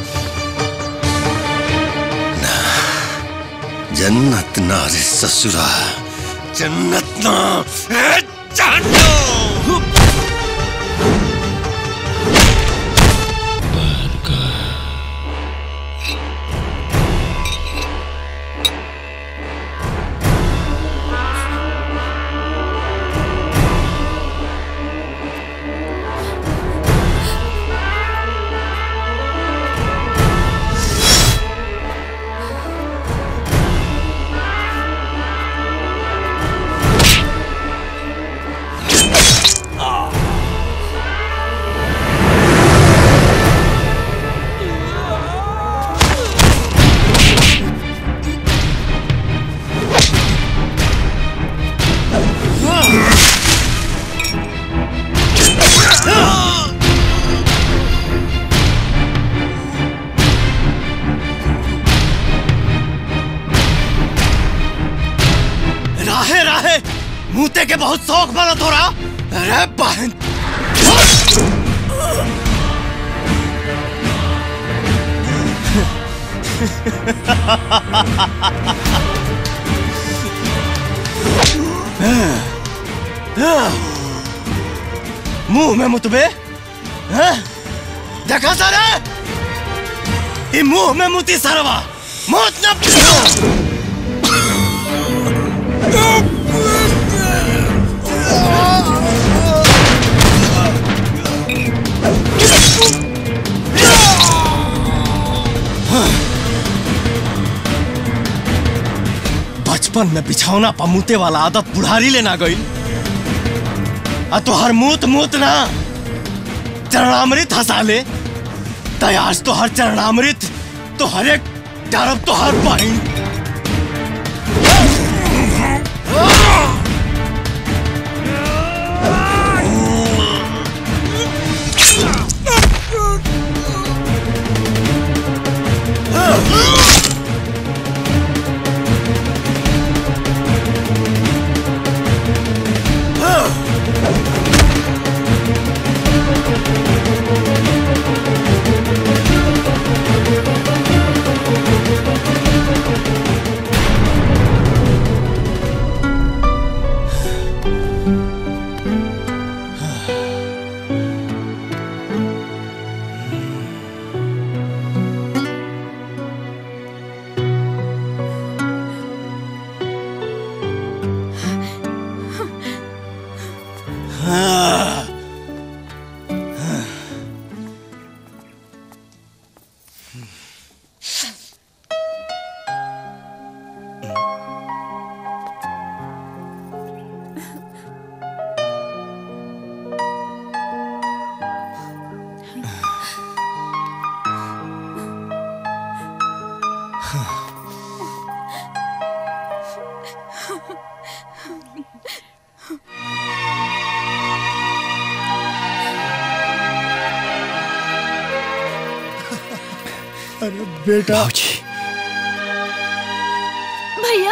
ना, जन्नत ना रे ससुरा, जन्नत ना, मूते के बहुत शौक बना थोड़ा। अरे बहन मुंह में मुतबे देखा सारा ये मुंह में मुती सरवा मौत न बचपन में बिछौना पमूते वाला आदत बुढ़ारी लेना गई आ तो हर मूत मूत ना चरणामृत हंसा ले तयाज तो हर चरणामृत तो हर एक डरब तो हर पाइन अरे बेटा भैया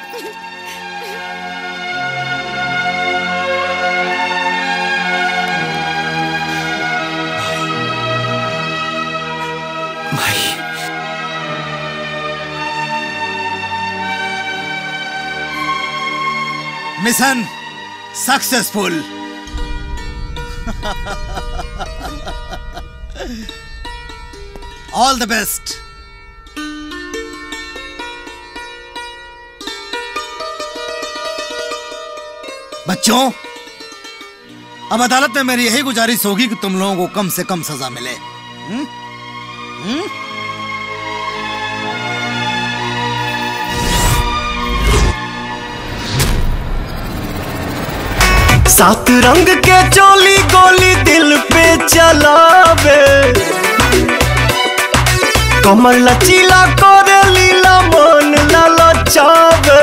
mission successful. All the best. बच्चों, अब अदालत में मेरी यही गुजारिश होगी कि तुम लोगों को कम से कम सजा मिले। सात रंग के चोली गोली दिल पे चलावे, कमर लचीला करे लीला मन ललचावे।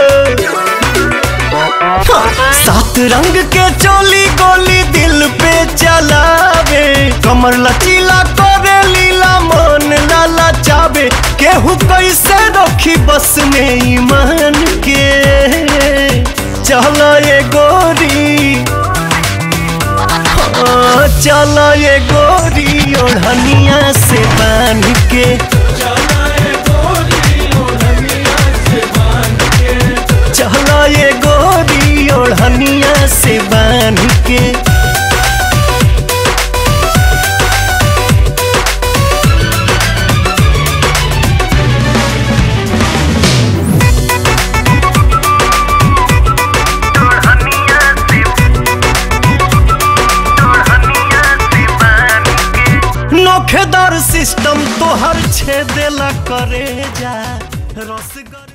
सात रंग के चोली गोली दिल पे चलावे, कमर लचीला करे लीला मन ललचावे। केहू कैसे रखी बस में ईमान के, चला ये गोरी चला ये गोरी ओढ़निया से बांध के, चला ये गोरी ओढ़निया से बांध के। नोखेदार सिस्टम तो हर छेदेला करे जा रसगर